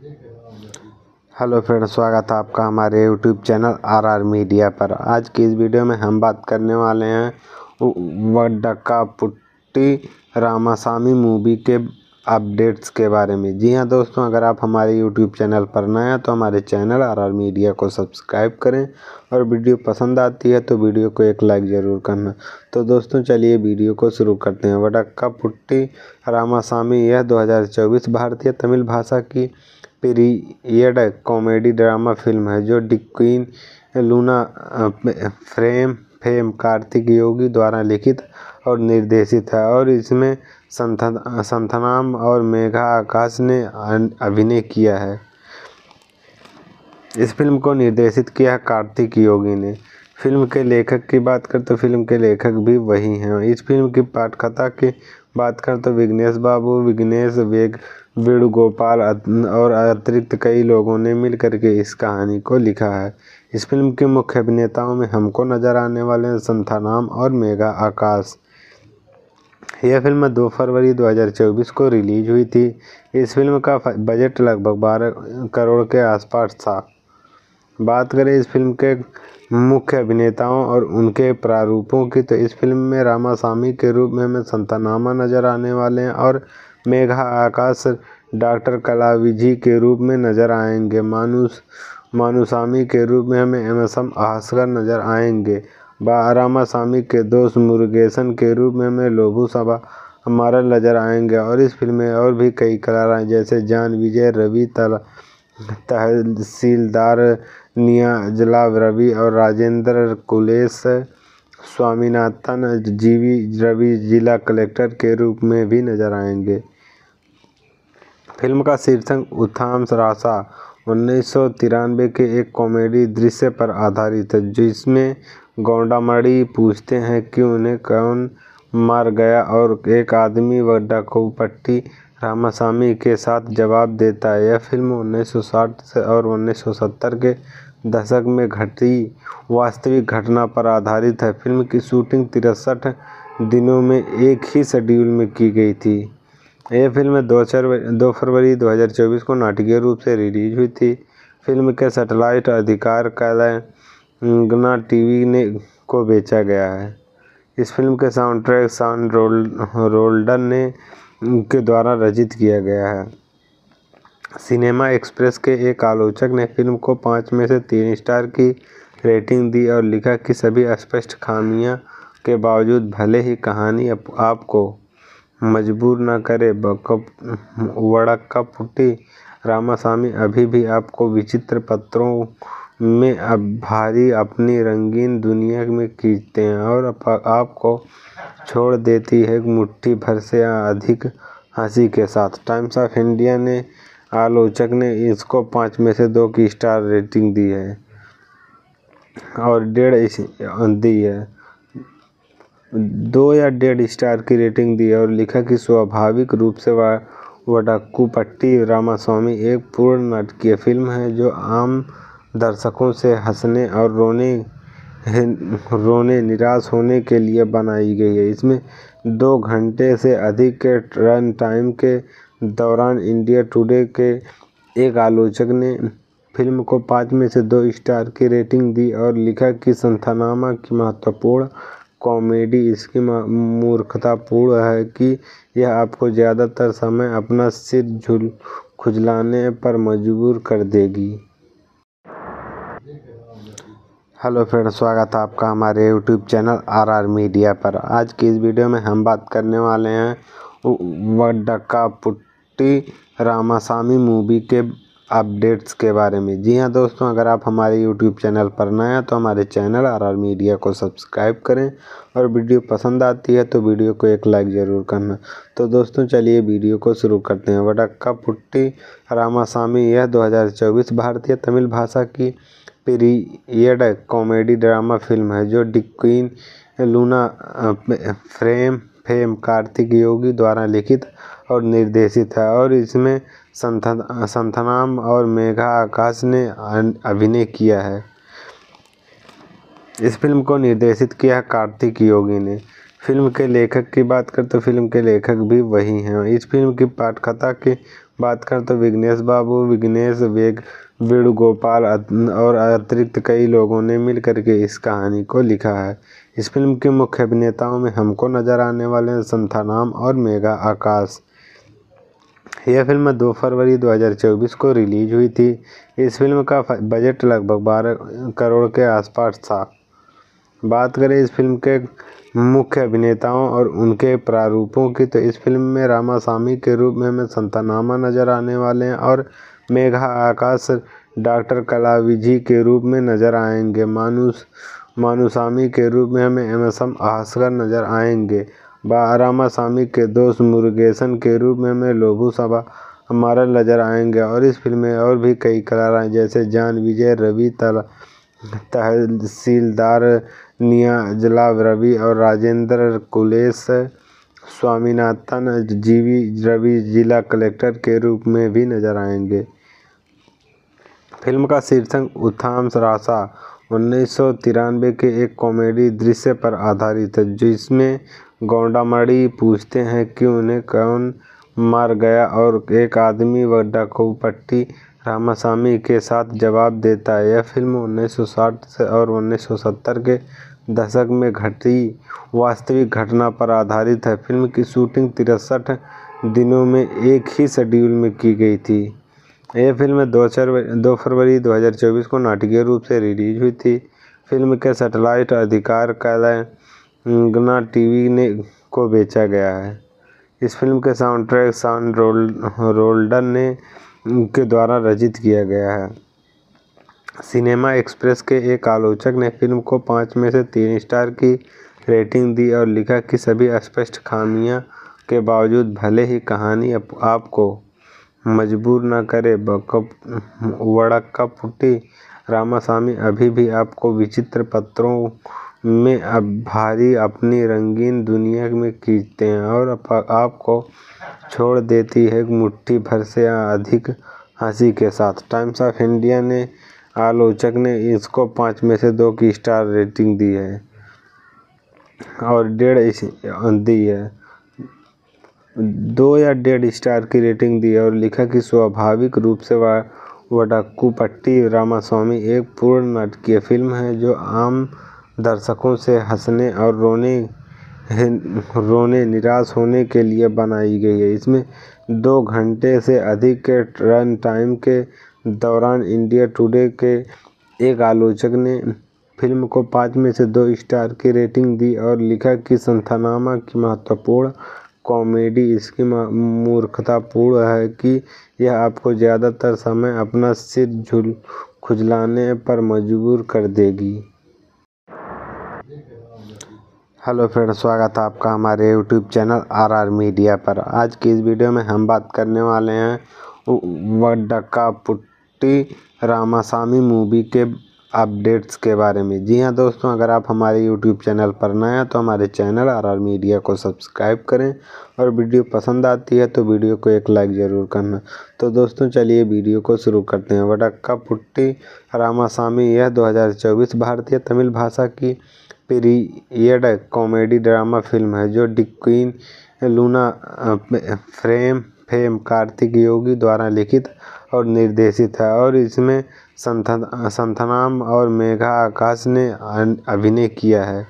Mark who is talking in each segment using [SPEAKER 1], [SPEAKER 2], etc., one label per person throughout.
[SPEAKER 1] Hello friends, स्वागत है आपका हमारे यूट्यूब चैनल आरआर मीडिया पर। आज की इस वीडियो में हम बात करने वाले हैं वडक्कापुट्टी रामासामी मूवी के अपडेट्स के बारे में। जी हां दोस्तों, अगर आप हमारे यूट्यूब चैनल पर नए हैं तो हमारे चैनल आरआर मीडिया को सब्सक्राइब करें और वीडियो पसंद आती है तो वीडियो को एक लाइक ज़रूर करना। तो दोस्तों चलिए वीडियो को शुरू करते हैं। वडक्कापुट्टी रामासामी यह 2024 भारतीय तमिल भाषा की पीरियड कॉमेडी ड्रामा फिल्म है जो queen Luna fame Karthik Yogi द्वारा लिखित और निर्देशित है और इसमें संथनाम और मेघा आकाश ने अभिनय किया है। इस फिल्म को निर्देशित किया कार्तिक योगी ने। फिल्म के लेखक की बात करें तो फिल्म के लेखक भी वही हैं। इस फिल्म की पटकथा की बात करें तो विघ्नेश बाबू, विघ्नेश वेणुगोपाल और अतिरिक्त कई लोगों ने मिलकर के इस कहानी को लिखा है। इस फिल्म के मुख्य अभिनेताओं में हमको नजर आने वाले हैं संथानाम और मेघा आकाश। यह फिल्म 2 फरवरी 2024 को रिलीज हुई थी। इस फिल्म का बजट लगभग 12 करोड़ के आसपास था। बात करें इस फिल्म के मुख्य अभिनेताओं और उनके प्रारूपों की तो इस फिल्म में रामासामी के रूप में हमें संथानामा नजर आने वाले हैं और मेघा आकाश डॉक्टर कलाविजी के रूप में नजर आएंगे। मानुसामी के रूप में हमें एम भास्कर नजर आएंगे। रामासामी के दोस्त मुरुगेसन के रूप में हमें लोभू सभा हमारा नजर आएंगे। और इस फिल्म में और भी कई कलाकार जैसे जान विजय, रवि तहसीलदार, नियाजला रवि और राजेंद्र कुलेश स्वामीनाथन जीवी रवि जिला कलेक्टर के रूप में भी नजर आएंगे। फिल्म का शीर्षक उथाम रासा 1993 के एक कॉमेडी दृश्य पर आधारित है जिसमें गौंडामणि पूछते हैं कि उन्हें कौन मार गया और एक आदमी वडक्कापुट्टी रामासामी के साथ जवाब देता है। यह फिल्म 1960 और 1970 के दशक में घटी वास्तविक घटना पर आधारित है। फिल्म की शूटिंग 63 दिनों में एक ही शेड्यूल में की गई थी। यह फिल्म 2 फरवरी 2024 को नाटकीय रूप से रिलीज हुई थी। फिल्म के सैटेलाइट अधिकार तेलंगाना टीवी को बेचा गया है। इस फिल्म के साउंड ट्रैक शॉन रोल्डन के द्वारा रचित किया गया है। सिनेमा एक्सप्रेस के एक आलोचक ने फिल्म को 5 में से 3 स्टार की रेटिंग दी और लिखा कि सभी स्पष्ट खामियों के बावजूद भले ही कहानी आपको मजबूर न करे, वडक्कापुट्टी रामासामी अभी भी आपको विचित्र पत्रों में भारी अपनी रंगीन दुनिया में खींचते हैं और आपको छोड़ देती है मुट्ठी भर से अधिक हंसी के साथ। टाइम्स ऑफ इंडिया ने आलोचक ने इसको 5 में से 2 की स्टार रेटिंग दी है और 1.5 दी है 2 या 1.5 स्टार की रेटिंग दी है और लिखा कि स्वाभाविक रूप से वडक्कापुट्टी रामासामी एक पूर्ण नाटकीय फिल्म है जो आम दर्शकों से हंसने और रोने निराश होने के लिए बनाई गई है। इसमें 2 घंटे से अधिक के रन टाइम के दौरान इंडिया टुडे के एक आलोचक ने फिल्म को 5 में से 2 स्टार की रेटिंग दी और लिखा कि संथानामा की महत्वपूर्ण कॉमेडी इसकी मूर्खतापूर्ण है कि यह आपको ज़्यादातर समय अपना सिर खुजलाने पर मजबूर कर देगी। हेलो फ्रेंड्स, स्वागत है आपका हमारे यूट्यूब चैनल आरआर मीडिया पर। आज की इस वीडियो में हम बात करने वाले हैं वडक्कापुट्टी रामासामी मूवी के अपडेट्स के बारे में। जी हां दोस्तों, अगर आप हमारे यूट्यूब चैनल पर नए हैं तो हमारे चैनल आरआर मीडिया को सब्सक्राइब करें और वीडियो पसंद आती है तो वीडियो को एक लाइक ज़रूर करना। तो दोस्तों चलिए वीडियो को शुरू करते हैं। वडक्कापुट्टी रामासामी यह 2024 भारतीय तमिल भाषा की पीरियड कॉमेडी ड्रामा फिल्म है जो queen Luna fame Karthik Yogi द्वारा लिखित और निर्देशित है और इसमें संथनाम और मेघा आकाश ने अभिनय किया है। इस फिल्म को निर्देशित किया कार्तिक योगी ने। फिल्म के लेखक की बात करें तो फिल्म के लेखक भी वही हैं। इस फिल्म की पटकथा की बात करें तो विघ्नेश बाबू, विघ्नेश वेणुगोपाल और अतिरिक्त कई लोगों ने मिलकर के इस कहानी को लिखा है। इस फिल्म के मुख्य अभिनेताओं में हमको नजर आने वाले हैं संथानाम और मेघा आकाश। यह फिल्म 2 फरवरी 2024 को रिलीज हुई थी। इस फिल्म का बजट लगभग 12 करोड़ के आसपास था। बात करें इस फिल्म के मुख्य अभिनेताओं और उनके प्रारूपों की तो इस फिल्म में रामासामी के रूप में हमें संथानामा नजर आने वाले हैं और मेघा आकाश डॉक्टर कलाविजी के रूप में नजर आएंगे। मानुसामी के रूप में हमें एम भास्कर नजर आएंगे। रामासामी के दोस्त मुरुगेसन के रूप में हमें लोभू सभा हमारा नजर आएंगे। और इस फिल्म में और भी कई कलाकार जैसे जान विजय, रवि तहसीलदार, नीरजला रवि और राजेंद्र कुलेश स्वामीनाथन रवि जिला कलेक्टर के रूप में भी नजर आएंगे। फिल्म का शीर्षक उत्थान रासा 1993 के एक कॉमेडी दृश्य पर आधारित है, जिसमें गौंडामणि पूछते हैं कि उन्हें कौन मार गया और एक आदमी वडक्कुपट्टी रामासामी के साथ जवाब देता है। यह फिल्म 1960 और 1970 के दशक में घटी वास्तविक घटना पर आधारित है। फिल्म की शूटिंग 63 दिनों में एक ही शेड्यूल में की गई थी। यह फिल्म 2 फरवरी 2024 को नाटकीय रूप से रिलीज हुई थी। फिल्म के सैटेलाइट अधिकार तेलंगाना टीवी को बेचा गया है। इस फिल्म के साउंड ट्रैक शॉन रोल्डन के द्वारा रचित किया गया है। सिनेमा एक्सप्रेस के एक आलोचक ने फिल्म को 5 में से 3 स्टार की रेटिंग दी और लिखा कि सभी स्पष्ट खामियों के बावजूद भले ही कहानी आपको मजबूर न करे, वडक्कुपट्टी रामासामी अभी भी आपको विचित्र पात्रों में भारी अपनी रंगीन दुनिया में खींचते हैं और आपको छोड़ देती है मुट्ठी भर से अधिक हंसी के साथ। टाइम्स ऑफ इंडिया ने आलोचक ने इसको 5 में से 2 की स्टार रेटिंग दी है और 1.5 दी है 2 या 1.5 स्टार की रेटिंग दी है और लिखा कि स्वाभाविक रूप से वडक्कुपट्टी रामासामी एक पूर्ण नाटकीय फिल्म है जो आम दर्शकों से हंसने और रोने निराश होने के लिए बनाई गई है। इसमें 2 घंटे से अधिक के रन टाइम के दौरान इंडिया टुडे के एक आलोचक ने फिल्म को 5 में से 2 स्टार की रेटिंग दी और लिखा कि संथानामा की महत्वपूर्ण कॉमेडी इसकी मूर्खतापूर्ण है कि यह आपको ज़्यादातर समय अपना सिर खुजलाने पर मजबूर कर देगी। हेलो फ्रेंड्स, स्वागत है आपका हमारे यूट्यूब चैनल RR मीडिया पर। आज की इस वीडियो में हम बात करने वाले हैं वडक्कुपट्टी रामासामी मूवी के अपडेट्स के बारे में। जी हाँ दोस्तों, अगर आप हमारे यूट्यूब चैनल पर नए हैं तो हमारे चैनल RR मीडिया को सब्सक्राइब करें और वीडियो पसंद आती है तो वीडियो को एक लाइक ज़रूर करना। तो दोस्तों चलिए वीडियो को शुरू करते हैं। वडक्कुपट्टी रामासामी यह 2024 भारतीय तमिल भाषा की पीरियड कॉमेडी ड्रामा फिल्म है जो queen Luna fame Karthik Yogi द्वारा लिखित और निर्देशित है और इसमें संथानाम और मेघा आकाश ने अभिनय किया है।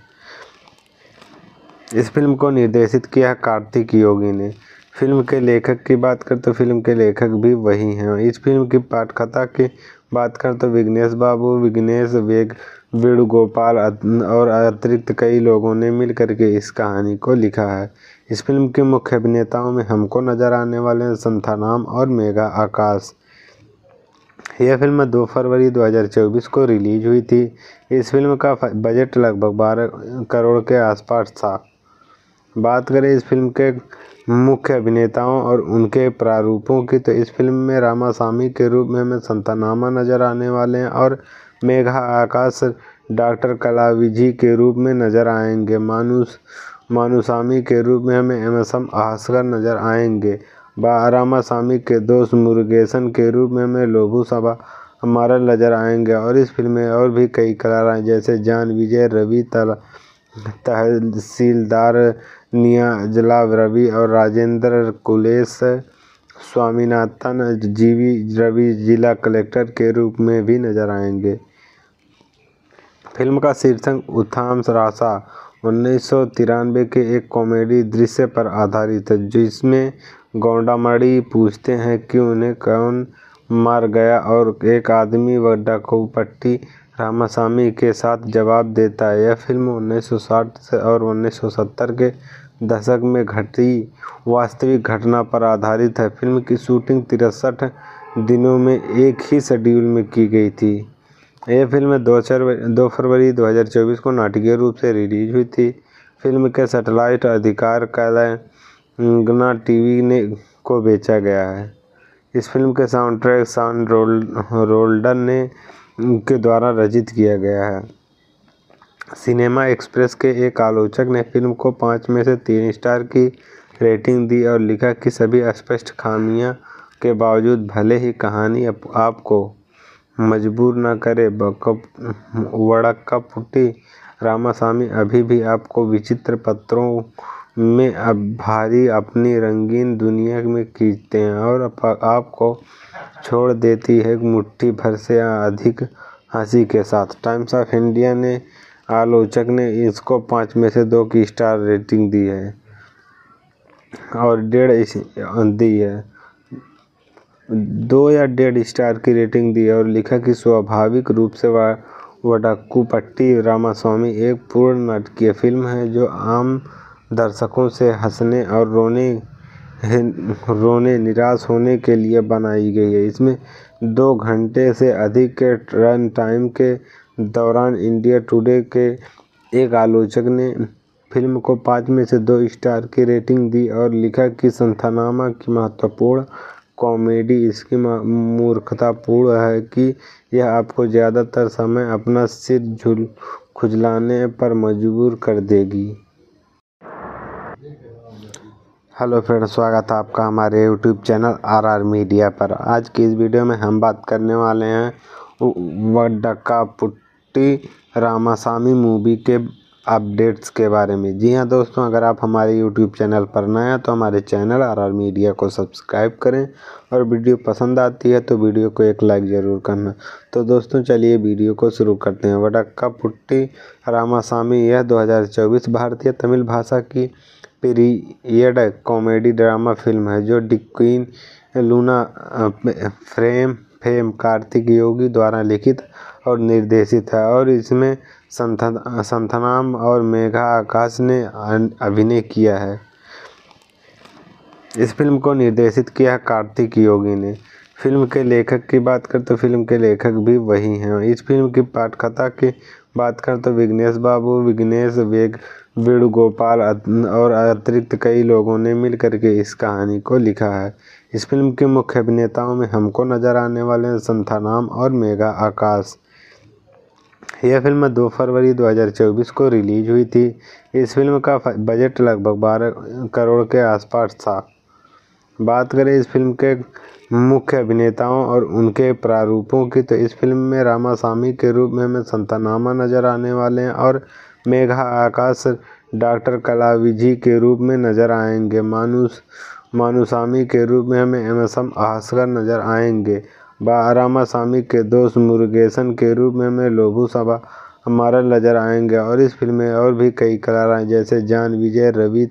[SPEAKER 1] इस फिल्म को निर्देशित किया है कार्तिक योगी ने। फिल्म के लेखक की बात करें तो फिल्म के लेखक भी वही हैं। इस फिल्म की पटकथा की बात करें तो विघ्नेश बाबू, विघ्नेश वेणुगोपाल और अतिरिक्त कई लोगों ने मिलकर के इस कहानी को लिखा है। इस फिल्म के मुख्य अभिनेताओं में हमको नजर आने वाले हैं संथानाम और मेघा आकाश। यह फिल्म 2 फरवरी 2024 को रिलीज हुई थी। इस फिल्म का बजट लगभग 12 करोड़ के आसपास था। बात करें इस फिल्म के मुख्य अभिनेताओं और उनके प्रारूपों की तो इस फिल्म में रामासामी के रूप में हमें संथानामा नजर आने वाले हैं और मेघा आकाश डॉक्टर कलाविजी के रूप में नजर आएंगे। मानुसामी के रूप में हमें एम भास्कर नजर आएंगे। रामासामी के दोस्त मुरुगेसन के रूप में हमें लोभू सभा हमारा नजर आएंगे। और इस फिल्म में और भी कई कलाकार जैसे जान विजय, रवि तहसीलदार नीलाजला रवि और राजेंद्र कुलेश स्वामीनाथन रवि जिला कलेक्टर के रूप में भी नजर आएंगे। फिल्म का शीर्षक उथाम रासा 1993 के एक कॉमेडी दृश्य पर आधारित है, जिसमें गौंडामणि पूछते हैं कि उन्हें कौन मार गया और एक आदमी वडक्कूपट्टी रामासामी के साथ जवाब देता है। यह फिल्म 1960 और 1970 के दशक में घटी वास्तविक घटना पर आधारित है। फिल्म की शूटिंग 63 दिनों में एक ही शेड्यूल में की गई थी। यह फिल्म 2 फरवरी 2024 को नाटकीय रूप से रिलीज हुई थी। फिल्म के सैटेलाइट अधिकार तेलंगाना टीवी को बेचा गया है। इस फिल्म के साउंड ट्रैक शॉन रोल्डन के द्वारा रचित किया गया है। सिनेमा एक्सप्रेस के एक आलोचक ने फिल्म को 5 में से 3 स्टार की रेटिंग दी और लिखा कि सभी स्पष्ट खामियों के बावजूद भले ही कहानी आपको मजबूर न करे, वडक्कूपट्टी रामासामी अभी भी आपको विचित्र पात्रों में भारी अपनी रंगीन दुनिया में खींचते हैं और आपको छोड़ देती है मुट्ठी भर से अधिक हंसी के साथ। टाइम्स ऑफ इंडिया ने आलोचक ने इसको 5 में से 2 की स्टार रेटिंग दी है और 1.5 दी है 2 या 1.5 स्टार की रेटिंग दी है और लिखा कि स्वाभाविक रूप से वडक्कूपट्टी रामासामी एक पूर्ण नाटकीय फिल्म है जो आम दर्शकों से हंसने और रोने निराश होने के लिए बनाई गई है। इसमें 2 घंटे से अधिक के रन टाइम के दौरान इंडिया टुडे के एक आलोचक ने फिल्म को 5 में से 2 स्टार की रेटिंग दी और लिखा कि संथानामा की महत्वपूर्ण कॉमेडी इसकी मूर्खतापूर्ण है कि यह आपको ज़्यादातर समय अपना सिर खुजलाने पर मजबूर कर देगी। हेलो फ्रेंड्स, स्वागत है आपका हमारे यूट्यूब चैनल RR मीडिया पर। आज की इस वीडियो में हम बात करने वाले हैं वडक्कूपट्टी रामासामी मूवी के अपडेट्स के बारे में। जी हाँ दोस्तों, अगर आप हमारे यूट्यूब चैनल पर नए हैं तो हमारे चैनल RR मीडिया को सब्सक्राइब करें और वीडियो पसंद आती है तो वीडियो को एक लाइक ज़रूर करना। तो दोस्तों चलिए वीडियो को शुरू करते हैं। वडक्कूपट्टी रामासामी यह 2024 भारतीय तमिल भाषा की पीरियड कॉमेडी ड्रामा फिल्म है जो queen Luna fame Karthik Yogi द्वारा लिखित और निर्देशित है और इसमें संथानाम और मेघा आकाश ने अभिनय किया है। इस फिल्म को निर्देशित किया कार्तिक योगी ने। फिल्म के लेखक की बात करें तो फिल्म के लेखक भी वही हैं। इस फिल्म की पटकथा की बात करें तो विघ्नेश बाबू, विघ्नेश वेणुगोपाल और अतिरिक्त कई लोगों ने मिलकर के इस कहानी को लिखा है। इस फिल्म के मुख्य अभिनेताओं में हमको नजर आने वाले हैं संथानाम और मेघा आकाश। यह फिल्म 2 फरवरी 2024 को रिलीज हुई थी। इस फिल्म का बजट लगभग 12 करोड़ के आसपास था। बात करें इस फिल्म के मुख्य अभिनेताओं और उनके प्रारूपों की तो इस फिल्म में रामासामी के रूप में हमें संथानामा नजर आने वाले हैं और मेघा आकाश डॉक्टर कलाविजी के रूप में नजर आएंगे। मानुसामी के रूप में हमें MSM भास्कर नजर आएंगे। रामासामी के दोस्त मुरुगेसन के रूप में हमें लोभू सभा हमारा नजर आएंगे और इस फिल्म में और भी कई कलाकार हैं जैसे जान विजय, रवि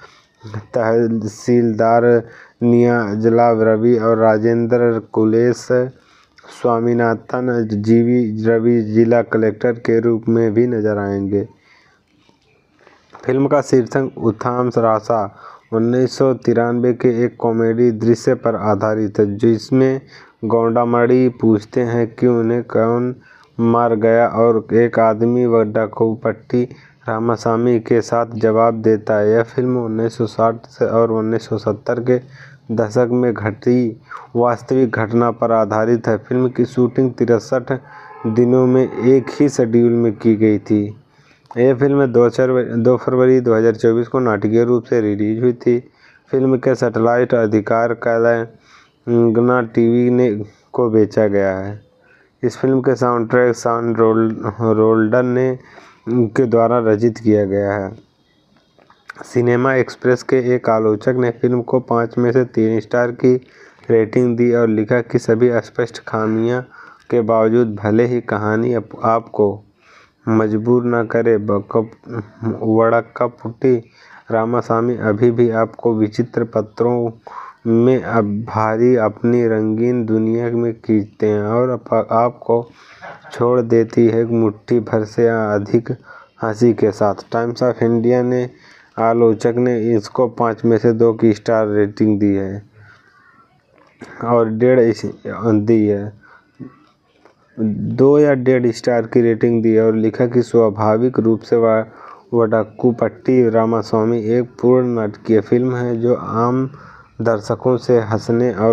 [SPEAKER 1] तहसीलदार नीलाजला रवि और राजेंद्र कुलेश स्वामीनाथन रवि जिला कलेक्टर के रूप में भी नजर आएंगे। फिल्म का शीर्षक उथाम रासा 1993 के एक कॉमेडी दृश्य पर आधारित है, जिसमें गौंडामणि पूछते हैं कि उन्हें कौन मार गया और एक आदमी वडक्कूपट्टी रामासामी के साथ जवाब देता है। यह फिल्म 1960 और 1970 के दशक में घटी वास्तविक घटना पर आधारित है। फिल्म की शूटिंग 63 दिनों में एक ही शेड्यूल में की गई थी। यह फिल्म 2 फरवरी 2024 को नाटकीय रूप से रिलीज हुई थी। फिल्म के सैटेलाइट अधिकार तेलंगाना टीवी को बेचा गया है। इस फिल्म के साउंड ट्रैक शॉन रोल्डन के द्वारा रचित किया गया है। सिनेमा एक्सप्रेस के एक आलोचक ने फिल्म को 5 में से 3 स्टार की रेटिंग दी और लिखा कि सभी स्पष्ट खामियों के बावजूद भले ही कहानी आपको मजबूर न करे, वडक्कापुट्टी रामासामी अभी भी आपको विचित्र पत्रों में भारी अपनी रंगीन दुनिया में खींचते हैं और आपको छोड़ देती है मुट्ठी भर से अधिक हंसी के साथ। टाइम्स ऑफ इंडिया ने आलोचक ने इसको 5 में से 2 की स्टार रेटिंग दी है और 1.5 दी है 2 या 1.5 स्टार की रेटिंग दी है और लिखा कि स्वाभाविक रूप से वडक्कापुट्टी रामास्वामी एक पूर्ण नाटकीय फिल्म है जो आम दर्शकों से हंसने और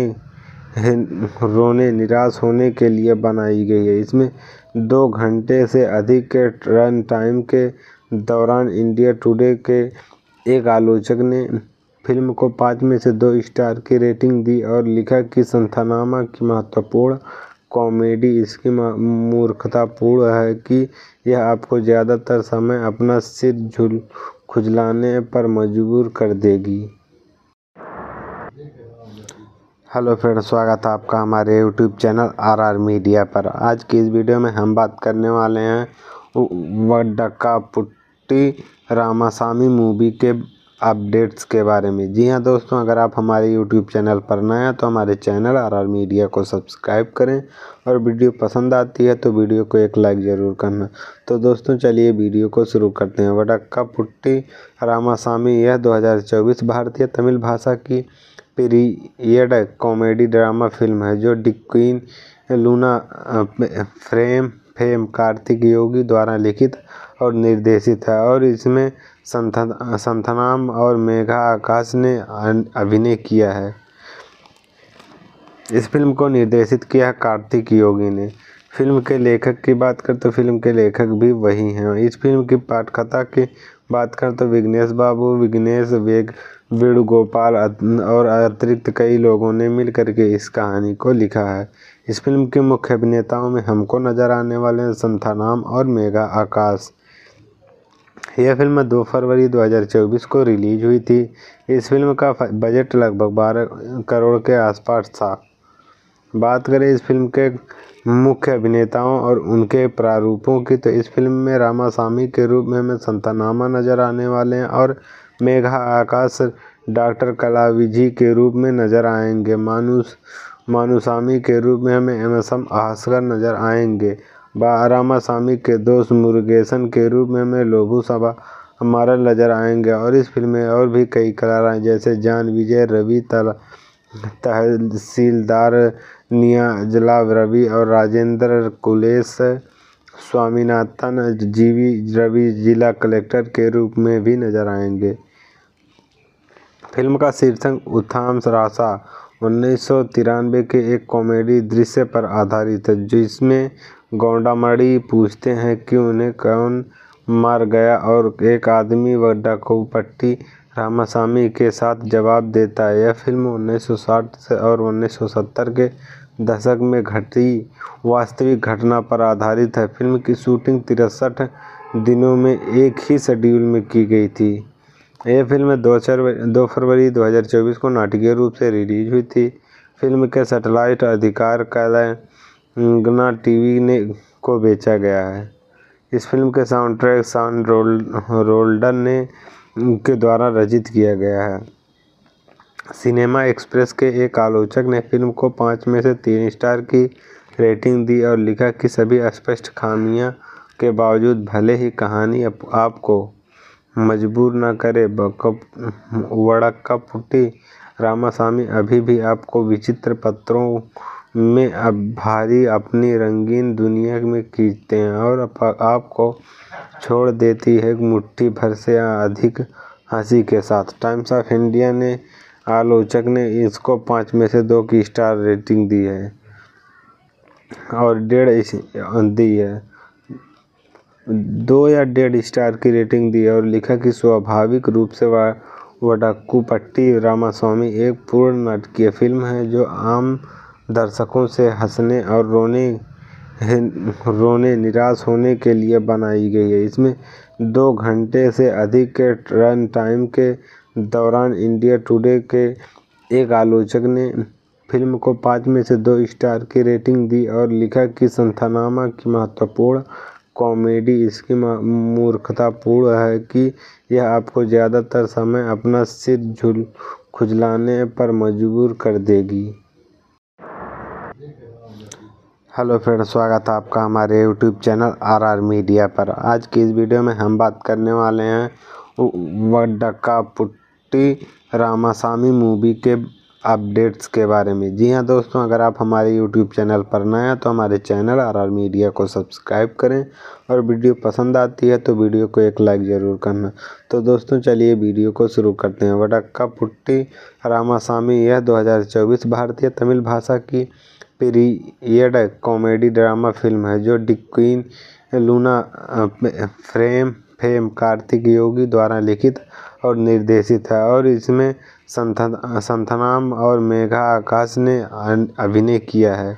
[SPEAKER 1] रोने निराश होने के लिए बनाई गई है। इसमें 2 घंटे से अधिक के रन टाइम के दौरान इंडिया टुडे के एक आलोचक ने फिल्म को 5 में से 2 स्टार की रेटिंग दी और लिखा कि संथानामा की महत्वपूर्ण कॉमेडी इसकी मूर्खतापूर्ण है कि यह आपको ज़्यादातर समय अपना सिर खुजलाने पर मजबूर कर देगी। हेलो फ्रेंड्स, स्वागत है आपका हमारे यूट्यूब चैनल RR मीडिया पर। आज की इस वीडियो में हम बात करने वाले हैं वडक्कापुट्टी रामासामी मूवी के अपडेट्स के बारे में। जी हाँ दोस्तों, अगर आप हमारे यूट्यूब चैनल पर नए हैं तो हमारे चैनल RR मीडिया को सब्सक्राइब करें और वीडियो पसंद आती है तो वीडियो को एक लाइक ज़रूर करना। तो दोस्तों चलिए वीडियो को शुरू करते हैं। वडक्कापुट्टी रामासामी यह 2024 भारतीय तमिल भाषा की पीरियड कॉमेडी ड्रामा फिल्म है जो queen Luna fame Karthik Yogi द्वारा लिखित और निर्देशित है और इसमें संथानाम और मेघा आकाश ने अभिनय किया है। इस फिल्म को निर्देशित किया है कार्तिक योगी ने। फिल्म के लेखक की बात करें तो फिल्म के लेखक भी वही हैं। इस फिल्म की पटकथा की बात करें तो विघ्नेश बाबू, विघ्नेश वेणुगोपाल और अतिरिक्त कई लोगों ने मिलकर के इस कहानी को लिखा है। इस फिल्म के मुख्य अभिनेताओं में हमको नजर आने वाले हैं संथानाम और मेघा आकाश। यह फिल्म 2 फरवरी 2024 को रिलीज हुई थी। इस फिल्म का बजट लगभग 12 करोड़ के आसपास था। बात करें इस फिल्म के मुख्य अभिनेताओं और उनके प्रारूपों की तो इस फिल्म में रामासामी के रूप में हमें संथानामा नजर आने वाले हैं और मेघा आकाश डॉक्टर कलाविजी के रूप में नजर आएंगे। मानुसामी के रूप में हमें एम भास्कर नजर आएंगे। रामासामी के दोस्त मुरुगेसन के रूप में हमें लोभू सभा हमारा नजर आएंगे और इस फिल्म में और भी कई कलाकार जैसे जान विजय, रवि तहसीलदार, नीरजला रवि और राजेंद्र कुलेश स्वामीनाथन रवि जिला कलेक्टर के रूप में भी नजर आएंगे। फिल्म का शीर्षक उत्थान रासा 1993 के एक कॉमेडी दृश्य पर आधारित है जिसमें गौंडामणि पूछते हैं कि उन्हें कौन मार गया और एक आदमी वडक्कापुट्टी रामासामी के साथ जवाब देता है। यह फिल्म 1960 और 1970 के दशक में घटी वास्तविक घटना पर आधारित है। फिल्म की शूटिंग 63 दिनों में एक ही शेड्यूल में की गई थी। यह फिल्म 2 फरवरी 2024 को नाटकीय रूप से रिलीज हुई थी। फिल्म के सैटेलाइट अधिकार तेलंगाना टीवी को बेचा गया है। इस फिल्म के साउंड ट्रैक शॉन रोल्डन के द्वारा रचित किया गया है। सिनेमा एक्सप्रेस के एक आलोचक ने फिल्म को 5 में से 3 स्टार की रेटिंग दी और लिखा कि सभी स्पष्ट खामियों के बावजूद भले ही कहानी आपको मजबूर न करे, वडक्कापुट्टी रामासामी अभी भी आपको विचित्र पत्रों में भारी अपनी रंगीन दुनिया में खींचते हैं और आपको छोड़ देती है मुट्ठी भर से अधिक हंसी के साथ। टाइम्स ऑफ इंडिया ने आलोचक ने इसको 5 में से 2 की स्टार रेटिंग दी है और 1.5 दी है 2 या 1.5 स्टार की रेटिंग दी है और लिखा कि स्वाभाविक रूप से वडक्कापुट्टी रामास्वामी एक पूर्ण नाटकीय फिल्म है जो आम दर्शकों से हंसने और रोने निराश होने के लिए बनाई गई है। इसमें 2 घंटे से अधिक के रन टाइम के दौरान इंडिया टुडे के एक आलोचक ने फिल्म को 5 में से 2 स्टार की रेटिंग दी और लिखा कि संथानामा की महत्वपूर्ण कॉमेडी इसकी मूर्खतापूर्ण है कि यह आपको ज़्यादातर समय अपना सिर खुजलाने पर मजबूर कर देगी। हेलो फ्रेंड्स, स्वागत है आपका हमारे यूट्यूब चैनल आरआर मीडिया पर। आज की इस वीडियो में हम बात करने वाले हैं वडक्कापुट्टी रामासामी मूवी के अपडेट्स के बारे में। जी हां दोस्तों, अगर आप हमारे यूट्यूब चैनल पर नए हैं तो हमारे चैनल आरआर मीडिया को सब्सक्राइब करें और वीडियो पसंद आती है तो वीडियो को एक लाइक ज़रूर करना। तो दोस्तों चलिए वीडियो को शुरू करते हैं। वडक्कापुट्टी रामासामी यह 2024 भारतीय तमिल भाषा की पीरियड कॉमेडी ड्रामा फिल्म है जो queen Luna fame Karthik Yogi द्वारा लिखित और निर्देशित है और इसमें संथानाम और मेघा आकाश ने अभिनय किया है।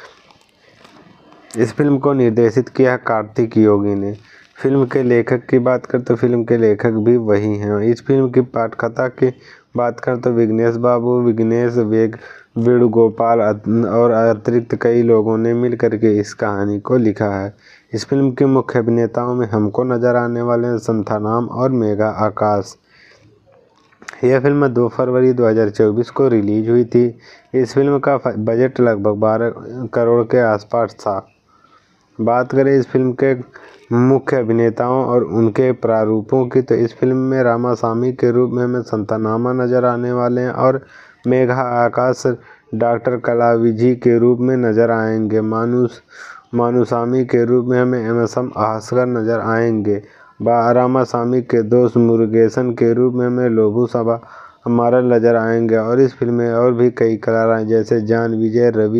[SPEAKER 1] इस फिल्म को निर्देशित किया कार्तिक योगी ने। फिल्म के लेखक की बात करें तो फिल्म के लेखक भी वही हैं। इस फिल्म की पटकथा की बात करें तो विघ्नेश बाबू, विघ्नेश वेणुगोपाल और अतिरिक्त कई लोगों ने मिलकर के इस कहानी को लिखा है। इस फिल्म के मुख्य अभिनेताओं में हमको नजर आने वाले हैं संथानाम और मेघा आकाश। यह फिल्म 2 फरवरी 2024 को रिलीज हुई थी। इस फिल्म का बजट लगभग 12 करोड़ के आसपास था। बात करें इस फिल्म के मुख्य अभिनेताओं और उनके प्रारूपों की तो इस फिल्म में रामासामी के रूप में हमें संथानामा नजर आने वाले हैं और मेघा आकाश डॉक्टर कलाविजी के रूप में नजर आएंगे। मानुसामी के रूप में हमें एम भास्कर नजर आएंगे। रामासामी के दोस्त मुरुगेसन के रूप में हमें लोभू सभा हमारा नजर आएंगे। और इस फिल्म में और भी कई कलाकार हैं जैसे जान विजय, रवि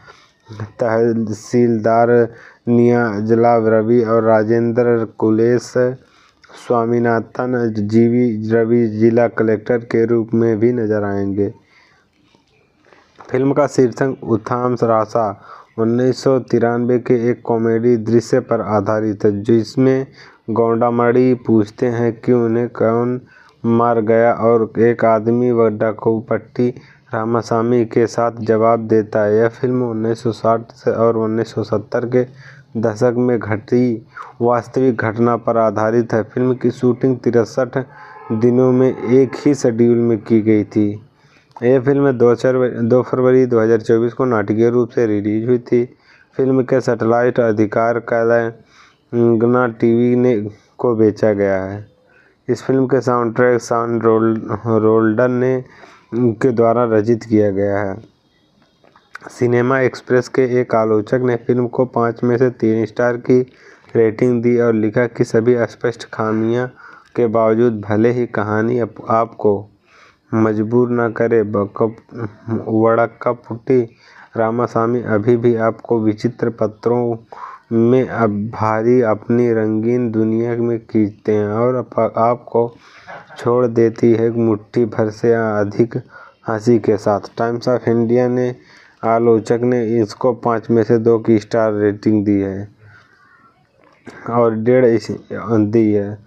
[SPEAKER 1] तहसीलदार, नीरजला रवि और राजेंद्र कुलेश स्वामीनाथन जीवी रवि जिला कलेक्टर के रूप में भी नजर आएंगे। फिल्म का शीर्षक उथाम रासा 1993 के एक कॉमेडी दृश्य पर आधारित है जिसमें गौंडामणि पूछते हैं कि उन्हें कौन मार गया और एक आदमी वडक्कापुट्टी रामासामी के साथ जवाब देता है। यह फिल्म 1960 और 1970 के दशक में घटी वास्तविक घटना पर आधारित है। फिल्म की शूटिंग 63 दिनों में एक ही शेड्यूल में की गई थी। यह फिल्म 2 फरवरी 2024 को नाटकीय रूप से रिलीज हुई थी। फिल्म के सैटेलाइट अधिकार तेलंगाना टीवी को बेचा गया है। इस फिल्म के साउंड ट्रैक शॉन रोल्डन ने के द्वारा रचित किया गया है। सिनेमा एक्सप्रेस के एक आलोचक ने फिल्म को 5 में से 3 स्टार की रेटिंग दी और लिखा कि सभी स्पष्ट खामियों के बावजूद भले ही कहानी आपको मजबूर न करे, वडक्कापुट्टी रामासामी अभी भी आपको विचित्र पात्रों में भारी अपनी रंगीन दुनिया में खींचते हैं और आपको छोड़ देती है मुट्ठी भर से अधिक हंसी के साथ। टाइम्स ऑफ इंडिया ने आलोचक ने इसको 5 में से 2 की स्टार रेटिंग दी है और 1.5 दी है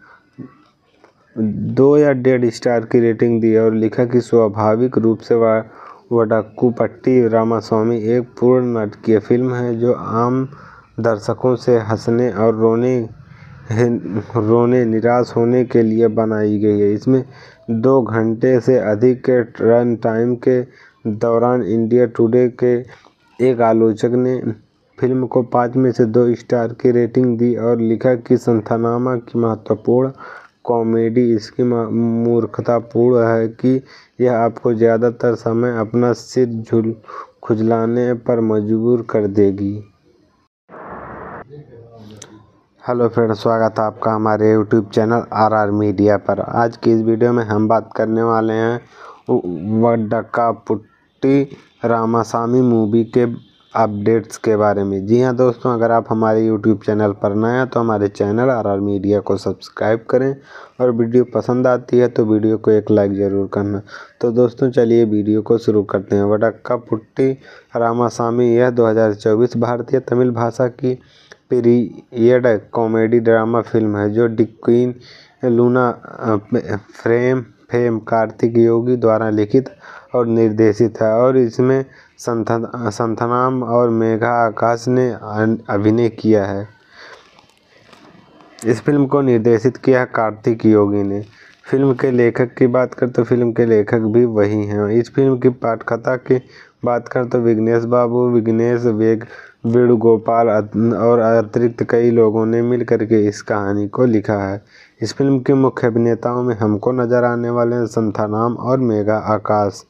[SPEAKER 1] 2 या 1.5 स्टार की रेटिंग दी और लिखा कि स्वाभाविक रूप से वडक्कापुट्टी रामासामी एक पूर्ण नाटकीय फिल्म है जो आम दर्शकों से हंसने और रोने निराश होने के लिए बनाई गई है। इसमें 2 घंटे से अधिक के रन टाइम के दौरान इंडिया टुडे के एक आलोचक ने फिल्म को 5 में से 2 स्टार की रेटिंग दी और लिखा कि संथानामा की महत्वपूर्ण कॉमेडी इसकी मूर्खतापूर्ण है कि यह आपको ज़्यादातर समय अपना सिर खुजलाने पर मजबूर कर देगी। हेलो फ्रेंड्स, स्वागत है आपका हमारे यूट्यूब चैनल आरआर मीडिया पर। आज की इस वीडियो में हम बात करने वाले हैं वडक्कापुट्टी रामासामी मूवी के अपडेट्स के बारे में। जी हाँ दोस्तों, अगर आप हमारे यूट्यूब चैनल पर नए हैं तो हमारे चैनल RR मीडिया को सब्सक्राइब करें और वीडियो पसंद आती है तो वीडियो को एक लाइक ज़रूर करना। तो दोस्तों चलिए वीडियो को शुरू करते हैं। वडक्का पुट्टी रामासामी यह 2024 भारतीय तमिल भाषा की पीरियड कॉमेडी ड्रामा फिल्म है जो queen Luna fame Karthik Yogi द्वारा लिखित और निर्देशित है और इसमें संथनाम और मेघा आकाश ने अभिनय किया है। इस फिल्म को निर्देशित किया कार्तिक योगी ने। फिल्म के लेखक की बात करें तो फिल्म के लेखक भी वही हैं। इस फिल्म की पटकथा की बात करें तो विघ्नेश बाबू, विघ्नेश वेणुगोपाल और अतिरिक्त कई लोगों ने मिलकर के इस कहानी को लिखा है। इस फिल्म के मुख्य अभिनेताओं में हमको नजर आने वाले हैं संथानाम और मेघा आकाश।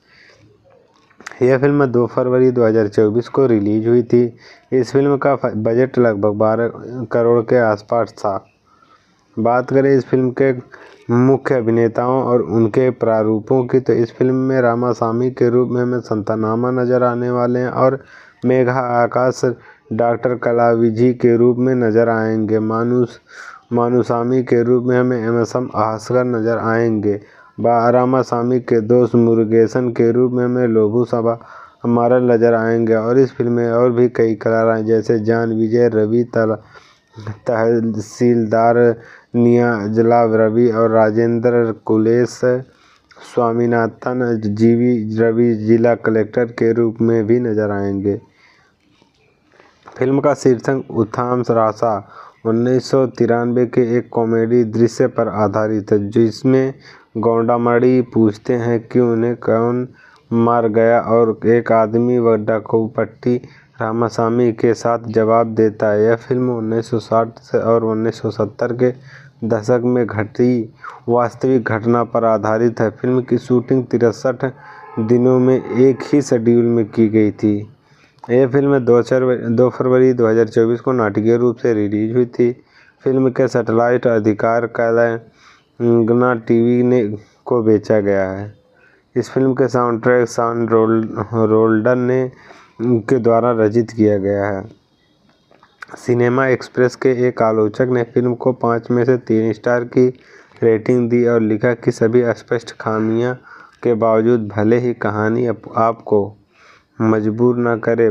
[SPEAKER 1] यह फिल्म 2 फरवरी 2024 को रिलीज हुई थी। इस फिल्म का बजट लगभग 12 करोड़ के आसपास था। बात करें इस फिल्म के मुख्य अभिनेताओं और उनके प्रारूपों की तो इस फिल्म में रामासामी के रूप में हमें संथानामा नजर आने वाले हैं और मेघा आकाश डॉक्टर कलाविजी के रूप में नजर आएंगे। मानुसामी के रूप में हमें MSM भास्कर नजर आएंगे। रामासामी के दोस्त मुरुगेसन के रूप में हमें लोभू सभा हमारा नजर आएंगे। और इस फिल्म में और भी कई कलाकार जैसे जान विजय, रवि तहसीलदार, नीरजला रवि और राजेंद्र कुलेश स्वामीनाथन रवि जिला कलेक्टर के रूप में भी नजर आएंगे। फिल्म का शीर्षक उत्थाम रासा 1993 के एक कॉमेडी दृश्य पर आधारित है जिसमें गौंडामणि पूछते हैं कि उन्हें कौन मार गया और एक आदमी वडक्कूपट्टी रामासामी के साथ जवाब देता है। यह फिल्म 1960 और 1970 के दशक में घटी वास्तविक घटना पर आधारित है। फिल्म की शूटिंग 63 दिनों में एक ही शेड्यूल में की गई थी। यह फिल्म 2 फरवरी 2024 को नाटकीय रूप से रिलीज हुई थी। फिल्म के सैटेलाइट अधिकार तेलंगाना टीवी को बेचा गया है। इस फिल्म के साउंड ट्रैक शॉन रोल्डन के द्वारा रचित किया गया है। सिनेमा एक्सप्रेस के एक आलोचक ने फिल्म को 5 में से 3 स्टार की रेटिंग दी और लिखा कि सभी स्पष्ट खामियों के बावजूद भले ही कहानी आपको मजबूर न करे,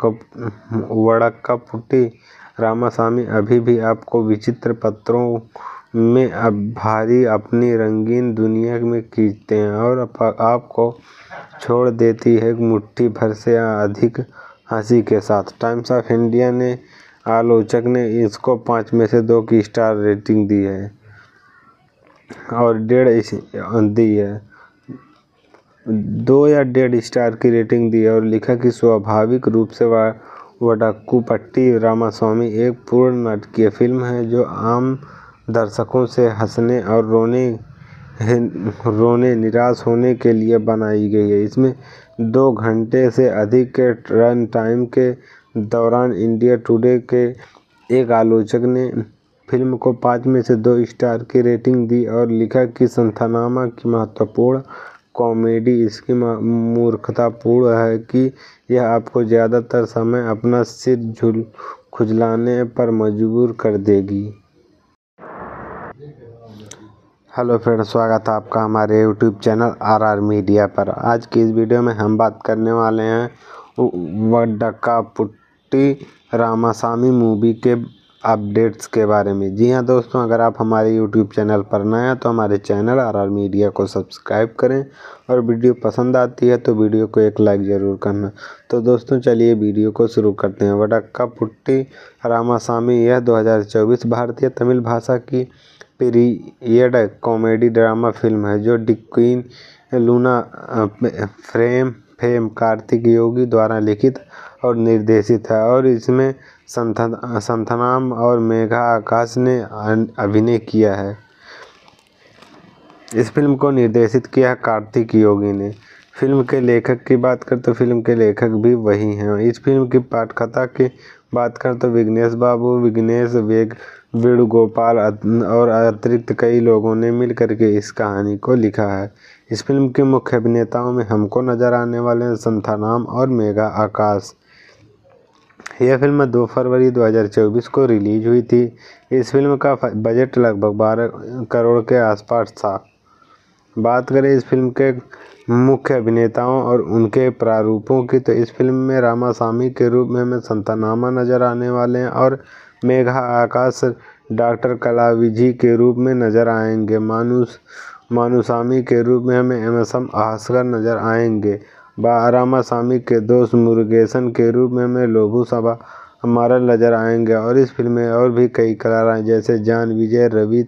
[SPEAKER 1] वडक्कापुट्टी रामासामी अभी भी आपको विचित्र पात्रों में भारी अपनी रंगीन दुनिया में खींचते हैं और आपको छोड़ देती है मुट्ठी भर से अधिक हंसी के साथ। टाइम्स ऑफ इंडिया ने आलोचक ने इसको 5 में से 2 की स्टार रेटिंग दी है और 1.5 दी है 2 या 1.5 स्टार की रेटिंग दी है और लिखा कि स्वाभाविक रूप से वडक्कूपट्टी रामासामी एक पूर्ण नाटकीय फिल्म है जो आम दर्शकों से हंसने और रोने निराश होने के लिए बनाई गई है। इसमें 2 घंटे से अधिक के रन टाइम के दौरान इंडिया टुडे के एक आलोचक ने फिल्म को 5 में से 2 स्टार की रेटिंग दी और लिखा कि संथानामा की महत्वपूर्ण कॉमेडी इसकी मूर्खतापूर्ण है कि यह आपको ज़्यादातर समय अपना सिर खुजलाने पर मजबूर कर देगी। हेलो फ्रेंड्स, स्वागत है आपका हमारे यूट्यूब चैनल RR मीडिया पर। आज की इस वीडियो में हम बात करने वाले हैं वडक्कापुट्टी रामासामी मूवी के अपडेट्स के बारे में। जी हाँ दोस्तों, अगर आप हमारे यूट्यूब चैनल पर नए हैं तो हमारे चैनल RR मीडिया को सब्सक्राइब करें और वीडियो पसंद आती है तो वीडियो को एक लाइक ज़रूर करना। तो दोस्तों चलिए वीडियो को शुरू करते हैं। वडक्कापुट्टी रामासामी यह 2024 भारतीय तमिल भाषा की पीरियड कॉमेडी ड्रामा फिल्म है जो queen Luna fame Karthik Yogi द्वारा लिखित और निर्देशित है और इसमें संथनाम और मेघा आकाश ने अभिनय किया है। इस फिल्म को निर्देशित किया कार्तिक योगी ने। फिल्म के लेखक की बात करें तो फिल्म के लेखक भी वही हैं। इस फिल्म की पटकथा की बात करें तो विघ्नेश बाबू, विघ्नेश वेणुगोपाल और अतिरिक्त कई लोगों ने मिलकर के इस कहानी को लिखा है। इस फिल्म के मुख्य अभिनेताओं में हमको नजर आने वाले हैं संथानाम और मेघा आकाश। यह फिल्म 2 फरवरी 2024 को रिलीज हुई थी। इस फिल्म का बजट लगभग 12 करोड़ के आसपास था। बात करें इस फिल्म के मुख्य अभिनेताओं और उनके प्रारूपों की, तो इस फिल्म में रामासामी के रूप में हमें संथानामा नजर आने वाले हैं और मेघा आकाश डॉक्टर कलाविजी के रूप में नजर आएंगे। मानुसामी के रूप में हमें एम भास्कर नजर आएंगे। रामासामी के दोस्त मुरुगेसन के रूप में हमें लोभू सभा हमारा नजर आएंगे। और इस फिल्म में और भी कई कलाकार जैसे जान विजय, रवि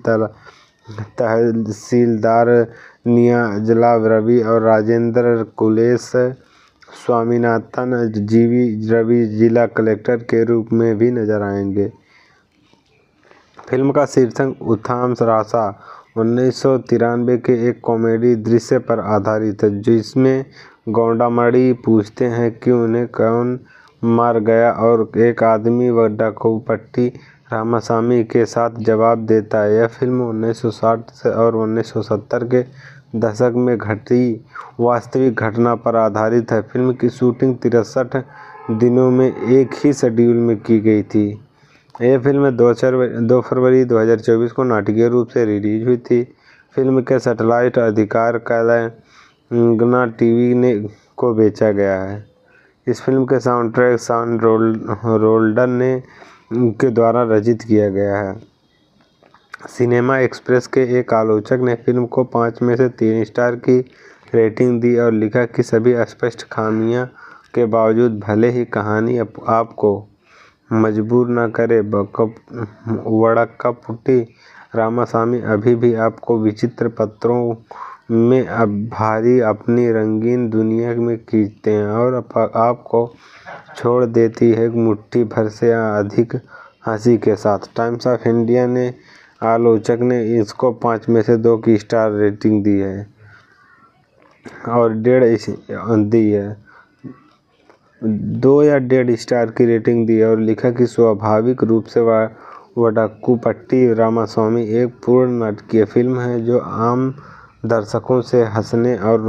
[SPEAKER 1] तहसीलदार, नीरजला रवि और राजेंद्र कुलेश स्वामीनाथन रवि जिला कलेक्टर के रूप में भी नजर आएंगे। फिल्म का शीर्षक उत्थान रासा 1993 के एक कॉमेडी दृश्य पर आधारित है, जिसमें गौंडामणि पूछते हैं कि उन्हें कौन मार गया और एक आदमी वड्डाकुपट्टी रामासामी के साथ जवाब देता है। यह फिल्म 1960 और 1970 के दशक में घटी वास्तविक घटना पर आधारित है। फिल्म की शूटिंग 63 दिनों में एक ही शेड्यूल में की गई थी। यह फिल्म 2 फरवरी 2024 को नाटकीय रूप से रिलीज हुई थी। फिल्म के सैटेलाइट अधिकार तेलंगाना टीवी को बेचा गया है। इस फिल्म के साउंड ट्रैक शॉन रोल्डन के द्वारा रचित किया गया है। सिनेमा एक्सप्रेस के एक आलोचक ने फिल्म को 5 में से 3 स्टार की रेटिंग दी और लिखा कि सभी स्पष्ट खामियों के बावजूद भले ही कहानी आपको मजबूर न करे, वडक्कापुट्टी रामासामी अभी भी आपको विचित्र पात्रों में भारी अपनी रंगीन दुनिया में खींचते हैं और आपको छोड़ देती है मुट्ठी भर से अधिक हंसी के साथ। टाइम्स ऑफ इंडिया ने आलोचक ने इसको 5 में से 2 की स्टार रेटिंग दी है और 1.5 दी है 2 या 1.5 स्टार की रेटिंग दी है और लिखा कि स्वाभाविक रूप से वडक्कापुट्टी रामासामी एक पूर्ण नाटकीय फिल्म है जो आम दर्शकों से हंसने और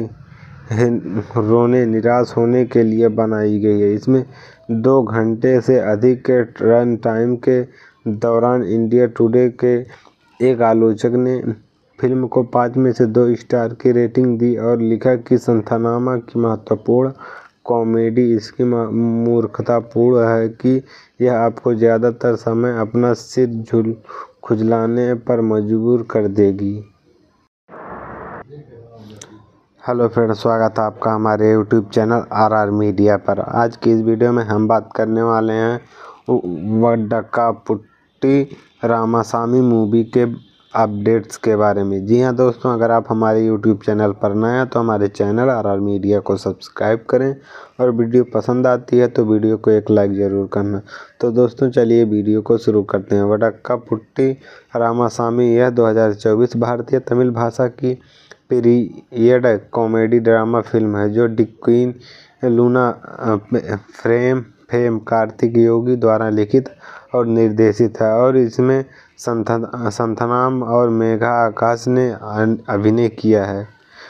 [SPEAKER 1] रोने निराश होने के लिए बनाई गई है। इसमें 2 घंटे से अधिक के रन टाइम के दौरान इंडिया टुडे के एक आलोचक ने फिल्म को 5 में से 2 स्टार की रेटिंग दी और लिखा कि संथानामा की महत्वपूर्ण कॉमेडी इसकी मूर्खतापूर्ण है कि यह आपको ज़्यादातर समय अपना सिर खुजलाने पर मजबूर कर देगी। हेलो फ्रेंड्स, स्वागत है आपका हमारे यूट्यूब चैनल RR मीडिया पर। आज की इस वीडियो में हम बात करने वाले हैं वडक्कापुट्टी रामासामी मूवी के अपडेट्स के बारे में। जी हाँ दोस्तों, अगर आप हमारे यूट्यूब चैनल पर नए हैं तो हमारे चैनल RR मीडिया को सब्सक्राइब करें और वीडियो पसंद आती है तो वीडियो को एक लाइक ज़रूर करना। तो दोस्तों चलिए वीडियो को शुरू करते हैं। वडक्कापुट्टी रामासामी यह 2024 भारतीय तमिल भाषा की पीरियड कॉमेडी ड्रामा फिल्म है जो queen Luna fame Karthik Yogi द्वारा लिखित और निर्देशित है और इसमें संथानाम और मेघा आकाश ने अभिनय किया है।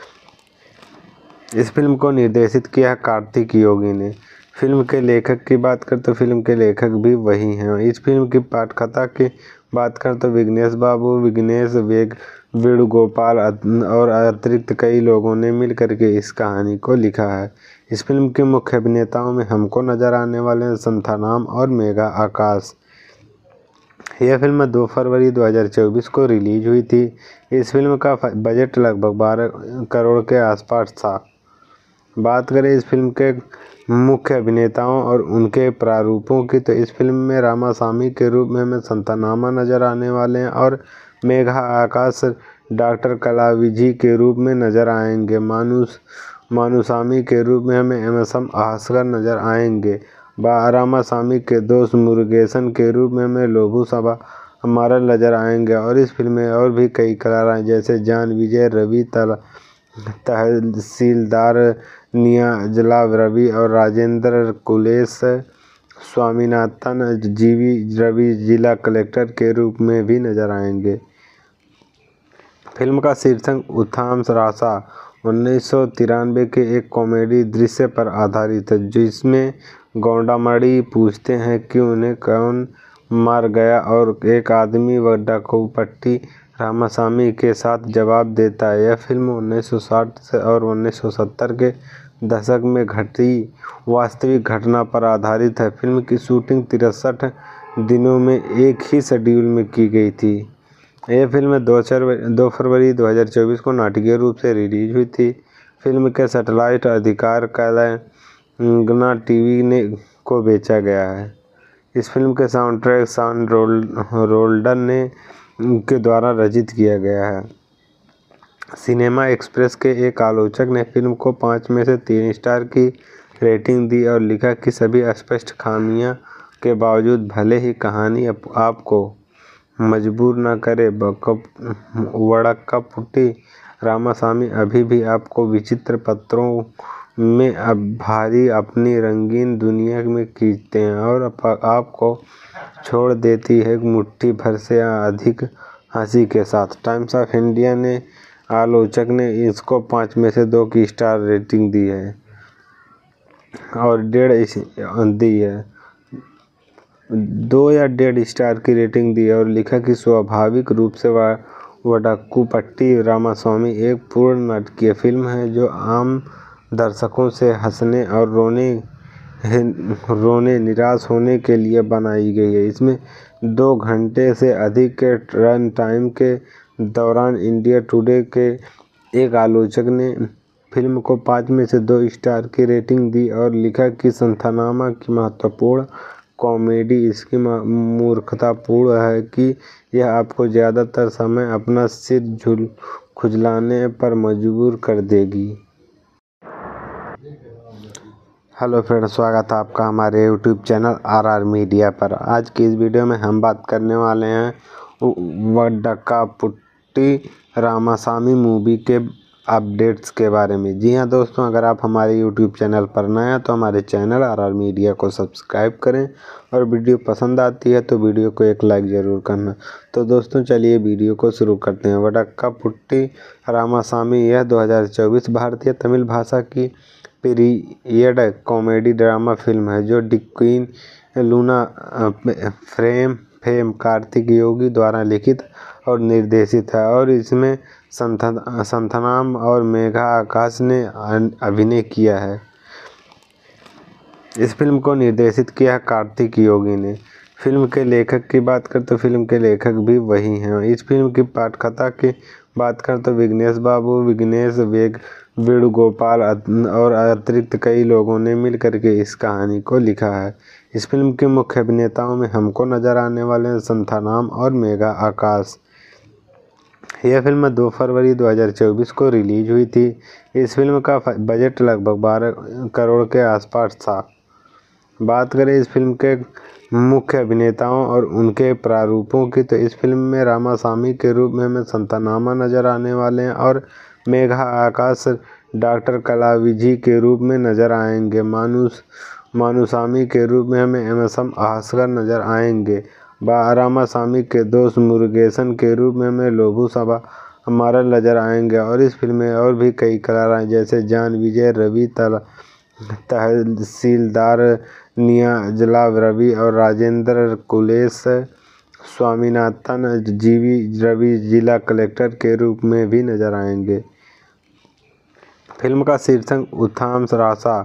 [SPEAKER 1] इस फिल्म को निर्देशित किया कार्तिक योगी ने। फिल्म के लेखक की बात करें तो फिल्म के लेखक भी वही हैं। इस फिल्म की पटकथा की बात करें तो विघ्नेश बाबू, विघ्नेश वेणुगोपाल और अतिरिक्त कई लोगों ने मिलकर के इस कहानी को लिखा है। इस फिल्म के मुख्य अभिनेताओं में हमको नजर आने वाले हैं संथानाम और मेघा आकाश। यह फिल्म 2 फरवरी 2024 को रिलीज हुई थी। इस फिल्म का बजट लगभग 12 करोड़ के आसपास था। बात करें इस फिल्म के मुख्य अभिनेताओं और उनके प्रारूपों की, तो इस फिल्म में रामासामी के रूप में हमें संथानामा नजर आने वाले हैं और मेघा आकाश डॉक्टर कलाविजी के रूप में नजर आएंगे। मानुसामी के रूप में हमें एम भास्कर नजर आएंगे। रामासामी के दोस्त मुरुगेसन के रूप में हमें लोभू सभा हमारा नजर आएंगे। और इस फिल्म में और भी कई कलाकार जैसे जान विजय, रवि तहसीलदार, नीरजला रवि और राजेंद्र कुलेश स्वामीनाथन रवि जिला कलेक्टर के रूप में भी नजर आएंगे। फिल्म का शीर्षक उत्थान रासा 1993 के एक कॉमेडी दृश्य पर आधारित है, जिसमें गौंडामणि पूछते हैं कि उन्हें कौन मार गया और एक आदमी वडक्कूपट्टी रामासामी के साथ जवाब देता है। यह फिल्म 1960 और 1970 के दशक में घटी वास्तविक घटना पर आधारित है। फिल्म की शूटिंग 63 दिनों में एक ही शेड्यूल में की गई थी। यह फिल्म 2 फरवरी 2024 को नाटकीय रूप से रिलीज हुई थी। फिल्म के सैटेलाइट अधिकार तेलंगाना टीवी को बेचा गया है। इस फिल्म के साउंड ट्रैक शॉन रोल्डन के द्वारा रचित किया गया है। सिनेमा एक्सप्रेस के एक आलोचक ने फिल्म को 5 में से 3 स्टार की रेटिंग दी और लिखा कि सभी स्पष्ट खामियों के बावजूद भले ही कहानी आपको मजबूर न करे, वडक्कूपट्टी रामासामी अभी भी आपको विचित्र पात्रों में भारी अपनी रंगीन दुनिया में खींचते हैं और आपको छोड़ देती है मुट्ठी भर से अधिक हंसी के साथ। टाइम्स ऑफ इंडिया ने आलोचक ने इसको 5 में से 2 की स्टार रेटिंग दी है और 1.5 दी है 2 या 1.5 स्टार की रेटिंग दी है और लिखा कि स्वाभाविक रूप से वडक्कूपट्टी रामासामी एक पूर्ण नाटकीय फिल्म है जो आम दर्शकों से हंसने और रोने निराश होने के लिए बनाई गई है। इसमें 2 घंटे से अधिक के रन टाइम के दौरान इंडिया टुडे के एक आलोचक ने फिल्म को 5 में से 2 स्टार की रेटिंग दी और लिखा कि संथानामा की महत्वपूर्ण कॉमेडी इसकी मूर्खतापूर्ण है कि यह आपको ज़्यादातर समय अपना सिर खुजलाने पर मजबूर कर देगी। हेलो फ्रेंड्स, स्वागत है आपका हमारे यूट्यूब चैनल RR मीडिया पर। आज की इस वीडियो में हम बात करने वाले हैं वडक्कूपट्टी रामासामी मूवी के अपडेट्स के बारे में। जी हाँ दोस्तों, अगर आप हमारे यूट्यूब चैनल पर नए हैं तो हमारे चैनल RR मीडिया को सब्सक्राइब करें और वीडियो पसंद आती है तो वीडियो को एक लाइक ज़रूर करना। तो दोस्तों चलिए वीडियो को शुरू करते हैं। वडक्कूपट्टी रामासामी यह 2024 भारतीय तमिल भाषा की पीरियड कॉमेडी ड्रामा फिल्म है जो queen Luna fame Karthik Yogi द्वारा लिखित और निर्देशित है और इसमें संथानाम और मेघा आकाश ने अभिनय किया है। इस फिल्म को निर्देशित किया कार्तिक योगी ने। फिल्म के लेखक की बात करें तो फिल्म के लेखक भी वही हैं। इस फिल्म की पटकथा की बात करें तो विघ्नेश बाबू, विघ्नेश वेणुगोपाल और अतिरिक्त कई लोगों ने मिलकर के इस कहानी को लिखा है। इस फिल्म के मुख्य अभिनेताओं में हमको नजर आने वाले हैं संथानाम और मेघा आकाश। यह फिल्म 2 फरवरी 2024 को रिलीज हुई थी। इस फिल्म का बजट लगभग 12 करोड़ के आसपास था। बात करें इस फिल्म के मुख्य अभिनेताओं और उनके प्रारूपों की तो इस फिल्म में रामासामी के रूप में हमें संथानामा नजर आने वाले हैं और मेघा आकाश डॉक्टर कलाविजी के रूप में नजर आएंगे। मानुसामी के रूप में हमें एम भास्कर नजर आएंगे। रामासामी के दोस्त मुरुगेसन के रूप में हमें लोभू सभा हमारा नजर आएंगे और इस फिल्म में और भी कई कलाकार जैसे जान विजय, रवि तहसीलदार, नीरजला रवि और राजेंद्र कुलेश स्वामीनाथन रवि जिला कलेक्टर के रूप में भी नजर आएंगे। फिल्म का शीर्षक उत्थान रासा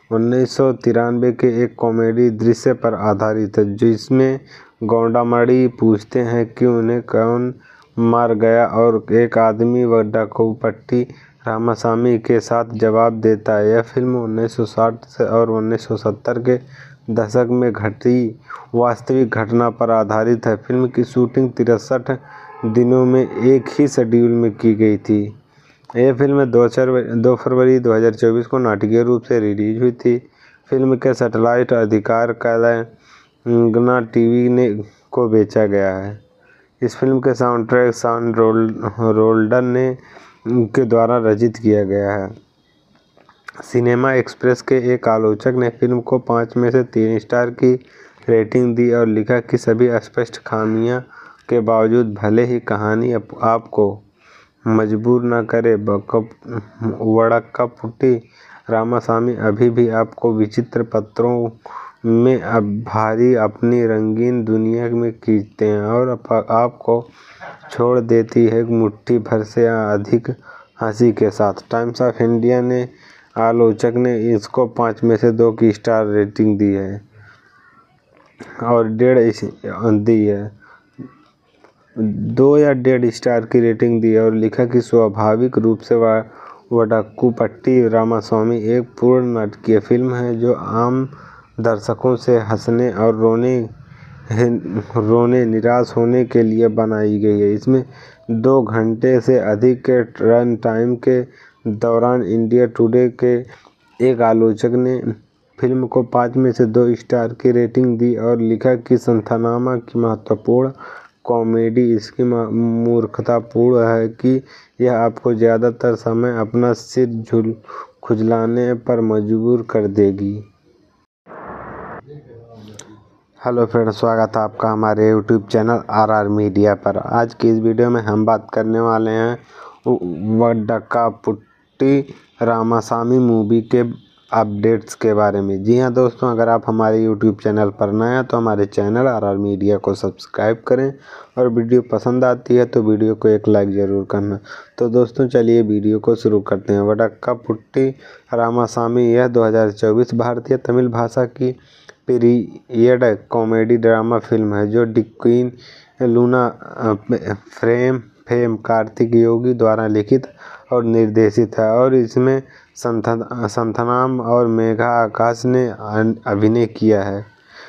[SPEAKER 1] 1993 के एक कॉमेडी दृश्य पर आधारित है जिसमें गौंडामणि पूछते हैं कि उन्हें कौन मार गया और एक आदमी वडक्कूपट्टी रामासामी के साथ जवाब देता है। यह फिल्म 1960 और 1970 के दशक में घटी वास्तविक घटना पर आधारित है। फिल्म की शूटिंग 63 दिनों में एक ही शेड्यूल में की गई थी। यह फिल्म 2 फरवरी 2024 को नाटकीय रूप से रिलीज हुई थी। फिल्म के सैटेलाइट अधिकार तेलंगाना टीवी को बेचा गया है। इस फिल्म के साउंड ट्रैक शॉन रोल्डन के द्वारा रचित किया गया है। सिनेमा एक्सप्रेस के एक आलोचक ने फिल्म को 5 में से 3 स्टार की रेटिंग दी और लिखा कि सभी स्पष्ट खामियों के बावजूद भले ही कहानी आपको मजबूर न करे, वडक्कूपट्टी रामासामी अभी भी आपको विचित्र पत्रों में भारी अपनी रंगीन दुनिया में खींचते हैं और आपको छोड़ देती है मुट्ठी भर से अधिक हंसी के साथ। टाइम्स ऑफ इंडिया ने आलोचक ने इसको 5 में से 2 की स्टार रेटिंग दी है और 1.5 दी है 2 या 1.5 स्टार की रेटिंग दी है और लिखा कि स्वाभाविक रूप से वडक्कूपट्टी रामास्वामी एक पूर्ण नाटकीय फिल्म है जो आम दर्शकों से हंसने और रोने निराश होने के लिए बनाई गई है। इसमें 2 घंटे से अधिक के रन टाइम के दौरान इंडिया टुडे के एक आलोचक ने फिल्म को 5 में से 2 स्टार की रेटिंग दी और लिखा कि संथनामा की महत्वपूर्ण कॉमेडी इसकी मूर्खतापूर्ण है कि यह आपको ज़्यादातर समय अपना सिर खुजलाने पर मजबूर कर देगी। हेलो फ्रेंड्स, स्वागत है आपका हमारे यूट्यूब चैनल RR मीडिया पर। आज की इस वीडियो में हम बात करने वाले हैं वडक्कूपट्टी रामासामी मूवी के अपडेट्स के बारे में। जी हाँ दोस्तों, अगर आप हमारे यूट्यूब चैनल पर नए हैं तो हमारे चैनल RR मीडिया को सब्सक्राइब करें और वीडियो पसंद आती है तो वीडियो को एक लाइक ज़रूर करना। तो दोस्तों चलिए वीडियो को शुरू करते हैं। वडक्कूपट्टी रामासामी यह 2024 भारतीय तमिल भाषा की पीरियड कॉमेडी ड्रामा फिल्म है जो queen Luna fame Karthik Yogi द्वारा लिखित और निर्देशित है और इसमें संथनाम और मेघा आकाश ने अभिनय किया है।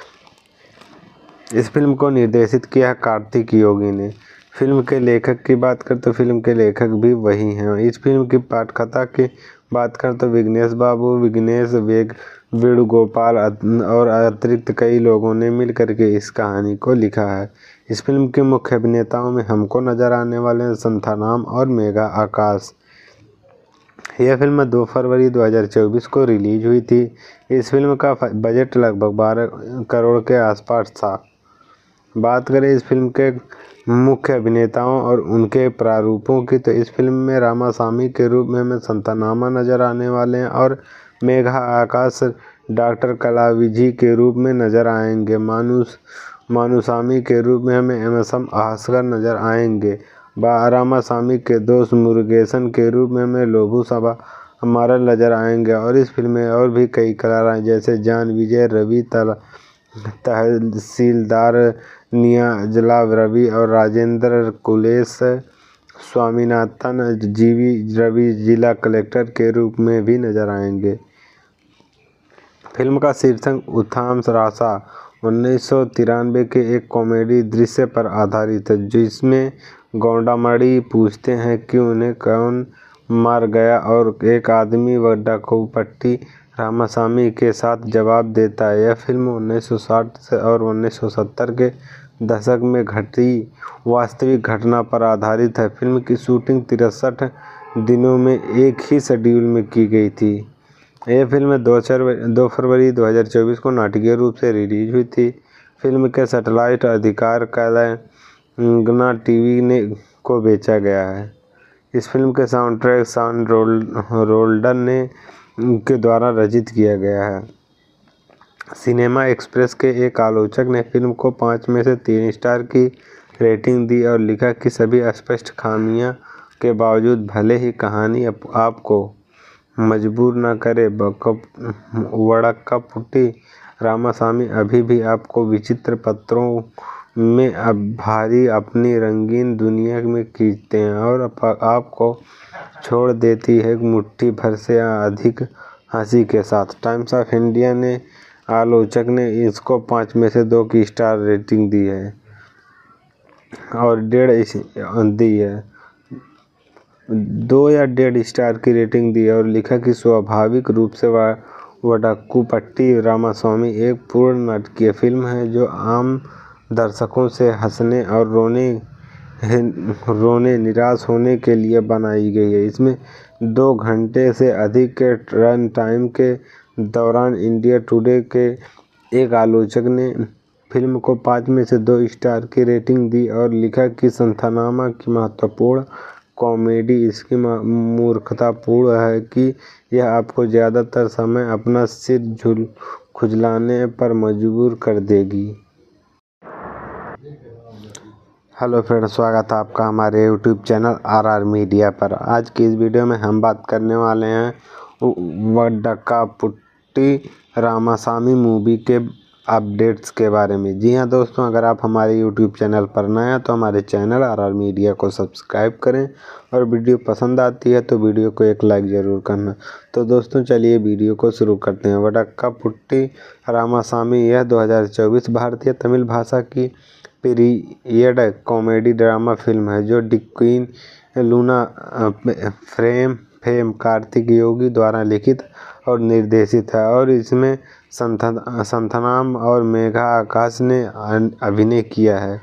[SPEAKER 1] इस फिल्म को निर्देशित किया है कार्तिक योगी ने। फिल्म के लेखक की बात करें तो फिल्म के लेखक भी वही हैं। इस फिल्म की पटकथा की बात करें तो विघ्नेश बाबू, विघ्नेश वेणुगोपाल और अतिरिक्त कई लोगों ने मिलकर के इस कहानी को लिखा है। इस फिल्म के मुख्य अभिनेताओं में हमको नजर आने वाले हैं संथनाम और मेघा आकाश। यह फिल्म 2 फरवरी 2024 को रिलीज हुई थी। इस फिल्म का बजट लगभग 12 करोड़ के आसपास था। बात करें इस फिल्म के मुख्य अभिनेताओं और उनके प्रारूपों की तो इस फिल्म में रामासामी के रूप में हमें संथनामा नजर आने वाले हैं और मेघा आकाश डॉक्टर कलाविजी के रूप में नजर आएंगे। मानुसामी के रूप में हमें MSM भास्कर नजर आएंगे। रामासामी के दोस्त मुरुगेसन के रूप में हमें लोभू सभा हमारा नजर आएंगे और इस फिल्म में और भी कई कलाकार जैसे जान विजय, रवि तहसीलदार, नीरजला रवि और राजेंद्र कुलेश स्वामीनाथन रवि जिला कलेक्टर के रूप में भी नजर आएंगे। फिल्म का शीर्षक उत्थान रासा 1993 के एक कॉमेडी दृश्य पर आधारित है जिसमें गौंडामणि पूछते हैं कि उन्हें कौन मार गया और एक आदमी वडक्कूपट्टी रामासामी के साथ जवाब देता है। यह फिल्म 1960 और 1970 के दशक में घटी वास्तविक घटना पर आधारित है। फिल्म की शूटिंग 63 दिनों में एक ही शेड्यूल में की गई थी। यह फिल्म 2 फरवरी 2024 को नाटकीय रूप से रिलीज हुई थी। फिल्म के सैटेलाइट अधिकार तेलंगाना टीवी को बेचा गया है। इस फिल्म के साउंड ट्रैक शॉन रोल्डन ने के द्वारा रचित किया गया है। सिनेमा एक्सप्रेस के एक आलोचक ने फिल्म को 5 में से 3 स्टार की रेटिंग दी और लिखा कि सभी स्पष्ट खामियों के बावजूद भले ही कहानी आपको मजबूर न करे, वडक्कूपट्टी रामासामी अभी भी आपको विचित्र पत्रों में भारी अपनी रंगीन दुनिया में खींचते हैं और आपको छोड़ देती है मुट्ठी भर से अधिक हंसी के साथ। टाइम्स ऑफ इंडिया ने आलोचक ने इसको 5 में से 2 की स्टार रेटिंग दी है और 1.5 दी है 2 या 1.5 स्टार की रेटिंग दी है और लिखा कि स्वाभाविक रूप से वडक्कूपट्टी रामास्वामी एक पूर्ण नाटकीय फिल्म है जो आम दर्शकों से हंसने और रोने निराश होने के लिए बनाई गई है। इसमें 2 घंटे से अधिक के रन टाइम के दौरान इंडिया टुडे के एक आलोचक ने फिल्म को 5 में से 2 स्टार की रेटिंग दी और लिखा कि संथनामा की महत्वपूर्ण कॉमेडी इसकी मूर्खतापूर्ण है कि यह आपको ज़्यादातर समय अपना सिर खुजलाने पर मजबूर कर देगी। हेलो फ्रेंड्स, स्वागत है आपका हमारे यूट्यूब चैनल RR मीडिया पर। आज की इस वीडियो में हम बात करने वाले हैं वडक्कापुट्टी रामासामी मूवी के अपडेट्स के बारे में। जी हाँ दोस्तों, अगर आप हमारे यूट्यूब चैनल पर नए हैं तो हमारे चैनल RR मीडिया को सब्सक्राइब करें और वीडियो पसंद आती है तो वीडियो को एक लाइक ज़रूर करना। तो दोस्तों चलिए वीडियो को शुरू करते हैं। वडक्कापुट्टी रामासामी यह 2024 भारतीय तमिल भाषा की पीरियड कॉमेडी ड्रामा फिल्म है जो queen Luna fame Karthik Yogi द्वारा लिखित और निर्देशित है और इसमें संथानाम और मेघा आकाश ने अभिनय किया है।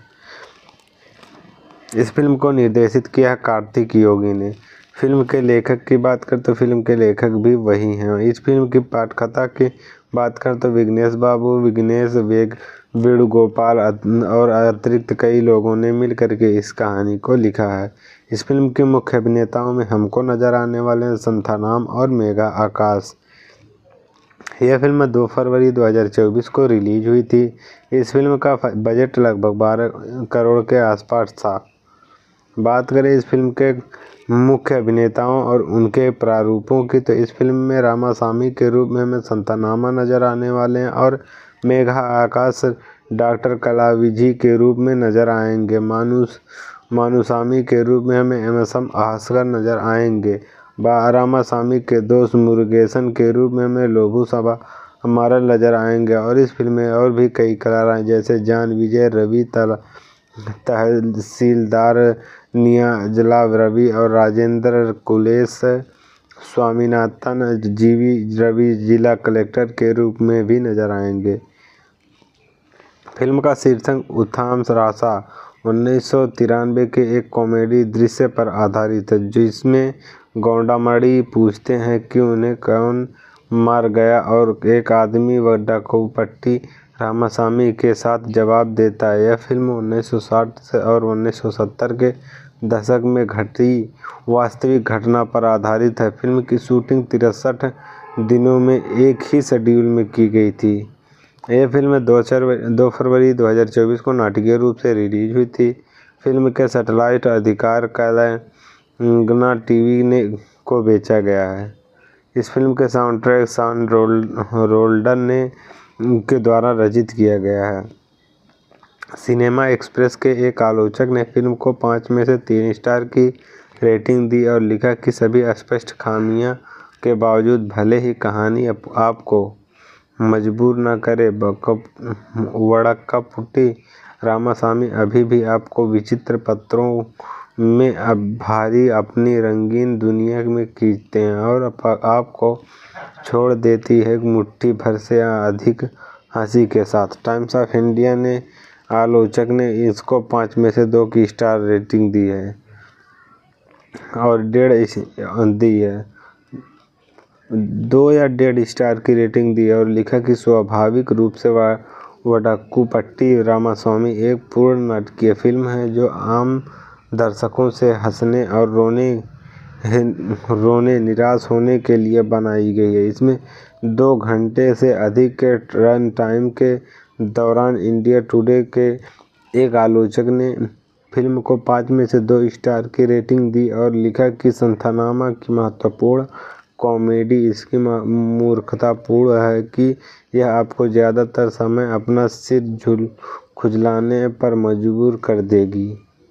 [SPEAKER 1] इस फिल्म को निर्देशित किया है कार्तिक योगी ने। फिल्म के लेखक की बात करें तो फिल्म के लेखक भी वही हैं। इस फिल्म की पटकथा की बात करें तो विघ्नेश बाबू, विघ्नेश वेणुगोपाल और अतिरिक्त कई लोगों ने मिलकर के इस कहानी को लिखा है। इस फिल्म के मुख्य अभिनेताओं में हमको नजर आने वाले हैं संथानाम और मेघा आकाश। यह फिल्म 2 फरवरी 2024 को रिलीज हुई थी। इस फिल्म का बजट लगभग 12 करोड़ के आसपास था। बात करें इस फिल्म के मुख्य अभिनेताओं और उनके प्रारूपों की तो इस फिल्म में रामासामी के रूप में हमें संथानामा नजर आने वाले हैं और मेघा आकाश डॉक्टर कलाविजी के रूप में नजर आएंगे। मानुसामी के रूप में हमें MSM भास्कर नजर आएंगे। रामासामी के दोस्त मुरुगेसन के रूप में हमें लोभू सभा हमारा नजर आएंगे। और इस फिल्म में और भी कई कलाकार हैं जैसे जान विजय, रवि तहसीलदार, नीरजला रवि और राजेंद्र कुलेश स्वामीनाथन रवि जिला कलेक्टर के रूप में भी नजर आएंगे। फिल्म का शीर्षक उत्थाम रासा 1993 के एक कॉमेडी दृश्य पर आधारित है जिसमें गौंडामणि पूछते हैं कि उन्हें कौन मार गया और एक आदमी वडक्कापुट्टी रामासामी के साथ जवाब देता है। यह फिल्म 1960 और 1970 के दशक में घटी वास्तविक घटना पर आधारित है। फिल्म की शूटिंग 63 दिनों में एक ही शेड्यूल में की गई थी। यह फिल्म 2 फरवरी 2024 को नाटकीय रूप से रिलीज हुई थी। फिल्म के सैटेलाइट अधिकार तेलंगाना टीवी को बेचा गया है। इस फिल्म के साउंड ट्रैक शॉन रोल्डन के द्वारा रचित किया गया है। सिनेमा एक्सप्रेस के एक आलोचक ने फिल्म को 5 में से 3 स्टार की रेटिंग दी और लिखा कि सभी स्पष्ट खामियों के बावजूद भले ही कहानी आपको मजबूर न करे, वडक्कापुट्टी रामासामी अभी भी आपको विचित्र पात्रों में भारी अपनी रंगीन दुनिया में खींचते हैं और आपको छोड़ देती है मुट्ठी भर से अधिक हंसी के साथ। टाइम्स ऑफ इंडिया ने आलोचक ने इसको 5 में से 2 की स्टार रेटिंग दी है और 1.5 दी है 2 या 1.5 स्टार की रेटिंग दी है और लिखा कि स्वाभाविक रूप से वडक्कापुट्टी रामासामी एक पूर्ण नाटकीय फिल्म है जो आम दर्शकों से हंसने और रोने निराश होने के लिए बनाई गई है। इसमें 2 घंटे से अधिक के रन टाइम के दौरान इंडिया टुडे के एक आलोचक ने फिल्म को 5 में से 2 स्टार की रेटिंग दी और लिखा कि संथानामा की महत्वपूर्ण कॉमेडी इसकी मूर्खतापूर्ण है कि यह आपको ज़्यादातर समय अपना सिर खुजलाने पर मजबूर कर देगी।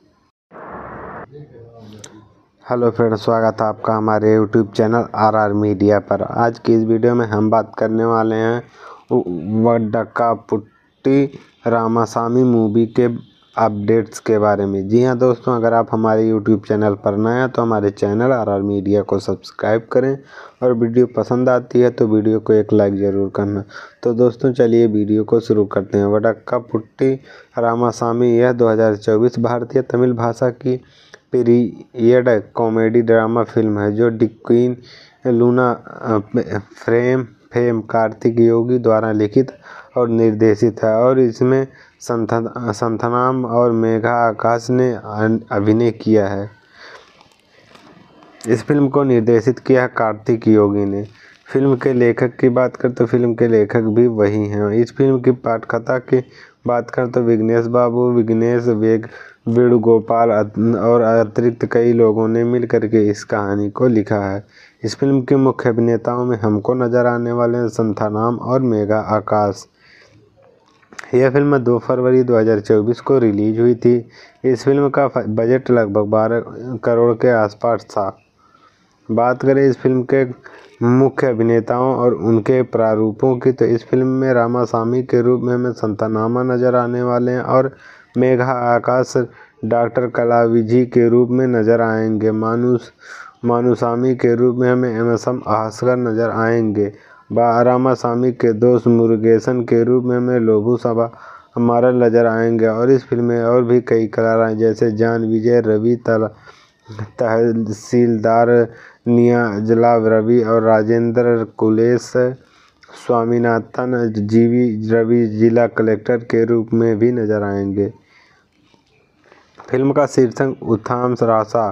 [SPEAKER 1] हेलो फ्रेंड्स, स्वागत है आपका हमारे यूट्यूब चैनल RR मीडिया पर। आज की इस वीडियो में हम बात करने वाले हैं वडक्कापुट्टी रामासामी मूवी के अपडेट्स के बारे में। जी हाँ दोस्तों, अगर आप हमारे यूट्यूब चैनल पर नए हैं तो हमारे चैनल RR मीडिया को सब्सक्राइब करें और वीडियो पसंद आती है तो वीडियो को एक लाइक ज़रूर करना। तो दोस्तों चलिए वीडियो को शुरू करते हैं। वडक्कापुट्टी रामासामी यह 2024 भारतीय तमिल भाषा की पीरियड कॉमेडी ड्रामा फिल्म है जो queen Luna fame Karthik Yogi द्वारा लिखित और निर्देशित है और इसमें संथानाम और मेघा आकाश ने अभिनय किया है। इस फिल्म को निर्देशित किया कार्तिक योगी ने। फिल्म के लेखक की बात करें तो फिल्म के लेखक भी वही हैं। इस फिल्म की पटकथा की बात करें तो विघ्नेश बाबू, विघ्नेश वेणुगोपाल और अतिरिक्त कई लोगों ने मिलकर के इस कहानी को लिखा है। इस फिल्म के मुख्य अभिनेताओं में हमको नजर आने वाले हैं संथानाम और मेघा आकाश। यह फिल्म 2 फरवरी 2024 को रिलीज हुई थी। इस फिल्म का बजट लगभग 12 करोड़ के आसपास था। बात करें इस फिल्म के मुख्य अभिनेताओं और उनके प्रारूपों की तो इस फिल्म में रामासामी के रूप में हमें संथानामा नजर आने वाले हैं और मेघा आकाश डॉक्टर कलाविजी के रूप में नजर आएंगे। मानुसामी के रूप में हमें एम भास्कर नजर आएंगे। रामासामी के दोस्त मुरुगेसन के रूप में हमें लोभू सभा हमारा नजर आएंगे। और इस फिल्म में और भी कई कलाकार हैं जैसे जान विजय, रवि तहसीलदार, नीरजला रवि और राजेंद्र कुलेश, स्वामीनाथन रवि जिला कलेक्टर के रूप में भी नजर आएंगे। फिल्म का शीर्षक उथाम रासा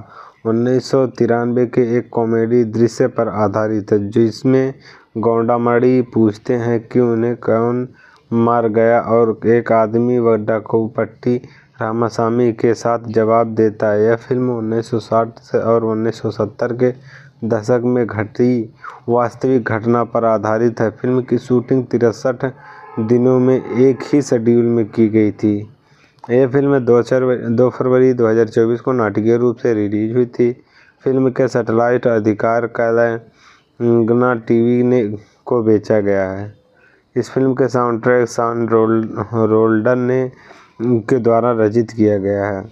[SPEAKER 1] 1993 के एक कॉमेडी दृश्य पर आधारित है जिसमें गौंडामणि पूछते हैं कि उन्हें कौन मार गया और एक आदमी व डाकूपट्टी रामासामी के साथ जवाब देता है। यह फिल्म 1960 और 1970 के दशक में घटी वास्तविक घटना पर आधारित है। फिल्म की शूटिंग 63 दिनों में एक ही शेड्यूल में की गई थी। यह फिल्म 2 फरवरी 2024 को नाटकीय रूप से रिलीज हुई थी। फिल्म के सैटेलाइट अधिकार कलांगना टीवी को बेचा गया है। इस फिल्म के साउंड ट्रैक सान रोल्डन के द्वारा रचित किया गया है।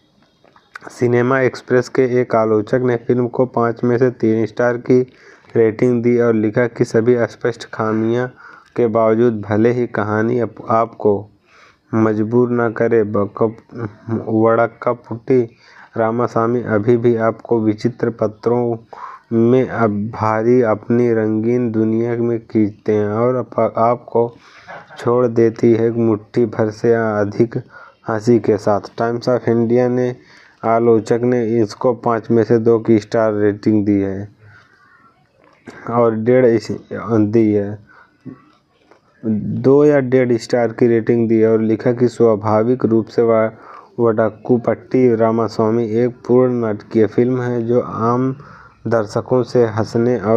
[SPEAKER 1] सिनेमा एक्सप्रेस के एक आलोचक ने फिल्म को 5 में से 3 स्टार की रेटिंग दी और लिखा कि सभी स्पष्ट खामियों के बावजूद भले ही कहानी आपको मजबूर न करे, वडक्कापुट्टी रामासामी अभी भी आपको विचित्र पत्रों में भारी अपनी रंगीन दुनिया में खींचते हैं और आपको छोड़ देती है मुट्ठी भर से अधिक हंसी के साथ। टाइम्स ऑफ इंडिया ने आलोचक ने इसको 5 में से 2 की स्टार रेटिंग दी है और 1.5 दी है 2 या 1.5 स्टार की रेटिंग दी है और लिखा कि स्वाभाविक रूप से वडक्कापुट्टी रामासामी एक पूर्ण नाटकीय फिल्म है जो आम दर्शकों से हंसने और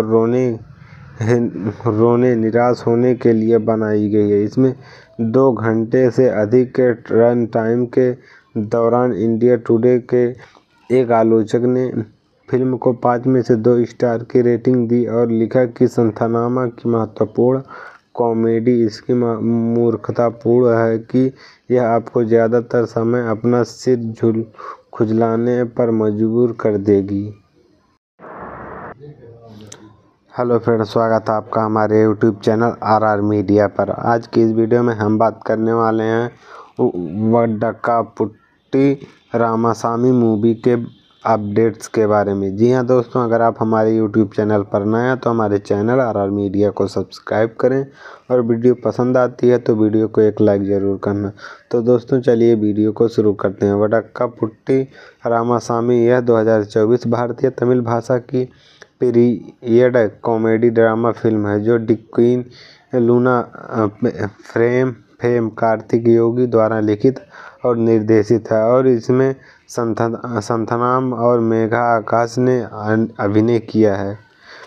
[SPEAKER 1] रोने निराश होने के लिए बनाई गई है। इसमें 2 घंटे से अधिक के रन टाइम के दौरान इंडिया टुडे के एक आलोचक ने फिल्म को 5 में से 2 स्टार की रेटिंग दी और लिखा कि संथानामा की महत्वपूर्ण कॉमेडी इसकी मूर्खतापूर्ण है कि यह आपको ज़्यादातर समय अपना सिर खुजलाने पर मजबूर कर देगी। हेलो फ्रेंड्स, स्वागत है आपका हमारे यूट्यूब चैनल RR मीडिया पर। आज की इस वीडियो में हम बात करने वाले हैं वडक्कापुट्टी रामासामी मूवी के अपडेट्स के बारे में। जी हाँ दोस्तों, अगर आप हमारे यूट्यूब चैनल पर नए हैं तो हमारे चैनल RR मीडिया को सब्सक्राइब करें और वीडियो पसंद आती है तो वीडियो को एक लाइक ज़रूर करना। तो दोस्तों चलिए वीडियो को शुरू करते हैं। वडक्कापुट्टी रामासामी यह 2024 भारतीय तमिल भाषा की पीरियड कॉमेडी ड्रामा फिल्म है जो queen Luna fame Karthik Yogi द्वारा लिखित और निर्देशित है और इसमें संथानाम और मेघा आकाश ने अभिनय किया है।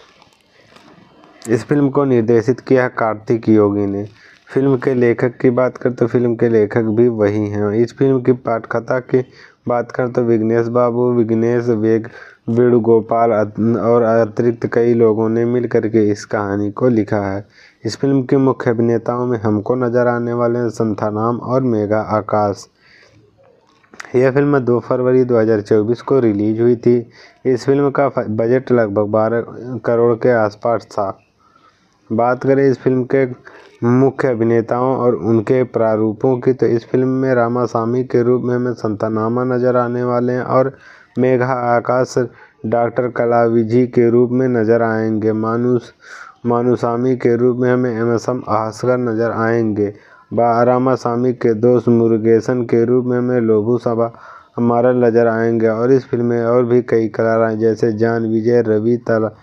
[SPEAKER 1] इस फिल्म को निर्देशित किया कार्तिक योगी ने। फिल्म के लेखक की बात करें तो फिल्म के लेखक भी वही हैं। इस फिल्म की पटकथा की बात करें तो विघ्नेश बाबू, विघ्नेश वेणुगोपाल और अतिरिक्त कई लोगों ने मिलकर के इस कहानी को लिखा है। इस फिल्म के मुख्य अभिनेताओं में हमको नजर आने वाले हैं संथानाम और मेघा आकाश। यह फिल्म 2 फरवरी 2024 को रिलीज हुई थी। इस फिल्म का बजट लगभग 12 करोड़ के आसपास था। बात करें इस फिल्म के मुख्य अभिनेताओं और उनके प्रारूपों की तो इस फिल्म में रामासामी के रूप में हमें संथानामा नजर आने वाले हैं और मेघा आकाश डॉक्टर कलाविजी के रूप में नजर आएंगे। मानुसामी के रूप में हमें एम भास्कर नजर आएंगे। रामासामी के दोस्त मुरुगेसन के रूप में हमें लोभू सभा हमारा नजर आएंगे। और इस फिल्म में और भी कई कलाकार जैसे जान विजय, रवि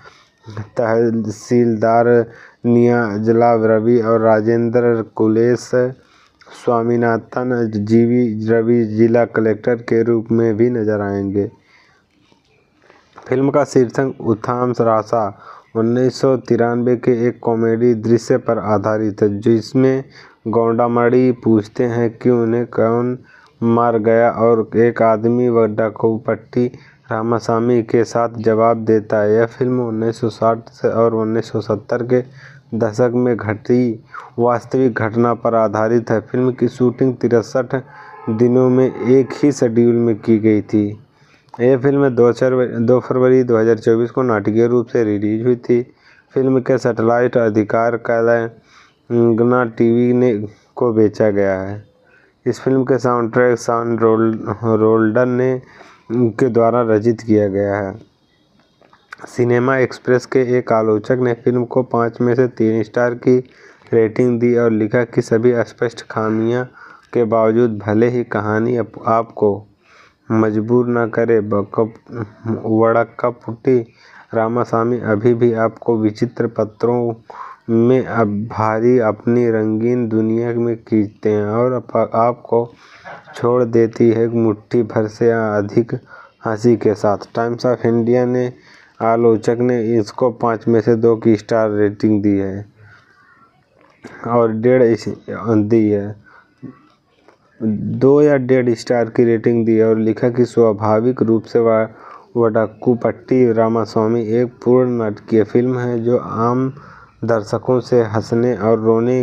[SPEAKER 1] तहसीलदार, नीरजला रवि और राजेंद्र कुलेश, स्वामीनाथन रवि जिला कलेक्टर के रूप में भी नजर आएंगे। फिल्म का शीर्षक उत्थान रासा 1993 के एक कॉमेडी दृश्य पर आधारित है, जिसमें गौंडामणि पूछते हैं कि उन्हें कौन मार गया और एक आदमी वडक्कुपट्टी रामासामी के साथ जवाब देता है। यह फिल्म 1960 और 1970 के दशक में घटी वास्तविक घटना पर आधारित है। फिल्म की शूटिंग 63 दिनों में एक ही शेड्यूल में की गई थी। यह फिल्म 2 फरवरी 2024 को नाटकीय रूप से रिलीज हुई थी। फिल्म के सैटेलाइट अधिकार तेलंगाना टीवी को बेचा गया है। इस फिल्म के साउंड ट्रैक शॉन रोल्डन के द्वारा रचित किया गया है। सिनेमा एक्सप्रेस के एक आलोचक ने फिल्म को 5 में से 3 स्टार की रेटिंग दी और लिखा कि सभी स्पष्ट खामियों के बावजूद भले ही कहानी आपको मजबूर न करे, वडक्कुपट्टी रामासामी अभी भी आपको विचित्र पात्रों में भारी अपनी रंगीन दुनिया में खींचते हैं और आपको छोड़ देती है मुट्ठी भर से अधिक हंसी के साथ। टाइम्स ऑफ इंडिया ने आलोचक ने इसको 5 में से 2 की स्टार रेटिंग दी है और 1.5 दी है 2 या 1.5 स्टार की रेटिंग दी और लिखा कि स्वाभाविक रूप से वडक्कुपट्टी रामासामी एक पूर्ण नाटकीय फिल्म है जो आम दर्शकों से हंसने और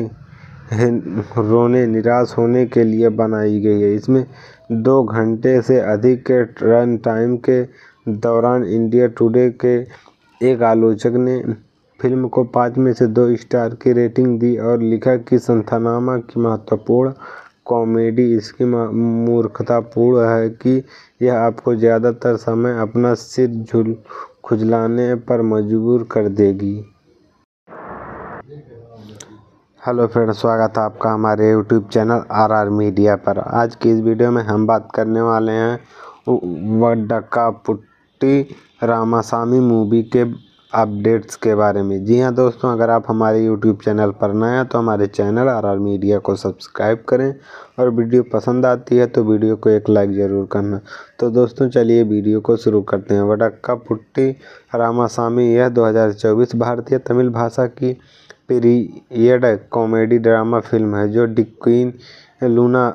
[SPEAKER 1] रोने निराश होने के लिए बनाई गई है। इसमें 2 घंटे से अधिक के रन टाइम के दौरान इंडिया टुडे के एक आलोचक ने फिल्म को 5 में से 2 स्टार की रेटिंग दी और लिखा कि संथानामा की महत्वपूर्ण कॉमेडी इसकी मूर्खतापूर्ण है कि यह आपको ज़्यादातर समय अपना सिर खुजलाने पर मजबूर कर देगी। हेलो फ्रेंड्स, स्वागत है आपका हमारे यूट्यूब चैनल RR मीडिया पर। आज की इस वीडियो में हम बात करने वाले हैं वडक्कुपट्टी रामासामी मूवी के अपडेट्स के बारे में। जी हाँ दोस्तों, अगर आप हमारे यूट्यूब चैनल पर नए हैं तो हमारे चैनल RR मीडिया को सब्सक्राइब करें और वीडियो पसंद आती है तो वीडियो को एक लाइक ज़रूर करना। तो दोस्तों चलिए वीडियो को शुरू करते हैं। वडक्कुपट्टी रामासामी यह 2024 भारतीय तमिल भाषा की पीरियड कॉमेडी ड्रामा फिल्म है जो queen Luna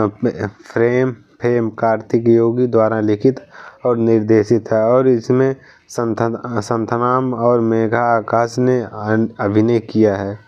[SPEAKER 1] fame Karthik Yogi द्वारा लिखित और निर्देशित है और इसमें संथानाम और मेघा आकाश ने अभिनय किया है।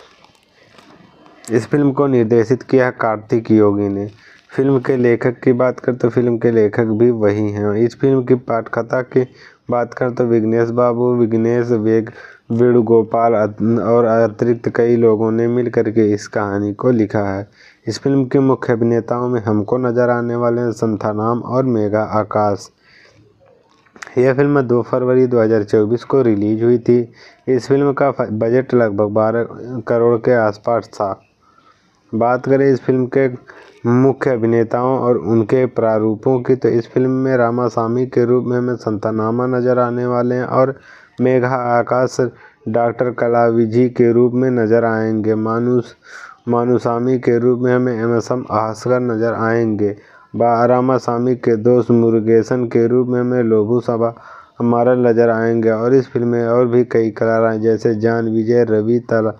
[SPEAKER 1] इस फिल्म को निर्देशित किया है कार्तिक योगी ने। फिल्म के लेखक की बात करें तो फिल्म के लेखक भी वही हैं। इस फिल्म की पटकथा की बात करें तो विघ्नेश बाबू, विघ्नेश वेणुगोपाल और अतिरिक्त कई लोगों ने मिलकर के इस कहानी को लिखा है। इस फिल्म के मुख्य अभिनेताओं में हमको नजर आने वाले हैं संथानाम और मेघा आकाश। यह फिल्म 2 फरवरी 2024 को रिलीज हुई थी। इस फिल्म का बजट लगभग 12 करोड़ के आसपास था। बात करें इस फिल्म के मुख्य अभिनेताओं और उनके प्रारूपों की तो इस फिल्म में रामासामी के रूप में हमें संथानामा नजर आने वाले हैं और मेघा आकाश डॉक्टर कलाविजी के रूप में नजर आएंगे। मानुसामी के रूप में हमें एम भास्कर नजर आएंगे। रामासामी के दोस्त मुरुगेसन के रूप में हमें लोभू सभा हमारा नजर आएंगे। और इस फिल्म में और भी कई कलाकार जैसे जान विजय, रवि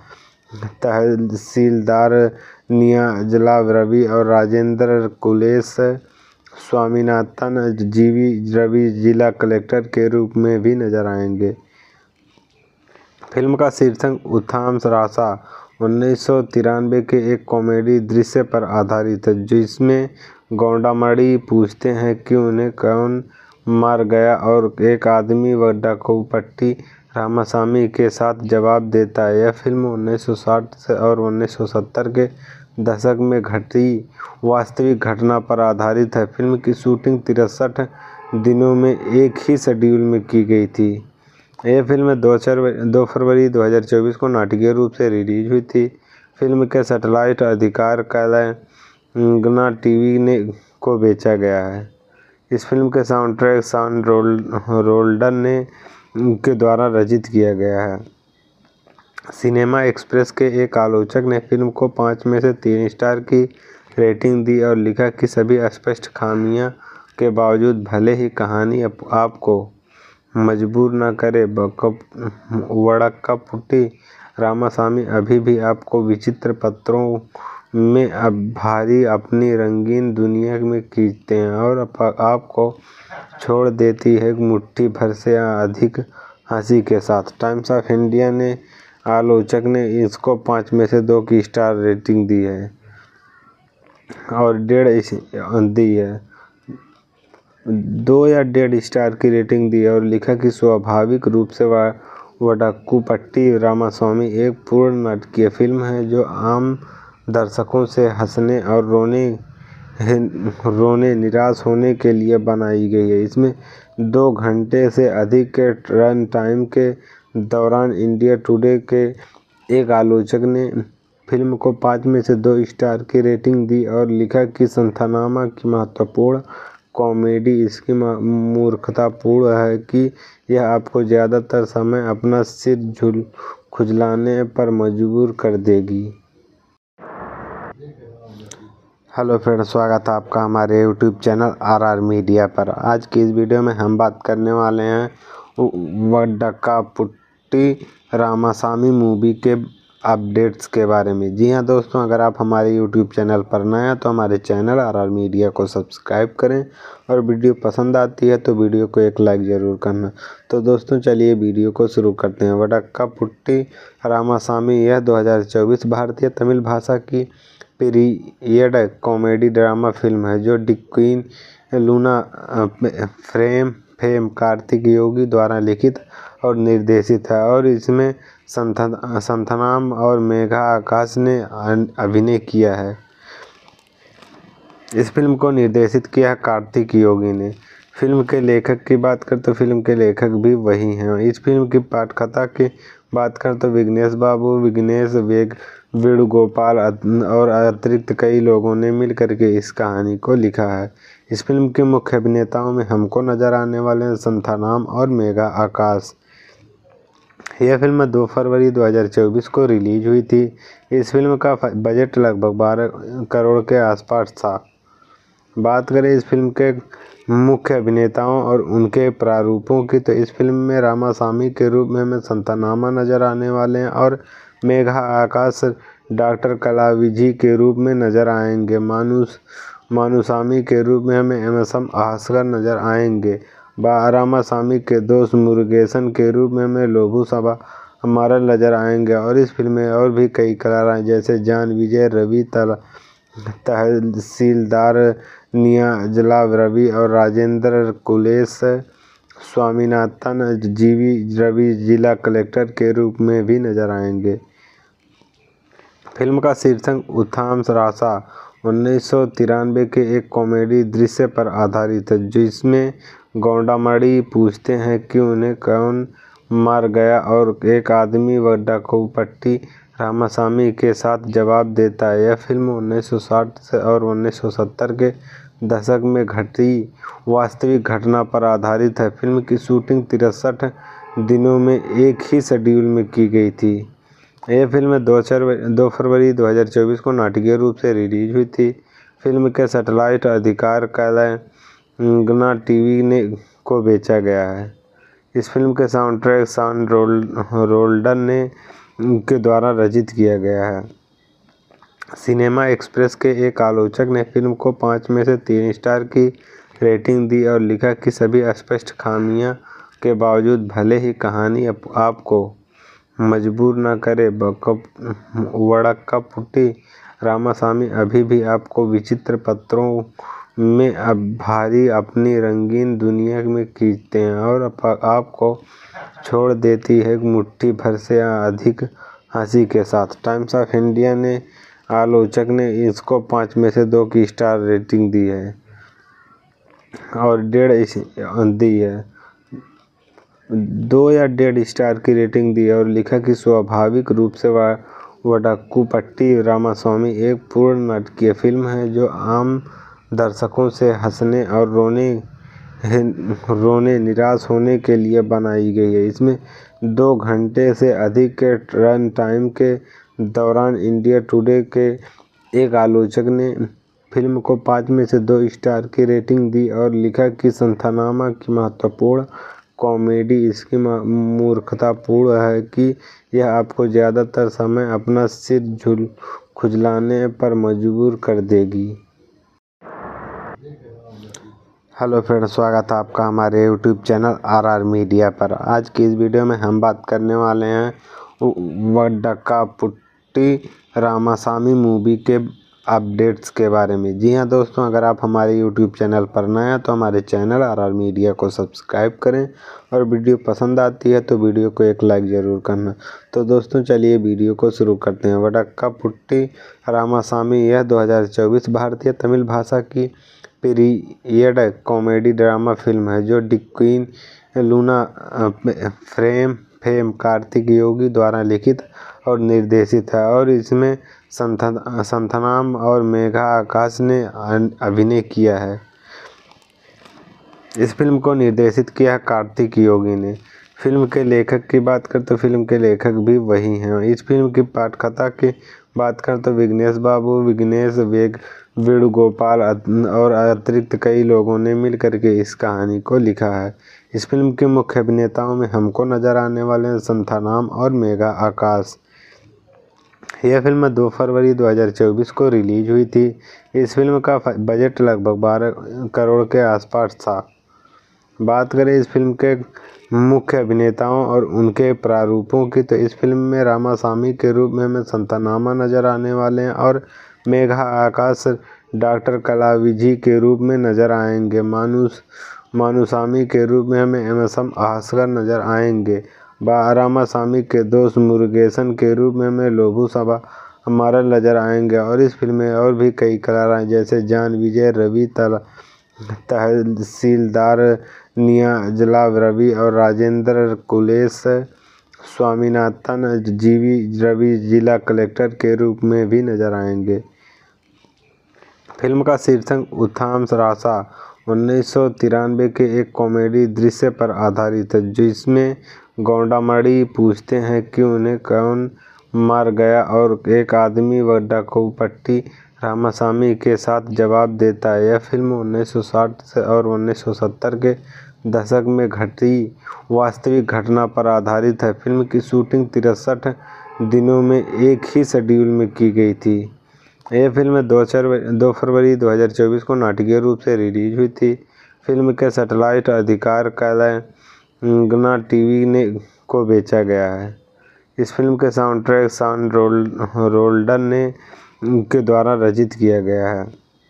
[SPEAKER 1] तहसीलदार, नीरजला रवि और राजेंद्र कुलेश, स्वामीनाथन रवि जिला कलेक्टर के रूप में भी नजर आएंगे। फिल्म का शीर्षक उत्थान रासा 1993 के एक कॉमेडी दृश्य पर आधारित है, जिसमें गौंडामणि पूछते हैं कि उन्हें कौन मार गया और एक आदमी वडक्कुपट्टी रामासामी के साथ जवाब देता है। यह फिल्म 1960 और 1970 के दशक में घटी वास्तविक घटना पर आधारित है। फिल्म की शूटिंग 63 दिनों में एक ही शेड्यूल में की गई थी। यह फिल्म 2 फरवरी 2024 को नाटकीय रूप से रिलीज हुई थी। फिल्म के सैटेलाइट अधिकार तेलंगाना टीवी को बेचा गया है। इस फिल्म के साउंड ट्रैक सान रोल्डन ने के द्वारा रचित किया गया है। सिनेमा एक्सप्रेस के एक आलोचक ने फिल्म को 5 में से 3 स्टार की रेटिंग दी और लिखा कि सभी स्पष्ट खामियों के बावजूद भले ही कहानी आपको मजबूर न करे, वडक्कापुट्टी रामासामी अभी भी आपको विचित्र पत्रों में भारी अपनी रंगीन दुनिया में खींचते हैं और आपको छोड़ देती है मुट्ठी भर से अधिक हंसी के साथ। टाइम्स ऑफ इंडिया ने आलोचक ने इसको 5 में से 2 की स्टार रेटिंग दी है और 1.5 दी है 2 या 1.5 स्टार की रेटिंग दी और लिखा कि स्वाभाविक रूप से वडक्कापुट्टी रामास्वामी एक पूर्ण नाटकीय फिल्म है जो आम दर्शकों से हंसने और रोने निराश होने के लिए बनाई गई है। इसमें 2 घंटे से अधिक के रन टाइम के दौरान इंडिया टुडे के एक आलोचक ने फिल्म को 5 में से 2 स्टार की रेटिंग दी और लिखा कि संथानामा की महत्वपूर्ण कॉमेडी इसकी मूर्खतापूर्ण है कि यह आपको ज़्यादातर समय अपना सिर खुजलाने पर मजबूर कर देगी। हेलो फ्रेंड्स, स्वागत है आपका हमारे यूट्यूब चैनल RR मीडिया पर। आज की इस वीडियो में हम बात करने वाले हैं वडक्कापुट्टी रामासामी मूवी के अपडेट्स के बारे में। जी हाँ दोस्तों, अगर आप हमारे यूट्यूब चैनल पर नए हैं तो हमारे चैनल RR मीडिया को सब्सक्राइब करें और वीडियो पसंद आती है तो वीडियो को एक लाइक ज़रूर करना। तो दोस्तों चलिए वीडियो को शुरू करते हैं। वडक्कापुट्टी रामासामी यह 2024 भारतीय तमिल भाषा की पीरियड कॉमेडी ड्रामा फिल्म है जो queen Luna fame Karthik Yogi द्वारा लिखित और निर्देशित है और इसमें संथानाम और मेघा आकाश ने अभिनय किया है। इस फिल्म को निर्देशित किया कार्तिक योगी ने। फिल्म के लेखक की बात करें तो फिल्म के लेखक भी वही हैं। इस फिल्म की पटकथा की बात करें तो विघ्नेश बाबू, विघ्नेश वेणुगोपाल और अतिरिक्त कई लोगों ने मिलकर के इस कहानी को लिखा है। इस फिल्म के मुख्य अभिनेताओं में हमको नजर आने वाले हैं संथानाम और मेघा आकाश। यह फिल्म 2 फरवरी 2024 को रिलीज हुई थी। इस फिल्म का बजट लगभग 12 करोड़ के आसपास था। बात करें इस फिल्म के मुख्य अभिनेताओं और उनके प्रारूपों की तो इस फिल्म में रामासामी के रूप में हमें संथानामा नजर आने वाले हैं और मेघा आकाश डॉक्टर कलाविजी के रूप में नजर आएंगे। मानुसामी के रूप में हमें MSM भास्कर नजर आएंगे। रामासामी के दोस्त मुरुगेसन के रूप में हमें लोभू सभा हमारा नजर आएंगे और इस फिल्म में और भी कई कलाकार हैं जैसे जान विजय, रवि तहसीलदार, नीरजला रवि और राजेंद्र कुलेश, स्वामीनाथन रवि जिला कलेक्टर के रूप में भी नजर आएंगे। फिल्म का शीर्षक उथाम रासा 1993 के एक कॉमेडी दृश्य पर आधारित है जिसमें गौंडामणि पूछते हैं कि उन्हें कौन मार गया और एक आदमी वडक्कापुट्टी रामासामी के साथ जवाब देता है। यह फिल्म 1960 और 1970 के दशक में घटी वास्तविक घटना पर आधारित है। फिल्म की शूटिंग 63 दिनों में एक ही शेड्यूल में की गई थी। यह फिल्म 2 फरवरी 2024 को नाटकीय रूप से रिलीज हुई थी। फिल्म के सैटेलाइट अधिकार तेलंगाना टीवी को बेचा गया है। इस फिल्म के साउंड ट्रैक सान रोल्डन ने के द्वारा रचित किया गया है। सिनेमा एक्सप्रेस के एक आलोचक ने फिल्म को 5 में से 3 स्टार की रेटिंग दी और लिखा कि सभी स्पष्ट खामियों के बावजूद भले ही कहानी आपको मजबूर न करे, वडक्कापुट्टी रामासामी अभी भी आपको विचित्र पत्रों में भारी अपनी रंगीन दुनिया में खींचते हैं और आपको छोड़ देती है मुट्ठी भर से अधिक हंसी के साथ। टाइम्स ऑफ इंडिया ने आलोचक ने इसको 5 में से 2 की स्टार रेटिंग दी है और 1.5 दी है 2 या 1.5 स्टार की रेटिंग दी और लिखा कि स्वाभाविक रूप से वडक्कापुट्टी रामास्वामी एक पूर्ण नाटकीय फिल्म है जो आम दर्शकों से हंसने और रोने निराश होने के लिए बनाई गई है। इसमें 2 घंटे से अधिक के रन टाइम के दौरान इंडिया टुडे के एक आलोचक ने फिल्म को 5 में से 2 स्टार की रेटिंग दी और लिखा कि संथनामा की महत्वपूर्ण कॉमेडी इसकी मूर्खतापूर्ण है कि यह आपको ज़्यादातर समय अपना सिर खुजलाने पर मजबूर कर देगी। हेलो फ्रेंड्स, स्वागत है आपका हमारे यूट्यूब चैनल RR मीडिया पर। आज की इस वीडियो में हम बात करने वाले हैं वडक्कापुट्टी रामासामी मूवी के अपडेट्स के बारे में। जी हाँ दोस्तों, अगर आप हमारे यूट्यूब चैनल पर नए हैं तो हमारे चैनल RR मीडिया को सब्सक्राइब करें और वीडियो पसंद आती है तो वीडियो को एक लाइक ज़रूर करना। तो दोस्तों चलिए वीडियो को शुरू करते हैं। वडक्कापुट्टी रामासामी यह 2024 भारतीय तमिल भाषा की पीरियड कॉमेडी ड्रामा फिल्म है जो queen Luna fame Karthik Yogi द्वारा लिखित और निर्देशित है और इसमें संथनाम और मेघा आकाश ने अभिनय किया है। इस फिल्म को निर्देशित किया है कार्तिक योगी ने। फिल्म के लेखक की बात करें तो फिल्म के लेखक भी वही हैं। इस फिल्म की पटकथा की बात करें तो विघ्नेश बाबू, विघ्नेश वेणुगोपाल और अतिरिक्त कई लोगों ने मिलकर के इस कहानी को लिखा है। इस फिल्म के मुख्य अभिनेताओं में हमको नजर आने वाले हैं संथनाम और मेघा आकाश। यह फिल्म 2 फरवरी 2024 को रिलीज हुई थी। इस फिल्म का बजट लगभग 12 करोड़ के आसपास था। बात करें इस फिल्म के मुख्य अभिनेताओं और उनके प्रारूपों की तो इस फिल्म में रामासामी के रूप में हमें संथनामा नजर आने वाले हैं और मेघा आकाश डॉक्टर कलाविजी के रूप में नजर आएंगे। मानुसामी के रूप में हमें MSM भास्कर नजर आएंगे। रामासामी के दोस्त मुरुगेसन के रूप में हमें लोभू सभा हमारा नजर आएंगे। और इस फिल्म में और भी कई कलाकार जैसे जान विजय, रवि तहसीलदार, नीरजला रवि और राजेंद्र कुलेश स्वामीनाथन रवि जिला कलेक्टर के रूप में भी नजर आएंगे। फिल्म का शीर्षक उत्थाम रासा 1993 के एक कॉमेडी दृश्य पर आधारित है जिसमें गौंडामणि पूछते हैं कि उन्हें कौन मार गया और एक आदमी वडक्कापुट्टी रामासामी के साथ जवाब देता है। यह फिल्म 1960 से और 1970 के दशक में घटी वास्तविक घटना पर आधारित है। फिल्म की शूटिंग 63 दिनों में एक ही शेड्यूल में की गई थी। यह फिल्म 2 फरवरी 2024 को नाटकीय रूप से रिलीज हुई थी। फिल्म के सैटेलाइट अधिकार तेलंगाना टीवी को बेचा गया है। इस फिल्म के साउंड ट्रैक शॉन रोल्डन के द्वारा रचित किया गया है।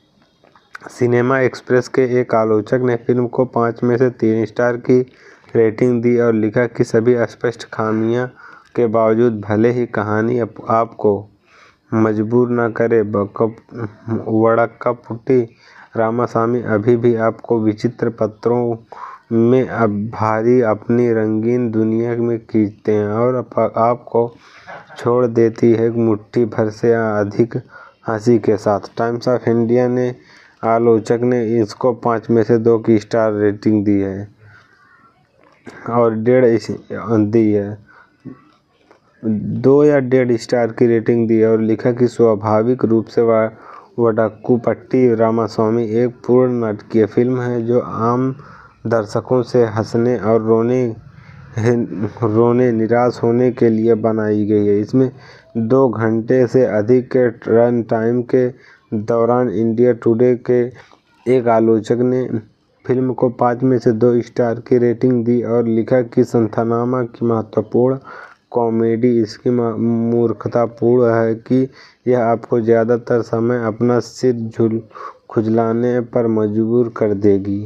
[SPEAKER 1] सिनेमा एक्सप्रेस के एक आलोचक ने फिल्म को 5 में से 3 स्टार की रेटिंग दी और लिखा कि सभी स्पष्ट खामियों के बावजूद भले ही कहानी आपको मजबूर न करे, वडक्कापुट्टी रामासामी अभी भी आपको विचित्र पात्रों में भारी अपनी रंगीन दुनिया में खींचते हैं और आपको छोड़ देती है मुट्ठी भर से अधिक हंसी के साथ। टाइम्स ऑफ इंडिया ने आलोचक ने इसको 5 में से 2 की स्टार रेटिंग दी है और 1.5 दी है 2 या 1.5 स्टार की रेटिंग दी है और लिखा कि स्वाभाविक रूप से वडक्कापुट्टी रामासामी एक पूर्ण नाटकीय फिल्म है जो आम दर्शकों से हंसने और रोने निराश होने के लिए बनाई गई है। इसमें 2 घंटे से अधिक के रन टाइम के दौरान इंडिया टुडे के एक आलोचक ने फिल्म को 5 में से 2 स्टार की रेटिंग दी और लिखा कि संथनामा की महत्वपूर्ण कॉमेडी इसकी मूर्खतापूर्ण है कि यह आपको ज़्यादातर समय अपना सिर खुजलाने पर मजबूर कर देगी।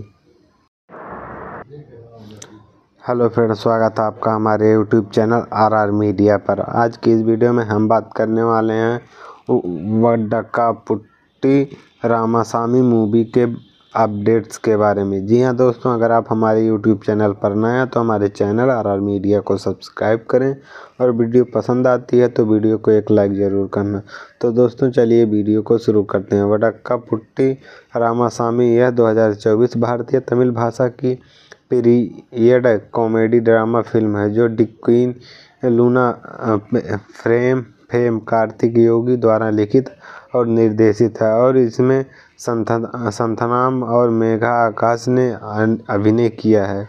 [SPEAKER 1] हेलो फ्रेंड्स, स्वागत है आपका हमारे यूट्यूब चैनल RR मीडिया पर। आज की इस वीडियो में हम बात करने वाले हैं वडक्कापुट्टी रामासामी मूवी के अपडेट्स के बारे में। जी हाँ दोस्तों, अगर आप हमारे यूट्यूब चैनल पर नए हैं तो हमारे चैनल RR मीडिया को सब्सक्राइब करें और वीडियो पसंद आती है तो वीडियो को एक लाइक ज़रूर करना। तो दोस्तों चलिए वीडियो को शुरू करते हैं। वडक्का पुट्टी रामासामी यह 2024 भारतीय तमिल भाषा की पीरियड कॉमेडी ड्रामा फिल्म है जो queen Luna fame Karthik Yogi द्वारा लिखित और निर्देशित है और इसमें संथनाम और मेघा आकाश ने अभिनय किया है।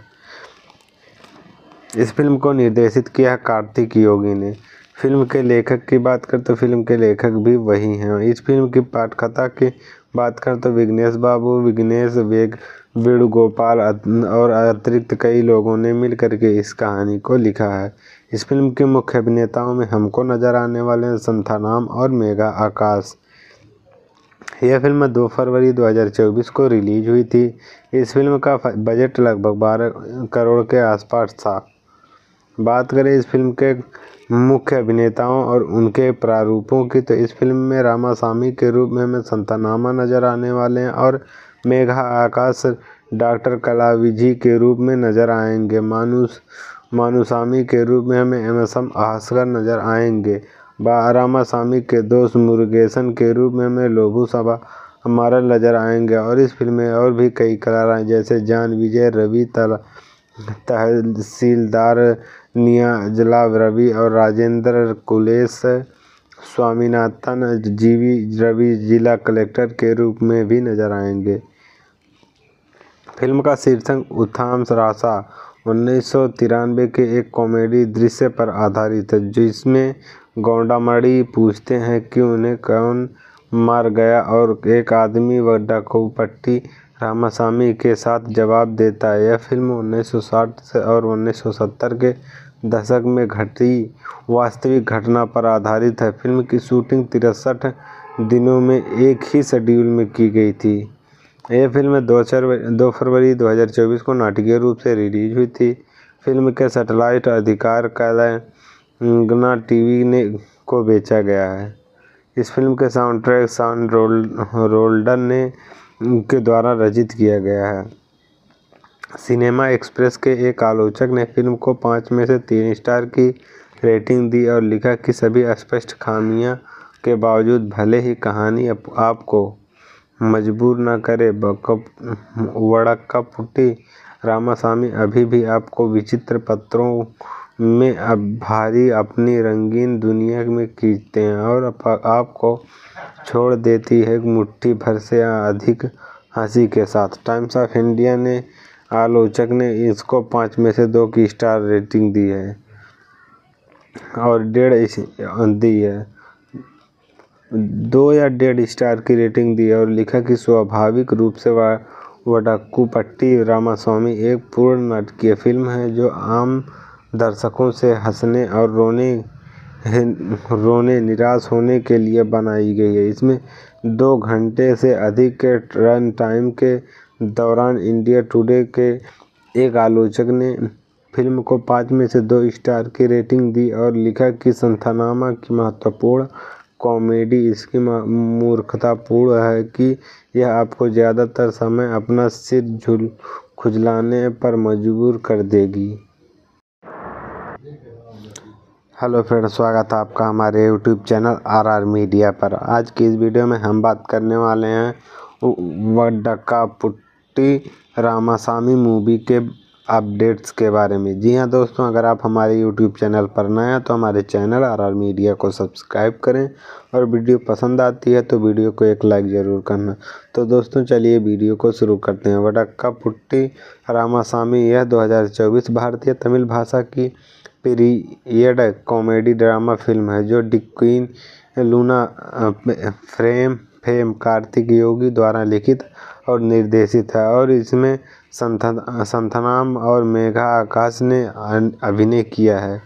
[SPEAKER 1] इस फिल्म को निर्देशित किया है कार्तिक योगी ने। फिल्म के लेखक की बात करें तो फिल्म के लेखक भी वही हैं। इस फिल्म की पटकथा की बात करें तो विघ्नेश बाबू, विघ्नेश वेणुगोपाल और अतिरिक्त कई लोगों ने मिलकर के इस कहानी को लिखा है। इस फिल्म के मुख्य अभिनेताओं में हमको नजर आने वाले हैं संथानाम और मेघा आकाश। यह फिल्म 2 फरवरी 2024 को रिलीज हुई थी। इस फिल्म का बजट लगभग 12 करोड़ के आसपास था। बात करें इस फिल्म के मुख्य अभिनेताओं और उनके प्रारूपों की तो इस फिल्म में रामासामी के रूप में हमें संथनामा नजर आने वाले हैं और मेघा आकाश डॉक्टर कलाविजी के रूप में नजर आएंगे। मानुसामी के रूप में हमें MSM भास्कर नजर आएंगे। रामासामी के दोस्त मुरुगेसन के रूप में हमें लोभू सभा हमारा नजर आएंगे। और इस फिल्म में और भी कई कलाकार जैसे जान विजय, रवि तहसीलदार, नीरजला रवि और राजेंद्र कुलेश स्वामीनाथन रवि जिला कलेक्टर के रूप में भी नजर आएंगे। फिल्म का शीर्षक उथाम रासा 1993 के एक कॉमेडी दृश्य पर आधारित है जिसमें गौंडामणि पूछते हैं कि उन्हें कौन मार गया और एक आदमी वडक्कूपट्टी रामासामी के साथ जवाब देता है। यह फिल्म 1960 और 1970 के दशक में घटी वास्तविक घटना पर आधारित है। फिल्म की शूटिंग 63 दिनों में एक ही शेड्यूल में की गई थी। यह फिल्म 2 फरवरी 2024 को नाटकीय रूप से रिलीज हुई थी। फिल्म के सैटेलाइट अधिकार तेलंगाना टीवी को बेचा गया है। इस फिल्म के साउंड ट्रैक शॉन रोल्डन के द्वारा रचित किया गया है। सिनेमा एक्सप्रेस के एक आलोचक ने फिल्म को 5 में से 3 स्टार की रेटिंग दी और लिखा कि सभी स्पष्ट खामियों के बावजूद भले ही कहानी आपको मजबूर न करे, वडक्कापुट्टी रामासामी अभी भी आपको विचित्र पत्रों में भारी अपनी रंगीन दुनिया में खींचते हैं और आपको छोड़ देती है मुट्ठी भर से अधिक हंसी के साथ। टाइम्स ऑफ इंडिया ने आलोचक ने इसको 5 में से 2 की स्टार रेटिंग दी है और 1.5 दी है 2 या 1.5 स्टार की रेटिंग दी है और लिखा कि स्वाभाविक रूप से वडक्कूपट्टी रामासामी एक पूर्ण नाटकीय फिल्म है जो आम दर्शकों से हंसने और रोने निराश होने के लिए बनाई गई है। इसमें 2 घंटे से अधिक के रन टाइम के दौरान इंडिया टुडे के एक आलोचक ने फिल्म को 5 में से 2 स्टार की रेटिंग दी और लिखा कि संथनामा की महत्वपूर्ण कॉमेडी इसकी मूर्खतापूर्ण है कि यह आपको ज़्यादातर समय अपना सिर खुजलाने पर मजबूर कर देगी। हेलो फ्रेंड्स, स्वागत है आपका हमारे यूट्यूब चैनल RR मीडिया पर। आज की इस वीडियो में हम बात करने वाले हैं वडक्कापुट्टी रामासामी मूवी के अपडेट्स के बारे में। जी हाँ दोस्तों, अगर आप हमारे यूट्यूब चैनल पर नए हैं तो हमारे चैनल RR मीडिया को सब्सक्राइब करें और वीडियो पसंद आती है तो वीडियो को एक लाइक ज़रूर करना। तो दोस्तों चलिए वीडियो को शुरू करते हैं। वडक्कापुट्टी रामासामी यह 2024 भारतीय तमिल भाषा की पीरियड कॉमेडी ड्रामा फिल्म है जो queen Luna fame Karthik Yogi द्वारा लिखित और निर्देशित है और इसमें संथनाम और मेघा आकाश ने अभिनय किया है।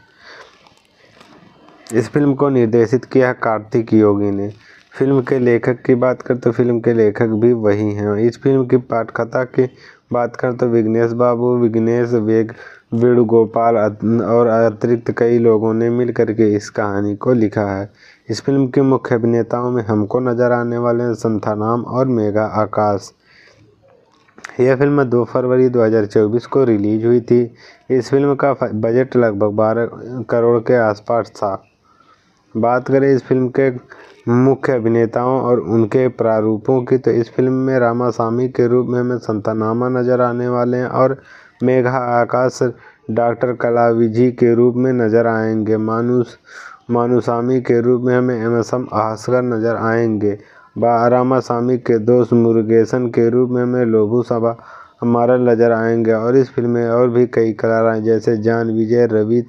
[SPEAKER 1] इस फिल्म को निर्देशित किया है कार्तिक योगी ने। फिल्म के लेखक की बात करें तो फिल्म के लेखक भी वही हैं। इस फिल्म की पटकथा की बात करें तो विघ्नेश बाबू, विघ्नेश वेणुगोपाल और अतिरिक्त कई लोगों ने मिलकर के इस कहानी को लिखा है। इस फिल्म के मुख्य अभिनेताओं में हमको नजर आने वाले हैं संथनाम और मेघा आकाश। यह फिल्म 2 फरवरी 2024 को रिलीज हुई थी। इस फिल्म का बजट लगभग 12 करोड़ के आसपास था। बात करें इस फिल्म के मुख्य अभिनेताओं और उनके प्रारूपों की, तो इस फिल्म में रामासामी के रूप में हमें संथानामा नज़र आने वाले हैं और मेघा आकाश डॉक्टर कलाविजी के रूप में नज़र आएंगे। मानुसामी के रूप में हमें एम भास्कर नज़र आएंगे। रामासामी के दोस्त मुरुगेसन के रूप में हमें लोभू सभा मारन नज़र आएंगे। और इस फिल्म में और भी कई कलाकार हैं जैसे जान विजय, रवि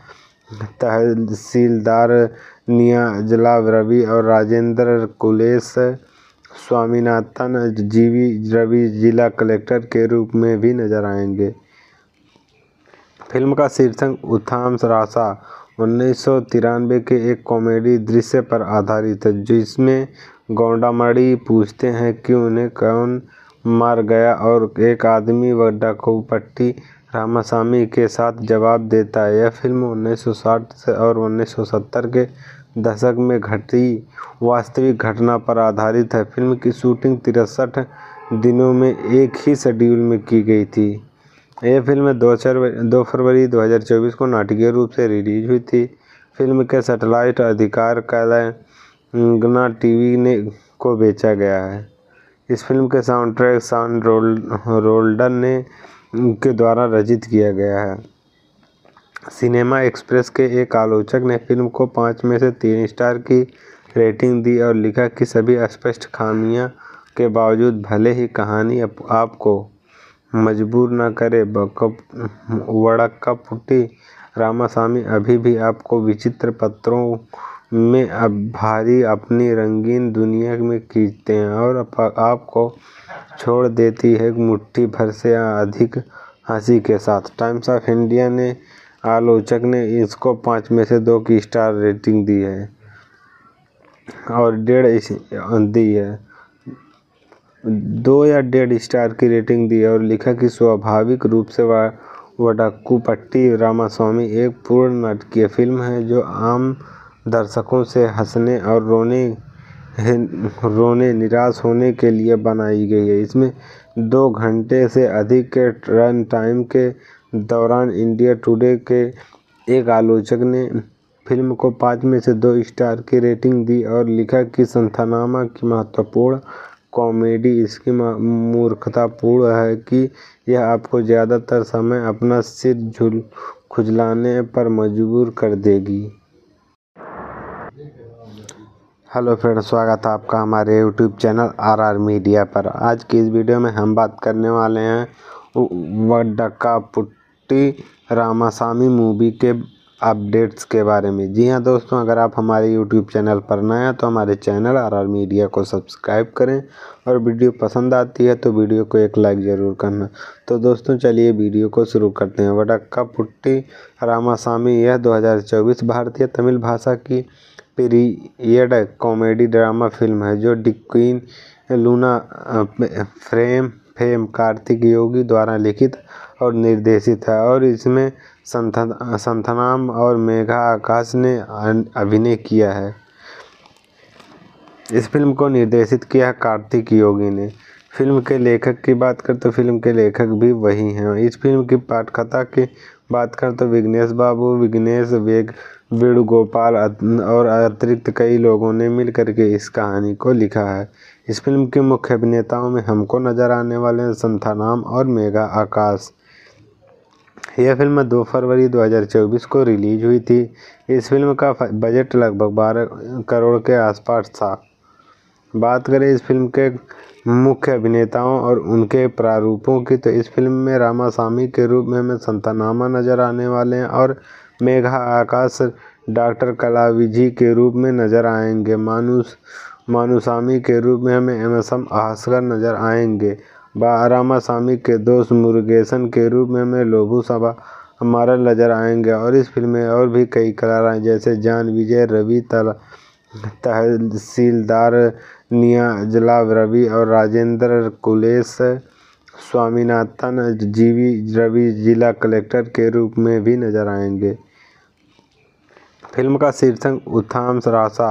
[SPEAKER 1] तहसीलदार, नीरजला रवि और राजेंद्र कुलेश, स्वामीनाथन रवि जिला कलेक्टर के रूप में भी नजर आएंगे। फिल्म का शीर्षक उथाम रासा 1993 के एक कॉमेडी दृश्य पर आधारित है, जिसमें गौंडामणि पूछते हैं कि उन्हें कौन मार गया और एक आदमी व डाकूपट्टी रामासामी के साथ जवाब देता है। यह फिल्म 1960 और 1970 के दशक में घटी वास्तविक घटना पर आधारित है। फिल्म की शूटिंग 63 दिनों में एक ही शेड्यूल में की गई थी। यह फिल्म 2 फरवरी 2024 को नाटकीय रूप से रिलीज हुई थी। फिल्म के सैटेलाइट अधिकार तेलंगाना टीवी को बेचा गया है। इस फिल्म के साउंड ट्रैक शॉन रोल्डन के द्वारा रचित किया गया है। सिनेमा एक्सप्रेस के एक आलोचक ने फिल्म को 5 में से 3 स्टार की रेटिंग दी और लिखा कि सभी स्पष्ट खामियों के बावजूद भले ही कहानी आपको मजबूर न करे, वडक्कापुट्टी रामासामी अभी भी आपको विचित्र पात्रों में भारी अपनी रंगीन दुनिया में खींचते हैं और आपको छोड़ देती है मुट्ठी भर से अधिक हंसी के साथ। टाइम्स ऑफ इंडिया ने आलोचक ने इसको 5 में से 2 की स्टार रेटिंग दी है और 1.5 दी है 2 या 1.5 स्टार की रेटिंग दी है और लिखा कि स्वाभाविक रूप से वडक्कापुट्टी रामासामी एक पूर्ण नाटकीय फिल्म है जो आम दर्शकों से हंसने और रोने निराश होने के लिए बनाई गई है। इसमें 2 घंटे से अधिक के रन टाइम के दौरान इंडिया टुडे के एक आलोचक ने फिल्म को 5 में से 2 स्टार की रेटिंग दी और लिखा कि संथानामा की महत्वपूर्ण कॉमेडी इसकी मूर्खतापूर्ण है कि यह आपको ज़्यादातर समय अपना सिर खुजलाने पर मजबूर कर देगी। हेलो फ्रेंड्स, स्वागत है आपका हमारे यूट्यूब चैनल RR मीडिया पर। आज की इस वीडियो में हम बात करने वाले हैं वडक्कापुट्टी रामासामी मूवी के अपडेट्स के बारे में। जी हाँ दोस्तों, अगर आप हमारे यूट्यूब चैनल पर नए हैं तो हमारे चैनल RR मीडिया को सब्सक्राइब करें और वीडियो पसंद आती है तो वीडियो को एक लाइक ज़रूर करना। तो दोस्तों चलिए वीडियो को शुरू करते हैं। वडक्कापुट्टी रामासामी यह 2024 भारतीय तमिल भाषा की पीरियड कॉमेडी ड्रामा फिल्म है जो queen Luna fame Karthik Yogi द्वारा लिखित और निर्देशित है और इसमें संथानाम और मेघा आकाश ने अभिनय किया है। इस फिल्म को निर्देशित किया है कार्तिक योगी ने। फिल्म के लेखक की बात करें तो फिल्म के लेखक भी वही हैं। इस फिल्म की पटकथा की बात करें तो विघ्नेश बाबू, विघ्नेश वेणुगोपाल और अतिरिक्त कई लोगों ने मिलकर के इस कहानी को लिखा है। इस फिल्म के मुख्य अभिनेताओं में हमको नजर आने वाले हैं संथानाम और मेघा आकाश। यह फिल्म 2 फरवरी 2024 को रिलीज हुई थी। इस फिल्म का बजट लगभग 12 करोड़ के आसपास था। बात करें इस फिल्म के मुख्य अभिनेताओं और उनके प्रारूपों की, तो इस फिल्म में रामासामी के रूप में हमें संथानामा नज़र आने वाले हैं और मेघा आकाश डॉक्टर कलाविजी के रूप में नज़र आएंगे। मानुसामी के रूप में हमें एम भास्कर नज़र आएंगे। रामासामी के दोस्त मुरुगेसन के रूप में हमें लोभू सभा मारन नज़र आएंगे। और इस फिल्म में और भी कई कलाकार जैसे जान विजय, रवि तहसीलदार, नीरजला रवि और राजेंद्र कुलेश, स्वामीनाथन रवि जिला कलेक्टर के रूप में भी नजर आएंगे। फिल्म का शीर्षक उथाम रासा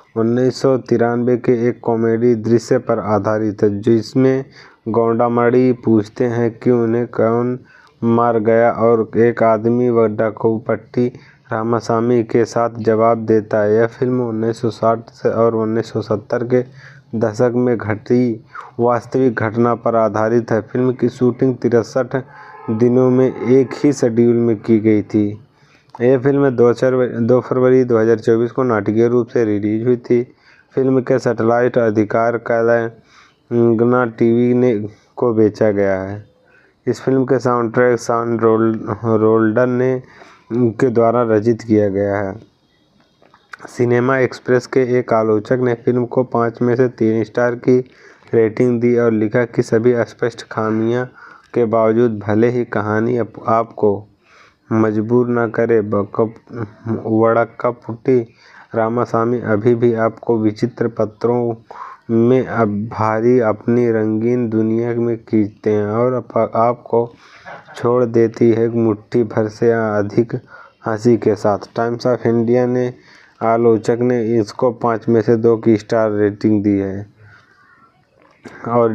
[SPEAKER 1] 1993 के एक कॉमेडी दृश्य पर आधारित है, जिसमें गौंडामणि पूछते हैं कि उन्हें कौन मार गया और एक आदमी वडक्कुपट्टी रामासामी के साथ जवाब देता है। यह फिल्म 1960 और 1970 के दशक में घटी वास्तविक घटना पर आधारित है। फिल्म की शूटिंग 63 दिनों में एक ही शेड्यूल में की गई थी। यह फिल्म 2 फरवरी 2024 को नाटकीय रूप से रिलीज हुई थी। फिल्म के सैटेलाइट अधिकार तेलंगाना टीवी को बेचा गया है। इस फिल्म के साउंड ट्रैक शॉन रोल्डन के द्वारा रचित किया गया है। सिनेमा एक्सप्रेस के एक आलोचक ने फिल्म को 5 में से 3 स्टार की रेटिंग दी और लिखा कि सभी स्पष्ट खामियों के बावजूद भले ही कहानी आपको मजबूर न करे, वडक्कुपट्टी रामासामी अभी भी आपको विचित्र पात्रों में भारी अपनी रंगीन दुनिया में खींचते हैं और आपको छोड़ देती है मुट्ठी भर से अधिक हंसी के साथ। टाइम्स ऑफ इंडिया ने आलोचक ने इसको 5 में से 2 की स्टार रेटिंग दी है और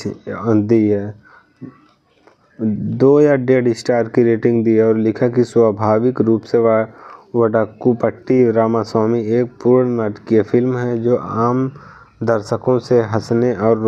[SPEAKER 1] 2 या 1.5 स्टार की रेटिंग दी है और लिखा कि स्वाभाविक रूप से वडक्कुपट्टी रामास्वामी एक पूर्ण नाटकीय फिल्म है जो आम दर्शकों से हंसने और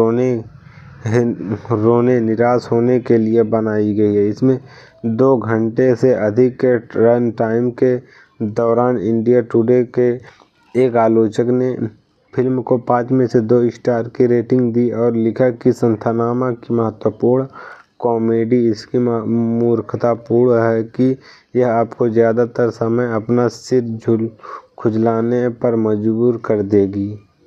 [SPEAKER 1] रोने निराश होने के लिए बनाई गई है। इसमें 2 घंटे से अधिक के रन टाइम के दौरान इंडिया टुडे के एक आलोचक ने फिल्म को 5 में से 2 स्टार की रेटिंग दी और लिखा कि संथानामा की महत्वपूर्ण कॉमेडी इसकी मूर्खतापूर्ण है कि यह आपको ज़्यादातर समय अपना सिर खुजलाने पर मजबूर कर देगी।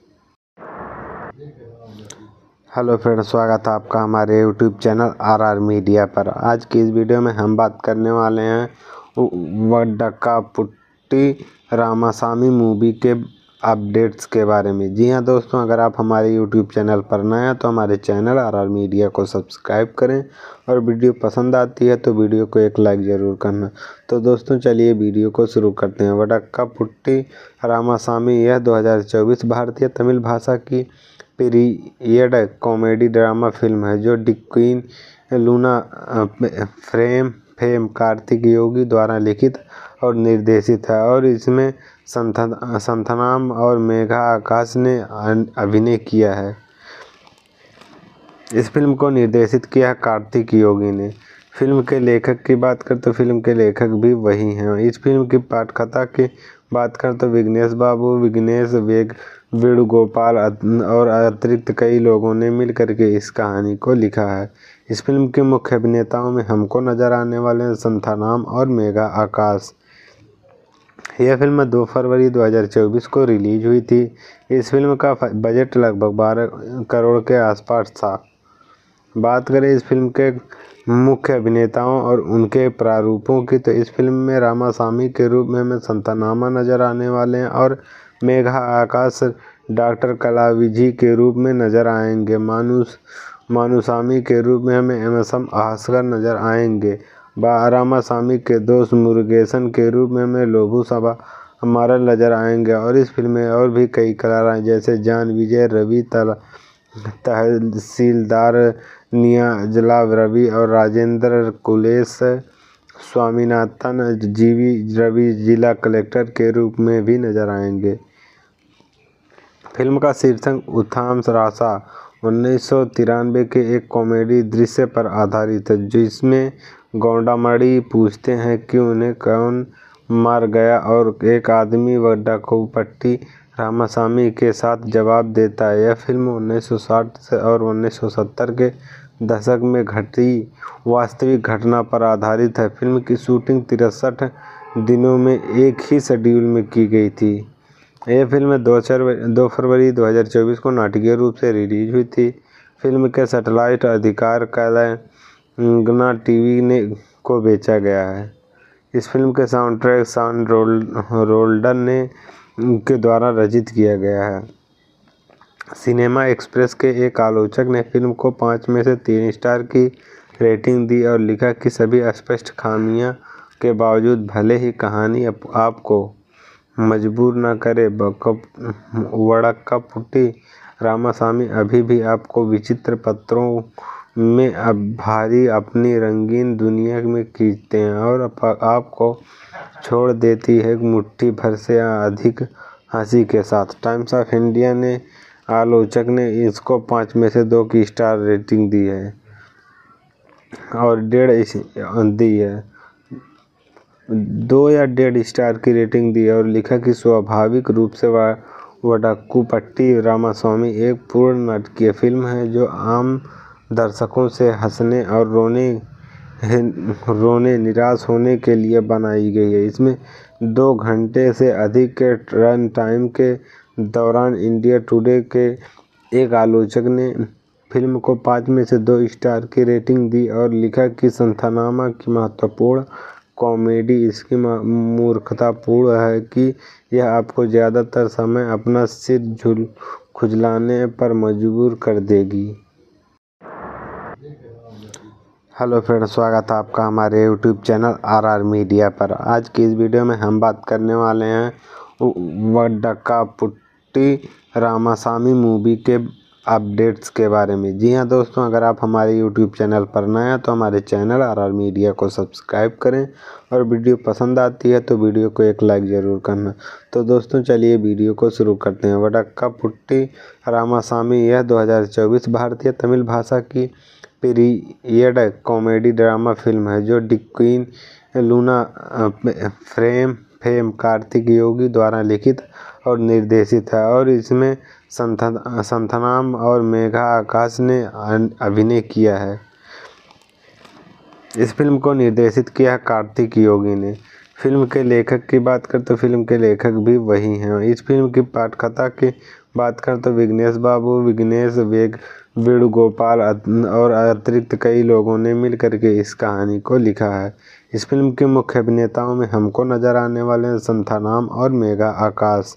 [SPEAKER 1] हेलो फ्रेंड्स, स्वागत है आपका हमारे यूट्यूब चैनल RR मीडिया पर। आज की इस वीडियो में हम बात करने वाले हैं वडक्कुपट्टी रामासामी मूवी के अपडेट्स के बारे में। जी हाँ दोस्तों, अगर आप हमारे यूट्यूब चैनल पर नए हैं तो हमारे चैनल RR मीडिया को सब्सक्राइब करें और वीडियो पसंद आती है तो वीडियो को एक लाइक ज़रूर करना। तो दोस्तों चलिए वीडियो को शुरू करते हैं। वडक्कुपट्टी रामासामी यह 2024 भारतीय तमिल भाषा की पीरियड कॉमेडी ड्रामा फिल्म है जो queen Luna fame Karthik Yogi द्वारा लिखित और निर्देशित है और इसमें संथानाम और मेघा आकाश ने अभिनय किया है। इस फिल्म को निर्देशित किया है कार्तिक योगी ने। फिल्म के लेखक की बात करें तो फिल्म के लेखक भी वही हैं। इस फिल्म की पटकथा की बात करें तो विघ्नेश बाबू, विघ्नेश वेणुगोपाल और अतिरिक्त कई लोगों ने मिलकर के इस कहानी को लिखा है। इस फिल्म के मुख्य अभिनेताओं में हमको नजर आने वाले हैं संथानाम और मेघा आकाश। यह फिल्म 2 फरवरी 2024 को रिलीज हुई थी। इस फिल्म का बजट लगभग 12 करोड़ के आसपास था। बात करें इस फिल्म के मुख्य अभिनेताओं और उनके प्रारूपों की तो इस फिल्म में रामासामी के रूप में हमें संथानामा नजर आने वाले हैं और मेघा आकाश डॉक्टर कलाविजी के रूप में नजर आएंगे। मानुसामी के रूप में हमें एम भास्कर नजर आएंगे। रामासामी के दोस्त मुरुगेसन के रूप में हमें लोभू सभा हमारा नजर आएंगे और इस फिल्म में और भी कई कलाकार जैसे जान विजय, रवि तहसीलदार, नीरजला रवि और राजेंद्र कुलेश स्वामीनाथन रवि जिला कलेक्टर के रूप में भी नजर आएंगे। फिल्म का शीर्षक उत्थान रासा 1993 के एक कॉमेडी दृश्य पर आधारित है, जिसमें गौंडामणि पूछते हैं कि उन्हें कौन मार गया और एक आदमी वडक्कुपट्टी रामासामी के साथ जवाब देता है। यह फिल्म 1960 और 1970 के दशक में घटी वास्तविक घटना पर आधारित है। फिल्म की शूटिंग 63 दिनों में एक ही शेड्यूल में की गई थी। यह फिल्म 2 फरवरी 2024 को नाटकीय रूप से रिलीज हुई थी। फिल्म के सैटेलाइट अधिकार तेलंगाना टीवी को बेचा गया है। इस फिल्म के साउंड ट्रैक शॉन रोल्डन के द्वारा रचित किया गया है। सिनेमा एक्सप्रेस के एक आलोचक ने फिल्म को 5 में से 3 स्टार की रेटिंग दी और लिखा कि सभी स्पष्ट खामियों के बावजूद भले ही कहानी आपको मजबूर न करे वड़क्कापुट्टी रामासामी अभी भी आपको विचित्र पत्रों में भारी अपनी रंगीन दुनिया में खींचते हैं और आपको छोड़ देती है मुट्ठी भर से अधिक हंसी के साथ। टाइम्स ऑफ इंडिया ने आलोचक ने इसको 5 में से 2 की स्टार रेटिंग दी है और 1.5 दी है 2 या 1.5 स्टार की रेटिंग दी है और लिखा कि स्वाभाविक रूप से वड़क्कापुट्टी रामास्वामी एक पूर्ण नाटकीय फिल्म है जो आम दर्शकों से हंसने और रोने निराश होने के लिए बनाई गई है। इसमें 2 घंटे से अधिक के रन टाइम के दौरान इंडिया टुडे के एक आलोचक ने फिल्म को 5 में से 2 स्टार की रेटिंग दी और लिखा कि संथनामा की महत्वपूर्ण कॉमेडी इसकी मूर्खतापूर्ण है कि यह आपको ज़्यादातर समय अपना सिर खुजलाने पर मजबूर कर देगी। हेलो फ्रेंड्स, स्वागत है आपका हमारे यूट्यूब चैनल RR मीडिया पर। आज की इस वीडियो में हम बात करने वाले हैं वड़क्कापुट्टी रामासामी मूवी के अपडेट्स के बारे में। जी हाँ दोस्तों, अगर आप हमारे यूट्यूब चैनल पर नए हैं तो हमारे चैनल RR मीडिया को सब्सक्राइब करें और वीडियो पसंद आती है तो वीडियो को एक लाइक ज़रूर करना। तो दोस्तों चलिए वीडियो को शुरू करते हैं। वड़क्कापुट्टी रामासामी यह 2024 भारतीय तमिल भाषा की पीरियड कॉमेडी ड्रामा फिल्म है जो queen Luna fame Karthik Yogi द्वारा लिखित और निर्देशित है और इसमें संथनाम और मेघा आकाश ने अभिनय किया है। इस फिल्म को निर्देशित किया कार्तिक योगी ने। फिल्म के लेखक की बात करें तो फिल्म के लेखक भी वही हैं। इस फिल्म की पटकथा की बात करें तो विघ्नेश बाबू, विघ्नेश वेणुगोपाल और अतिरिक्त कई लोगों ने मिलकर के इस कहानी को लिखा है। इस फिल्म के मुख्य अभिनेताओं में हमको नजर आने वाले हैं संथनाम और मेघा आकाश।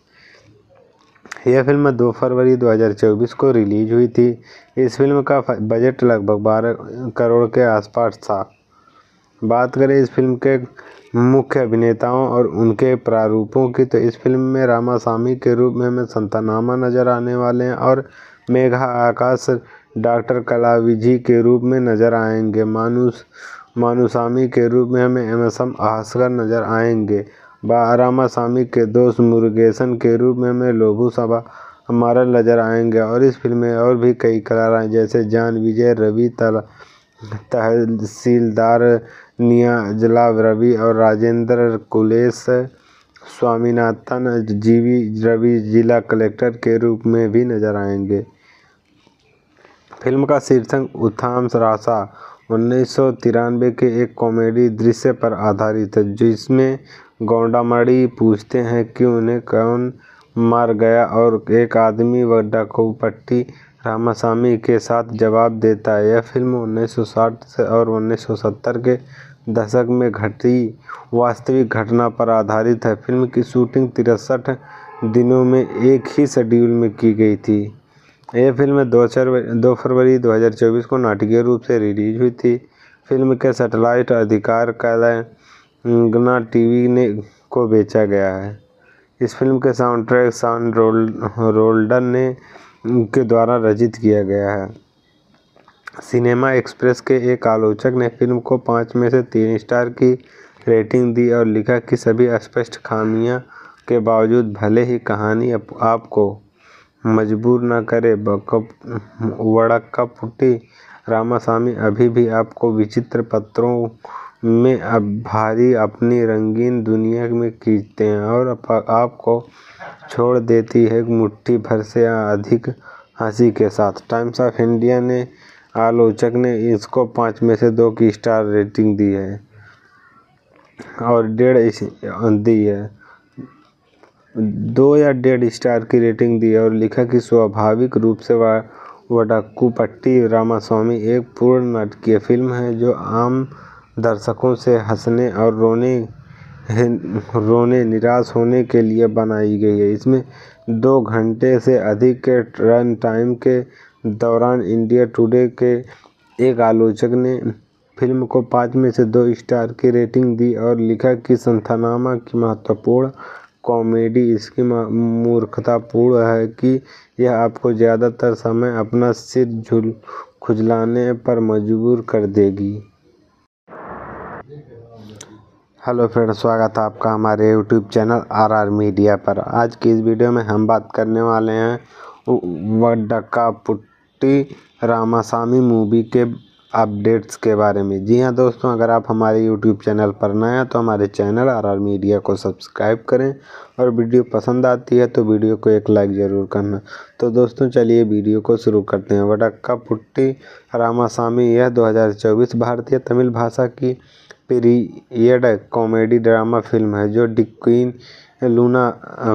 [SPEAKER 1] यह फिल्म 2 फरवरी 2024 को रिलीज हुई थी। इस फिल्म का बजट लगभग 12 करोड़ के आसपास था। बात करें इस फिल्म के मुख्य अभिनेताओं और उनके प्रारूपों की तो इस फिल्म में रामासामी के रूप में हमें संथनामा नजर आने वाले हैं और मेघा आकाश डॉक्टर कलाविजी के रूप में नजर आएंगे। मानुसामी के रूप में हमें MSM भास्कर नजर आएंगे। रामासामी के दोस्त मुरुगेसन के रूप में हमें लोभू सभा हमारा नजर आएंगे और इस फिल्म में और भी कई कलाकार हैं जैसे जान विजय, रवि तहसीलदार, नीरजला रवि और राजेंद्र कुलेश स्वामीनाथन रवि जिला कलेक्टर के रूप में भी नजर आएंगे। फिल्म का शीर्षक उथाम रासा 1993 के एक कॉमेडी दृश्य पर आधारित है जिसमें गौंडामणि पूछते हैं कि उन्हें कौन मार गया और एक आदमी वड़क्कापुट्टी रामासामी के साथ जवाब देता है। यह फिल्म 1960 और 1970 के दशक में घटी वास्तविक घटना पर आधारित है। फिल्म की शूटिंग 63 दिनों में एक ही शेड्यूल में की गई थी। यह फिल्म 2 फरवरी 2024 को नाटकीय रूप से रिलीज हुई थी। फिल्म के सैटेलाइट अधिकार तेलंगाना टीवी को बेचा गया है। इस फिल्म के साउंड ट्रैक शॉन रोल्डन के द्वारा रचित किया गया है। सिनेमा एक्सप्रेस के एक आलोचक ने फिल्म को 5 में से 3 स्टार की रेटिंग दी और लिखा कि सभी स्पष्ट खामियों के बावजूद भले ही कहानी आपको मजबूर न करे वड़क्कापुट्टी रामासामी अभी भी आपको विचित्र पत्रों में भारी अपनी रंगीन दुनिया में खींचते हैं और आपको छोड़ देती है मुट्ठी भर से अधिक हंसी के साथ। टाइम्स ऑफ इंडिया ने आलोचक ने इसको 5 में से 2 की स्टार रेटिंग दी है और 1.5 दी है 2 या 1.5 स्टार की रेटिंग दी है और लिखा कि स्वाभाविक रूप से वड़क्कापुट्टी रामास्वामी एक पूर्ण नाटकीय फिल्म है जो आम दर्शकों से हंसने और रोने निराश होने के लिए बनाई गई है। इसमें 2 घंटे से अधिक के रन टाइम के दौरान इंडिया टुडे के एक आलोचक ने फिल्म को 5 में से 2 स्टार की रेटिंग दी और लिखा कि संथनामा की महत्वपूर्ण कॉमेडी इसकी मूर्खतापूर्ण है कि यह आपको ज़्यादातर समय अपना सिर खुजलाने पर मजबूर कर देगी। हेलो फ्रेंड्स, स्वागत है आपका हमारे यूट्यूब चैनल RR मीडिया पर। आज की इस वीडियो में हम बात करने वाले हैं वडक्कापुट्टी रामासामी मूवी के अपडेट्स के बारे में। जी हाँ दोस्तों, अगर आप हमारे यूट्यूब चैनल पर नए हैं तो हमारे चैनल RR मीडिया को सब्सक्राइब करें और वीडियो पसंद आती है तो वीडियो को एक लाइक ज़रूर करना। तो दोस्तों चलिए वीडियो को शुरू करते हैं। वडक्कापुट्टी रामासामी यह 2024 भारतीय तमिल भाषा की पीरियड कॉमेडी ड्रामा फिल्म है जो queen Luna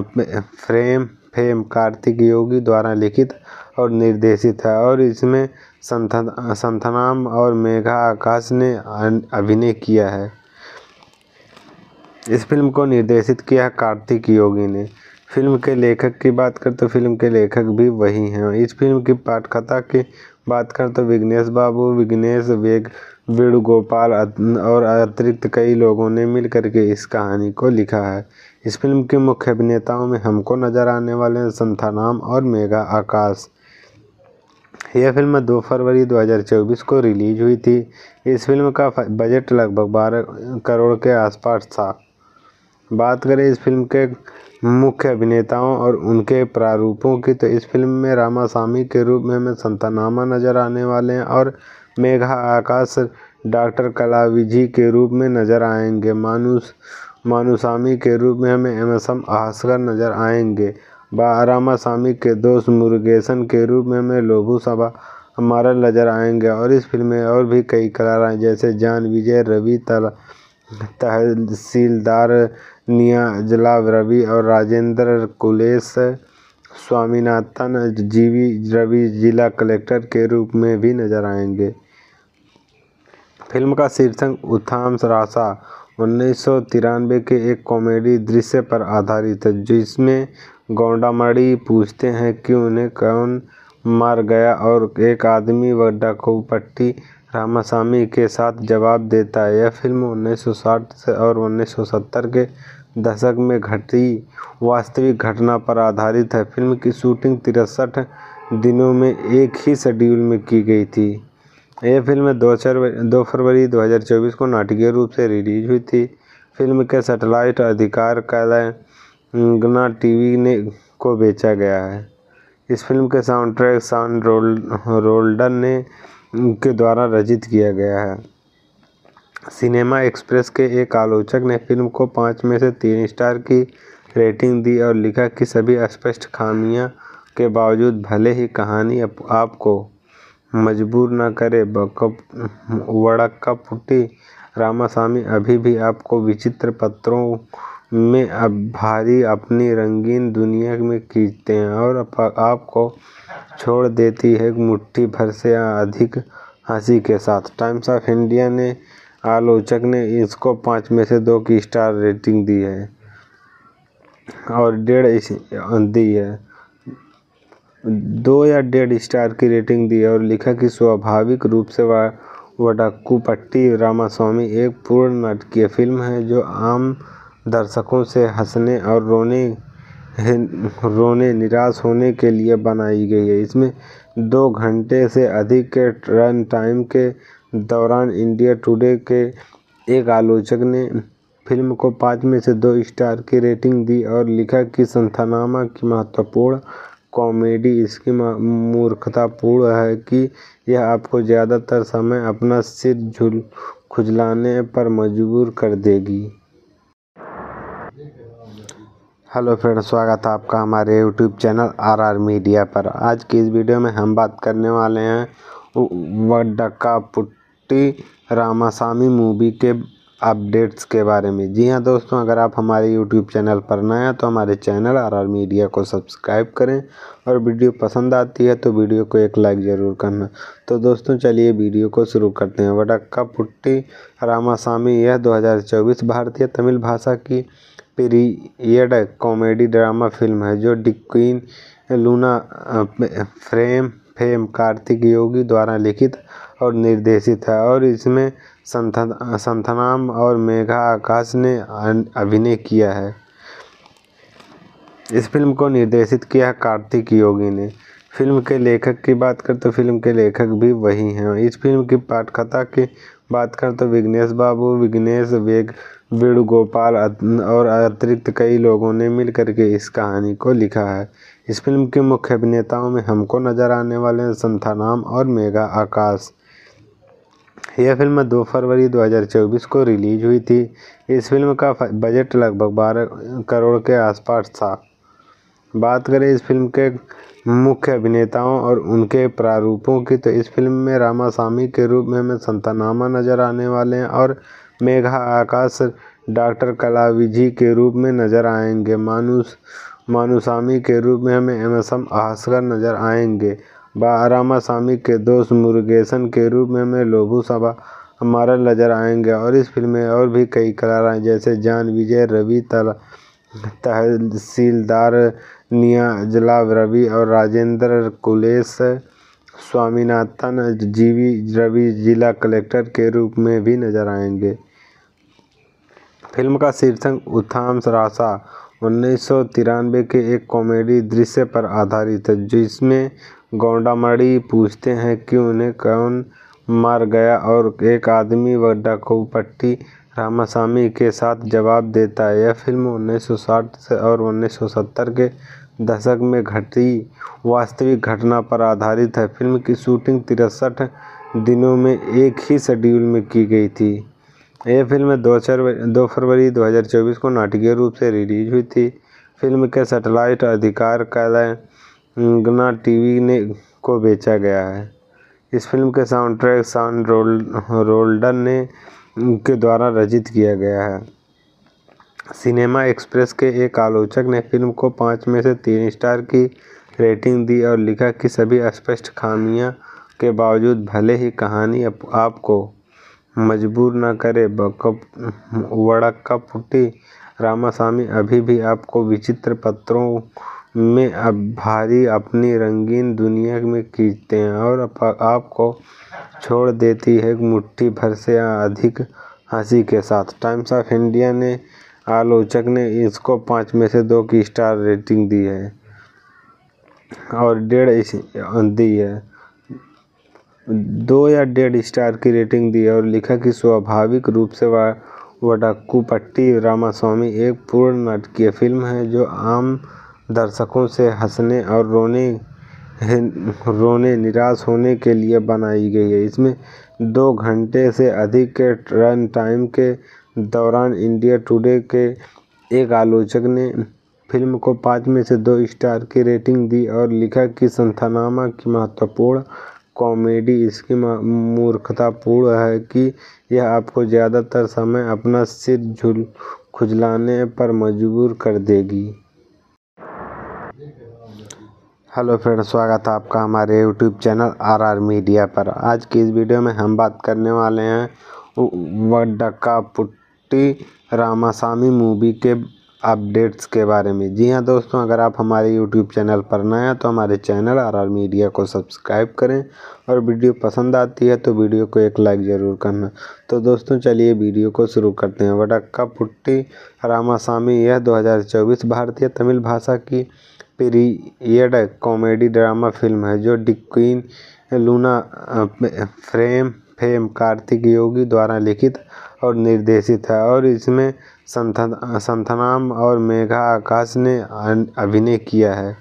[SPEAKER 1] fame Karthik Yogi द्वारा लिखित और निर्देशित है और इसमें संथानाम और मेघा आकाश ने अभिनय किया है। इस फिल्म को निर्देशित किया है कार्तिक योगी ने। फिल्म के लेखक की बात करें तो फिल्म के लेखक भी वही हैं। इस फिल्म की पटकथा की बात करें तो विघ्नेश बाबू, विघ्नेश वेणुगोपाल और अतिरिक्त कई लोगों ने मिलकर के इस कहानी को लिखा है। इस फिल्म के मुख्य अभिनेताओं में हमको नजर आने वाले हैं संथानाम और मेघा आकाश। यह फिल्म 2 फरवरी 2024 को रिलीज हुई थी। इस फिल्म का बजट लगभग 12 करोड़ के आसपास था। बात करें इस फिल्म के मुख्य अभिनेताओं और उनके प्रारूपों की तो इस फिल्म में रामासामी के रूप में हमें संथानामा नजर आने वाले हैं और मेघा आकाश डॉक्टर कलाविजी के रूप में नजर आएंगे। मानुसामी के रूप में हमें एम भास्कर नजर आएंगे। रामासामी के दोस्त मुरुगेसन के रूप में हमें लोभू सभा हमारा नजर आएंगे। और इस फिल्म में और भी कई कलाकार जैसे जान विजय, रवि तहसीलदार, नीरजला रवि और राजेंद्र कुलेश स्वामीनाथन रवि जिला कलेक्टर के रूप में भी नजर आएंगे। फिल्म का शीर्षक उत्थाम रासा 1993 के एक कॉमेडी दृश्य पर आधारित है जिसमें गौंडामणि पूछते हैं कि उन्हें कौन मार गया और एक आदमी वडक्कापुट्टी रामासामी के साथ जवाब देता है। यह फिल्म 1960 और 1970 के दशक में घटी वास्तविक घटना पर आधारित है। फिल्म की शूटिंग 63 दिनों में एक ही शेड्यूल में की गई थी। यह फिल्म 2 फरवरी 2024 को नाटकीय रूप से रिलीज हुई थी। फिल्म के सैटेलाइट अधिकार तेलंगाना टीवी को बेचा गया है। इस फिल्म के साउंड ट्रैक शॉन रोल्डन के द्वारा रचित किया गया है। सिनेमा एक्सप्रेस के एक आलोचक ने फिल्म को 5 में से 3 स्टार की रेटिंग दी और लिखा कि सभी स्पष्ट खामियों के बावजूद भले ही कहानी आपको मजबूर न करे, वडक्कापुट्टी रामासामी अभी भी आपको विचित्र पात्रों में भारी अपनी रंगीन दुनिया में खींचते हैं और आपको छोड़ देती है मुट्ठी भर से अधिक हंसी के साथ। टाइम्स ऑफ इंडिया ने आलोचक ने इसको 5 में से 2 की स्टार रेटिंग दी है और 1.5 दी है 2 या 1.5 स्टार की रेटिंग दी है और लिखा कि स्वाभाविक रूप से वडक्कापुट्टी रामासामी एक पूर्ण नाटकीय फिल्म है जो आम दर्शकों से हंसने और रोने निराश होने के लिए बनाई गई है। इसमें 2 घंटे से अधिक के रन टाइम के दौरान इंडिया टुडे के एक आलोचक ने फिल्म को 5 में से 2 स्टार की रेटिंग दी और लिखा कि संथानामा की महत्वपूर्ण कॉमेडी इसकी मूर्खतापूर्ण है कि यह आपको ज़्यादातर समय अपना सिर खुजलाने पर मजबूर कर देगी। हेलो फ्रेंड्स, स्वागत है आपका हमारे यूट्यूब चैनल RR मीडिया पर। आज की इस वीडियो में हम बात करने वाले हैं वडक्कापुट्टी रामासामी मूवी के अपडेट्स के बारे में। जी हाँ दोस्तों, अगर आप हमारे यूट्यूब चैनल पर नए हैं तो हमारे चैनल RR मीडिया को सब्सक्राइब करें और वीडियो पसंद आती है तो वीडियो को एक लाइक ज़रूर करना। तो दोस्तों चलिए वीडियो को शुरू करते हैं। वडक्कापुट्टी रामासामी यह 2024 भारतीय तमिल भाषा की पीरियड कॉमेडी ड्रामा फिल्म है जो queen Luna fame Karthik Yogi द्वारा लिखित और निर्देशित है और इसमें संथानाम और मेघा आकाश ने अभिनय किया है। इस फिल्म को निर्देशित किया कार्तिक योगी ने। फिल्म के लेखक की बात करें तो फिल्म के लेखक भी वही हैं। इस फिल्म की पटकथा की बात करें तो विघ्नेश बाबू, विघ्नेश वेणुगोपाल और अतिरिक्त कई लोगों ने मिलकर के इस कहानी को लिखा है। इस फिल्म के मुख्य अभिनेताओं में हमको नजर आने वाले हैं संथानाम और मेघा आकाश। यह फिल्म 2 फरवरी 2024 को रिलीज हुई थी। इस फिल्म का बजट लगभग 12 करोड़ के आसपास था। बात करें इस फिल्म के मुख्य अभिनेताओं और उनके प्रारूपों की तो इस फिल्म में रामासामी के रूप में हमें संथानामा नजर आने वाले हैं और मेघा आकाश डॉक्टर कलाविजी के रूप में नजर आएंगे। मानुसामी के रूप में हमें एम भास्कर नजर आएंगे। रामासामी के दोस्त मुरुगेसन के रूप में हमें लोभू सभा हमारा नजर आएंगे। और इस फिल्म में और भी कई कलाकार हैं जैसे जान विजय, रवि तहसीलदार, नीरजला रवि और राजेंद्र कुलेश, स्वामीनाथन रवि जिला कलेक्टर के रूप में भी नजर आएंगे। फिल्म का शीर्षक उथाम रासा 1993 के एक कॉमेडी दृश्य पर आधारित है, जिसमें गौंडामणि पूछते हैं कि उन्हें कौन मार गया और एक आदमी वडक्कूपट्टी रामासामी के साथ जवाब देता है। यह फिल्म 1960 और 1970 के दशक में घटी वास्तविक घटना पर आधारित है। फिल्म की शूटिंग 63 दिनों में एक ही शेड्यूल में की गई थी। यह फिल्म 2 फरवरी 2024 को नाटकीय रूप से रिलीज हुई थी। फिल्म के सैटेलाइट अधिकार कलांगना टीवी को बेचा गया है। इस फिल्म के साउंड ट्रैक शॉन रोल्डन के द्वारा रचित किया गया है। सिनेमा एक्सप्रेस के एक आलोचक ने फिल्म को 5 में से 3 स्टार की रेटिंग दी और लिखा कि सभी स्पष्ट खामियों के बावजूद भले ही कहानी आपको मजबूर न करे, वडक्कूपट्टी रामासामी अभी भी आपको विचित्र पात्रों में भारी अपनी रंगीन दुनिया में खींचते हैं और आपको छोड़ देती है मुट्ठी भर से अधिक हंसी के साथ। टाइम्स ऑफ इंडिया ने आलोचक ने इसको 5 में से 2 की स्टार रेटिंग दी है और 1.5 दी है 2 या 1.5 स्टार की रेटिंग दी है और लिखा कि स्वाभाविक रूप से वडक्कूपट्टी रामासामी एक पूर्ण नाटकीय फिल्म है जो आम दर्शकों से हंसने और रोने निराश होने के लिए बनाई गई है। इसमें 2 घंटे से अधिक के रन टाइम के दौरान इंडिया टुडे के एक आलोचक ने फिल्म को 5 में से 2 स्टार की रेटिंग दी और लिखा कि संथानामा की महत्वपूर्ण कॉमेडी इसकी मूर्खतापूर्ण है कि यह आपको ज़्यादातर समय अपना सिर खुजलाने पर मजबूर कर देगी। हेलो फ्रेंड्स, स्वागत है आपका हमारे यूट्यूब चैनल RR मीडिया पर। आज की इस वीडियो में हम बात करने वाले हैं वडक्कूपट्टी रामासामी मूवी के अपडेट्स के बारे में। जी हाँ दोस्तों, अगर आप हमारे यूट्यूब चैनल पर नए हैं तो हमारे चैनल RR मीडिया को सब्सक्राइब करें और वीडियो पसंद आती है तो वीडियो को एक लाइक ज़रूर करना। तो दोस्तों चलिए वीडियो को शुरू करते हैं। वडक्कूपट्टी रामासामी यह 2024 भारतीय तमिल भाषा की पीरियड कॉमेडी ड्रामा फिल्म है जो queen Luna fame Karthik Yogi द्वारा लिखित और निर्देशित है और इसमें संथानाम और मेघा आकाश ने अभिनय किया है।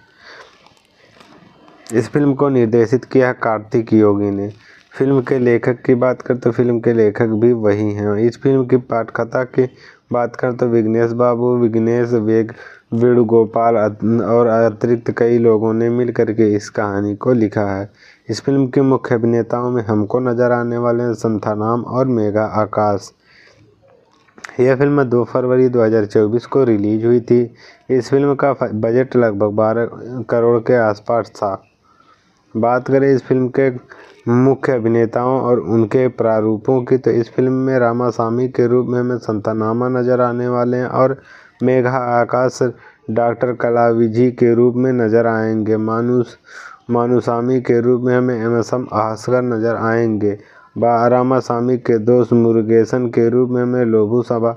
[SPEAKER 1] इस फिल्म को निर्देशित किया कार्तिक योगी ने। फिल्म के लेखक की बात करें तो फिल्म के लेखक भी वही हैं। इस फिल्म की पटकथा की बात करें तो विघ्नेश बाबू, विघ्नेश वेणुगोपाल और अतिरिक्त कई लोगों ने मिलकर के इस कहानी को लिखा है। इस फिल्म के मुख्य अभिनेताओं में हमको नजर आने वाले हैं संथानाम और मेघा आकाश। यह फिल्म 2 फरवरी 2024 को रिलीज हुई थी। इस फिल्म का बजट लगभग 12 करोड़ के आसपास था। बात करें इस फिल्म के मुख्य अभिनेताओं और उनके प्रारूपों की तो इस फिल्म में रामासामी के रूप में हमें संथानामा नजर आने वाले हैं और मेघा आकाश डॉक्टर कलाविजी के रूप में नजर आएंगे। मानुसामी के रूप में हमें एम भास्कर नजर आएंगे। रामासामी के दोस्त मुरुगेसन के रूप में हमें लोभू सभा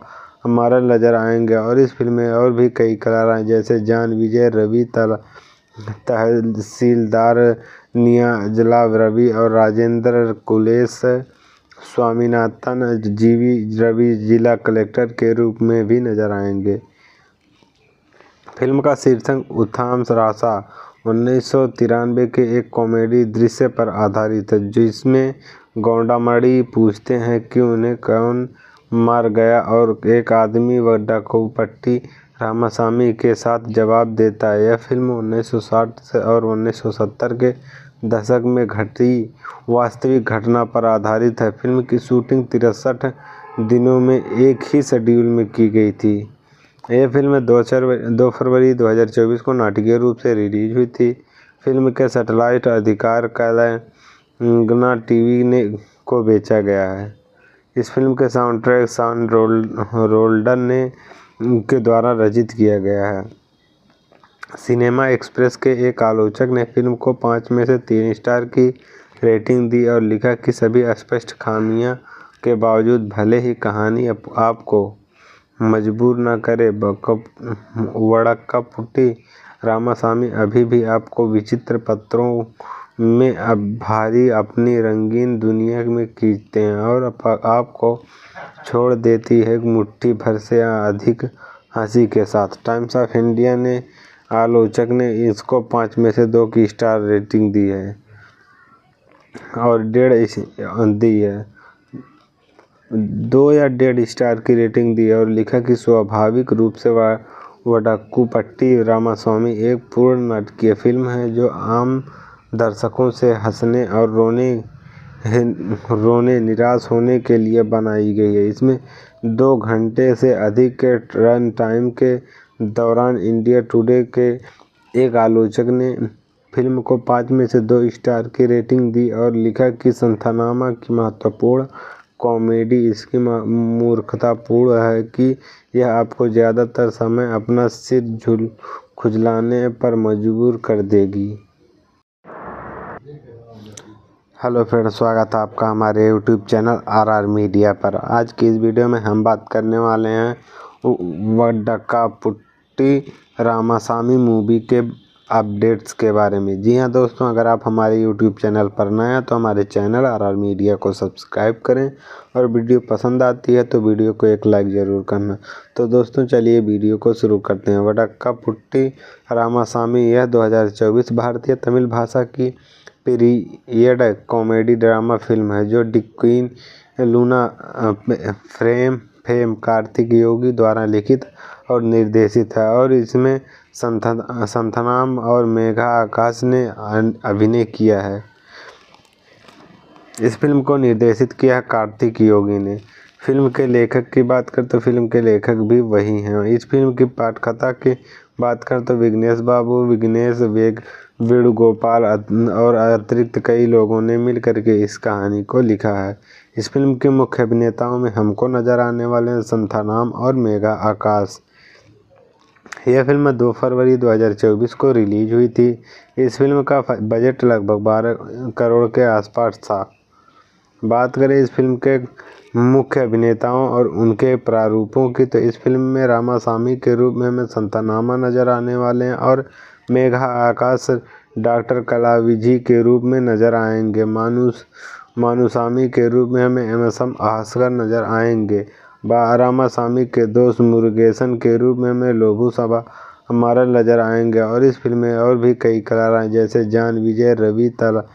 [SPEAKER 1] हमारा नजर आएंगे और इस फिल्म में और भी कई कलाकार हैं जैसे जान विजय, रवि तहसीलदार, नीरजला रवि और राजेंद्र कुलेश, स्वामीनाथन जीवी रवि जिला कलेक्टर के रूप में भी नजर आएंगे। फिल्म का शीर्षक उत्थान रासा 1993 के एक कॉमेडी दृश्य पर आधारित है जिसमें गौंडामणि पूछते हैं कि उन्हें कौन मार गया और एक आदमी वडक्कुपट्टी रामासामी के साथ जवाब देता है। यह फिल्म 1960 और 1970 के दशक में घटी वास्तविक घटना पर आधारित है। फिल्म की शूटिंग 63 दिनों में एक ही शेड्यूल में की गई थी। यह फिल्म 2 फरवरी 2024 को नाटकीय रूप से रिलीज हुई थी। फिल्म के सैटेलाइट अधिकार तेलंगाना टीवी को बेचा गया है। इस फिल्म के साउंड ट्रैक शॉन रोल्डन के द्वारा रचित किया गया है। सिनेमा एक्सप्रेस के एक आलोचक ने फिल्म को 5 में से 3 स्टार की रेटिंग दी और लिखा कि सभी स्पष्ट खामियों के बावजूद भले ही कहानी आपको मजबूर न करे, वडक्कुपट्टी रामासामी अभी भी आपको विचित्र पात्रों में भारी अपनी रंगीन दुनिया में खींचते हैं और आपको छोड़ देती है मुट्ठी भर से अधिक हंसी के साथ। टाइम्स ऑफ इंडिया ने आलोचक ने इसको 5 में से 2 की स्टार रेटिंग दी है और 1.5 दी है 2 या 1.5 स्टार की रेटिंग दी है और लिखा कि स्वाभाविक रूप से वडक्कुपट्टी रामासामी एक पूर्ण नाटकीय फिल्म है जो आम दर्शकों से हंसने और रोने निराश होने के लिए बनाई गई है। इसमें 2 घंटे से अधिक के रन टाइम के दौरान इंडिया टुडे के एक आलोचक ने फिल्म को 5 में से 2 स्टार की रेटिंग दी और लिखा कि संथानामा की महत्वपूर्ण कॉमेडी इसकी मूर्खतापूर्ण है कि यह आपको ज़्यादातर समय अपना सिर खुजलाने पर मजबूर कर देगी। हेलो फ्रेंड्स, स्वागत है आपका हमारे यूट्यूब चैनल RR मीडिया पर। आज की इस वीडियो में हम बात करने वाले हैं वडक्कुपट्टी रामासामी मूवी के अपडेट्स के बारे में। जी हाँ दोस्तों, अगर आप हमारे यूट्यूब चैनल पर नए हैं तो हमारे चैनल RR मीडिया को सब्सक्राइब करें और वीडियो पसंद आती है तो वीडियो को एक लाइक ज़रूर करना। तो दोस्तों चलिए वीडियो को शुरू करते हैं। वडक्कुपट्टी रामासामी यह 2024 भारतीय तमिल भाषा की पीरियड कॉमेडी ड्रामा फिल्म है जो queen Luna fame Karthik Yogi द्वारा लिखित और निर्देशित है और इसमें संथानाम और मेघा आकाश ने अभिनय किया है। इस फिल्म को निर्देशित किया है कार्तिक योगी ने। फिल्म के लेखक की बात करें तो फिल्म के लेखक भी वही हैं। इस फिल्म की पटकथा की बात करें तो विघ्नेश बाबू, विघ्नेश वेणुगोपाल और अतिरिक्त कई लोगों ने मिलकर के इस कहानी को लिखा है। इस फिल्म के मुख्य अभिनेताओं में हमको नजर आने वाले हैं संथानाम और मेघा आकाश। यह फिल्म 2 फरवरी 2024 को रिलीज हुई थी। इस फिल्म का बजट लगभग 12 करोड़ के आसपास था। बात करें इस फिल्म के मुख्य अभिनेताओं और उनके प्रारूपों की तो इस फिल्म में रामासामी के रूप में हमें संथानामा नजर आने वाले हैं और मेघा आकाश डॉक्टर कलाविजी के रूप में नजर आएंगे। मानुसामी के रूप में हमें एम भास्कर नजर आएंगे। रामासामी के दोस्त मुरुगेसन के रूप में हमें लोबू सभा हमारा नजर आएंगे और इस फिल्म में और भी कई कलाकार जैसे जान विजय, रवि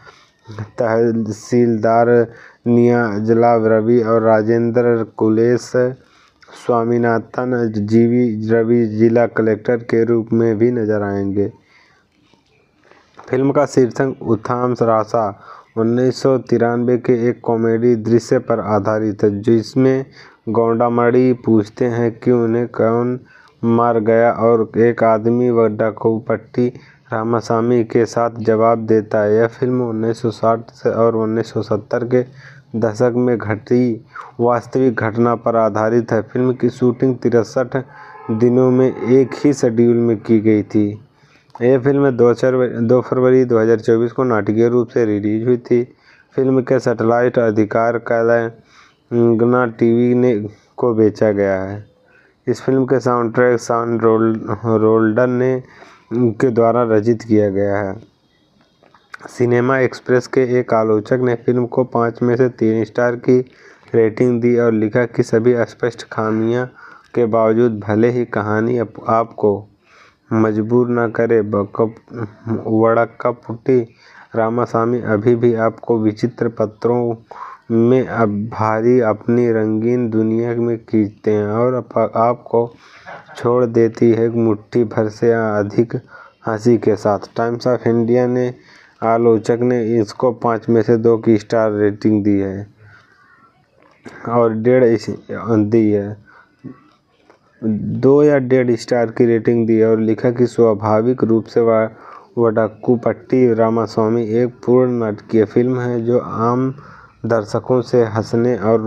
[SPEAKER 1] तहसीलदार, नीरजला रवि और राजेंद्र कुलेश, स्वामीनाथन जीवी रवि जिला कलेक्टर के रूप में भी नजर आएंगे। फिल्म का शीर्षक उत्थान रासा 1993 के एक कॉमेडी दृश्य पर आधारित है जिसमें गौंडामणि पूछते हैं कि उन्हें कौन मार गया और एक आदमी वडक्कुपट्टी रामासामी के साथ जवाब देता है। यह फिल्म 1960 और 1970 के दशक में घटी वास्तविक घटना पर आधारित है। फिल्म की शूटिंग 63 दिनों में एक ही शेड्यूल में की गई थी। यह फिल्म 2 फरवरी 2024 को नाटकीय रूप से रिलीज हुई थी। फिल्म के सैटेलाइट अधिकार तेलंगाना टीवी को बेचा गया है। इस फिल्म के साउंड ट्रैक शॉन रोल्डन ने के द्वारा रचित किया गया है। सिनेमा एक्सप्रेस के एक आलोचक ने फिल्म को 5 में से 3 स्टार की रेटिंग दी और लिखा कि सभी स्पष्ट खामियों के बावजूद भले ही कहानी आपको मजबूर न करे, वडक्कापुट्टी रामासामी अभी भी आपको विचित्र पत्रों में भारी अपनी रंगीन दुनिया में खींचते हैं और आपको छोड़ देती है मुट्ठी भर से अधिक हंसी के साथ। टाइम्स ऑफ इंडिया ने आलोचक ने इसको 5 में से 2 की स्टार रेटिंग दी है और 1.5 दी है 2 या 1.5 स्टार की रेटिंग दी और लिखा कि स्वाभाविक रूप से वडक्कापुट्टी रामास्वामी एक पूर्ण नाटकीय फिल्म है जो आम दर्शकों से हंसने और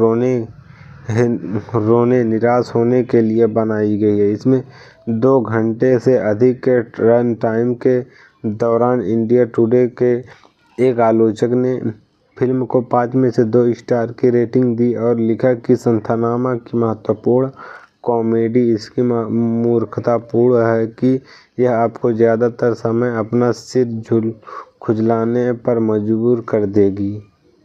[SPEAKER 1] रोने निराश होने के लिए बनाई गई है। इसमें 2 घंटे से अधिक के रन टाइम के दौरान इंडिया टुडे के एक आलोचक ने फिल्म को 5 में से 2 स्टार की रेटिंग दी और लिखा कि संथानामा की महत्वपूर्ण कॉमेडी इसकी मूर्खतापूर्ण है कि यह आपको ज़्यादातर समय अपना सिर खुजलाने पर मजबूर कर देगी।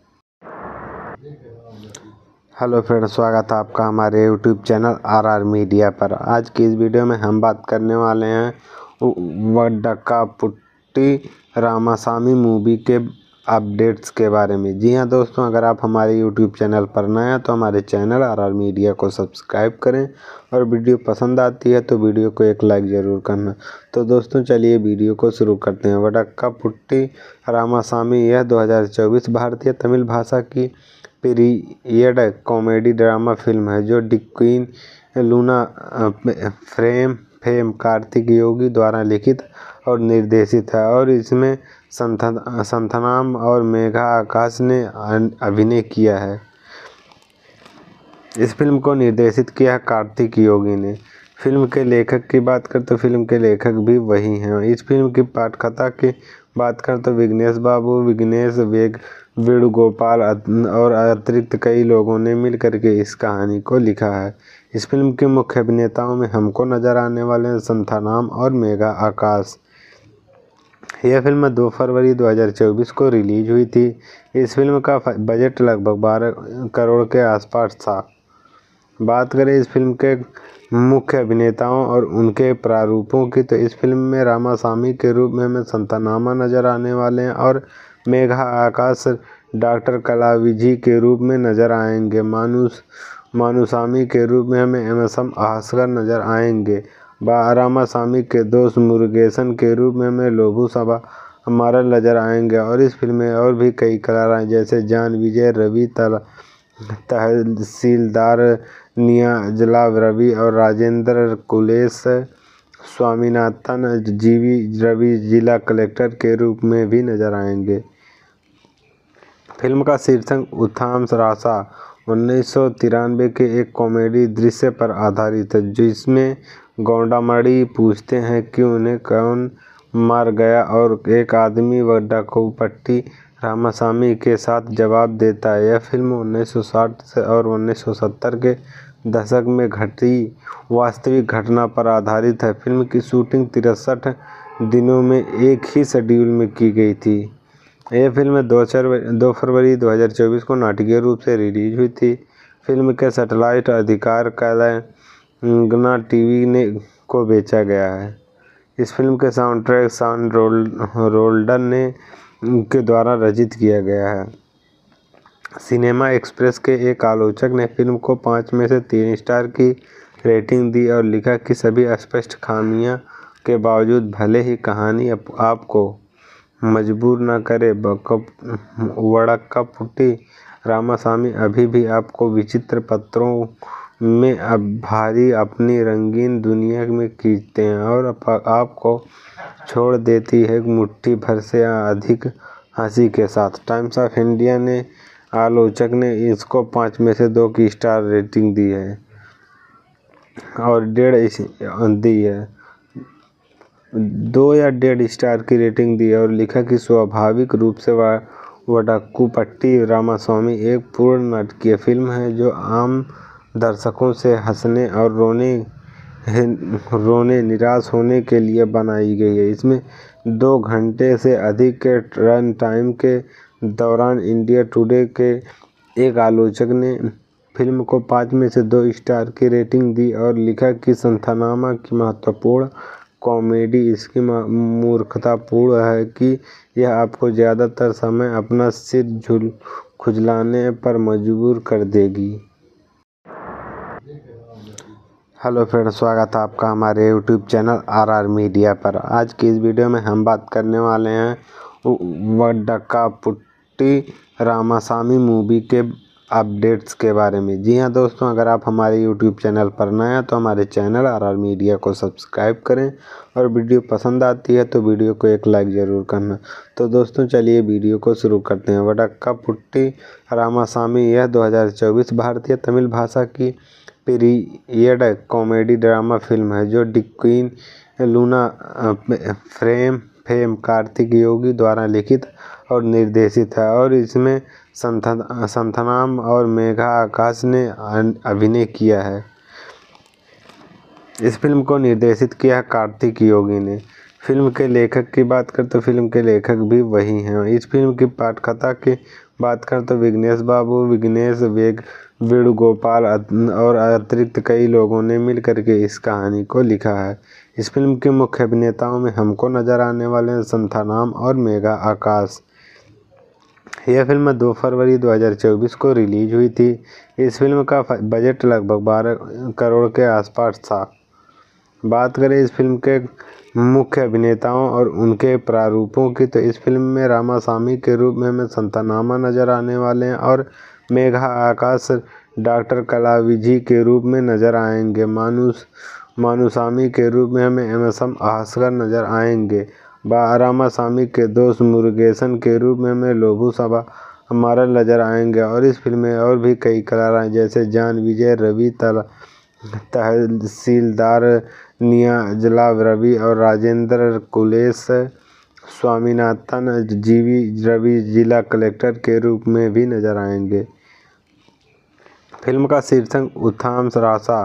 [SPEAKER 1] हेलो फ्रेंड्स, स्वागत है आपका हमारे यूट्यूब चैनल RR मीडिया पर। आज की इस वीडियो में हम बात करने वाले हैं वडक्कापुट्टी रामासामी मूवी के अपडेट्स के बारे में। जी हाँ दोस्तों, अगर आप हमारे यूट्यूब चैनल पर नए हैं तो हमारे चैनल RR मीडिया को सब्सक्राइब करें और वीडियो पसंद आती है तो वीडियो को एक लाइक ज़रूर करना। तो दोस्तों चलिए वीडियो को शुरू करते हैं। वडक्कापुट्टी रामासामी यह 2024 भारतीय तमिल भाषा की पीरियड कॉमेडी ड्रामा फिल्म है जो queen Luna fame Karthik Yogi द्वारा लिखित और निर्देशित है और इसमें संथानाम और मेघा आकाश ने अभिनय किया है। इस फिल्म को निर्देशित किया कार्तिक योगी ने। फिल्म के लेखक की बात करें तो फिल्म के लेखक भी वही हैं। इस फिल्म की पटकथा की बात करें तो विघ्नेश बाबू, विघ्नेश वेणुगोपाल और अतिरिक्त कई लोगों ने मिलकर के इस कहानी को लिखा है। इस फिल्म के मुख्य अभिनेताओं में हमको नजर आने वाले हैं संथानाम और मेघा आकाश। यह फिल्म 2 फरवरी 2024 को रिलीज हुई थी। इस फिल्म का बजट लगभग 12 करोड़ के आसपास था। बात करें इस फिल्म के मुख्य अभिनेताओं और उनके प्रारूपों की तो इस फिल्म में रामासामी के रूप में हमें संथानामा नजर आने वाले हैं और मेघा आकाश डॉक्टर कलाविजी के रूप में नजर आएंगे। मानुसामी के रूप में हमें MSM भास्कर नजर आएंगे। रामासामी के दोस्त मुरुगेसन के रूप में हमें लोभू सभा हमारा नजर आएंगे और इस फिल्म में और भी कई कलाकार जैसे जान विजय, रवि तहसीलदार, नीरजला रवि और राजेंद्र कुलेश स्वामीनाथन रवि जिला कलेक्टर के रूप में भी नजर आएंगे। फिल्म का शीर्षक उथाम रासा 1993 के एक कॉमेडी दृश्य पर आधारित है जिसमें गौंडामणि पूछते हैं कि उन्हें कौन मार गया और एक आदमी वडक्कापुट्टी रामासामी के साथ जवाब देता है। यह फिल्म 1960 और 1970 के दशक में घटी वास्तविक घटना पर आधारित है। फिल्म की शूटिंग 63 दिनों में एक ही शेड्यूल में की गई थी। यह फिल्म 2 फरवरी 2024 को नाटकीय रूप से रिलीज हुई थी। फिल्म के सैटेलाइट अधिकार तेलंगाना टीवी को बेचा गया है। इस फिल्म के साउंड ट्रैक शॉन रोल्डन ने के द्वारा रचित किया गया है। सिनेमा एक्सप्रेस के एक आलोचक ने फिल्म को 5 में से 3 स्टार की रेटिंग दी और लिखा कि सभी स्पष्ट खामियों के बावजूद भले ही कहानी आपको मजबूर न करे, वडक्कापुट्टी रामासामी अभी भी आपको विचित्र पत्रों में भारी अपनी रंगीन दुनिया में खींचते हैं और आपको छोड़ देती है मुट्ठी भर से अधिक हंसी के साथ। टाइम्स ऑफ इंडिया ने आलोचक ने इसको 5 में से 2 की स्टार रेटिंग दी है और 1.5 दी है 2 या 1.5 स्टार की रेटिंग दी और लिखा कि स्वाभाविक रूप से वडक्कापुट्टी रामास्वामी एक पूर्ण नाटकीय फिल्म है जो आम दर्शकों से हंसने और रोने निराश होने के लिए बनाई गई है। इसमें 2 घंटे से अधिक के रन टाइम के दौरान इंडिया टुडे के एक आलोचक ने फिल्म को 5 में से 2 स्टार की रेटिंग दी और लिखा कि संथनामा की महत्वपूर्ण कॉमेडी इसकी मूर्खतापूर्ण है कि यह आपको ज़्यादातर समय अपना सिर खुजलाने पर मजबूर कर देगी। हेलो फ्रेंड्स, स्वागत है आपका हमारे यूट्यूब चैनल RR मीडिया पर। आज की इस वीडियो में हम बात करने वाले हैं वडक्कापुट्टी रामासामी मूवी के अपडेट्स के बारे में। जी हाँ दोस्तों, अगर आप हमारे यूट्यूब चैनल पर नए हैं तो हमारे चैनल RR मीडिया को सब्सक्राइब करें और वीडियो पसंद आती है तो वीडियो को एक लाइक ज़रूर करना। तो दोस्तों चलिए वीडियो को शुरू करते हैं। वडक्कापुट्टी रामासामी यह 2024 भारतीय तमिल भाषा की पीरियड कॉमेडी ड्रामा फिल्म है जो queen Luna fame Karthik Yogi द्वारा लिखित और निर्देशित है और इसमें संथनाम और मेघा आकाश ने अभिनय किया है। इस फिल्म को निर्देशित किया कार्तिक योगी ने। फिल्म के लेखक की बात करें तो फिल्म के लेखक भी वही हैं। इस फिल्म की पटकथा की बात करें तो विघ्नेश बाबू, विघ्नेश वेणुगोपाल और अतिरिक्त कई लोगों ने मिलकर के इस कहानी को लिखा है। इस फिल्म के मुख्य अभिनेताओं में हमको नजर आने वाले हैं संथनाम और मेघा आकाश। यह फिल्म 2 फरवरी 2024 को रिलीज हुई थी। इस फिल्म का बजट लगभग 12 करोड़ के आसपास था। बात करें इस फिल्म के मुख्य अभिनेताओं और उनके प्रारूपों की तो इस फिल्म में रामासामी के रूप में हमें संथनामा नजर आने वाले हैं और मेघा आकाश डॉक्टर कलाविजी के रूप में नजर आएंगे। मानुसामी के रूप में हमें MSM भास्कर नजर आएंगे। रामासामी के दोस्त मुरुगेसन के रूप में हमें लोभू सभा हमारा नजर आएंगे। और इस फिल्म में और भी कई कलाकार हैं जैसे जान विजय, रवि तहसीलदार, नीरजला रवि और राजेंद्र कुलेश स्वामीनाथन रवि जिला कलेक्टर के रूप में भी नजर आएंगे। फिल्म का शीर्षक उथाम रासा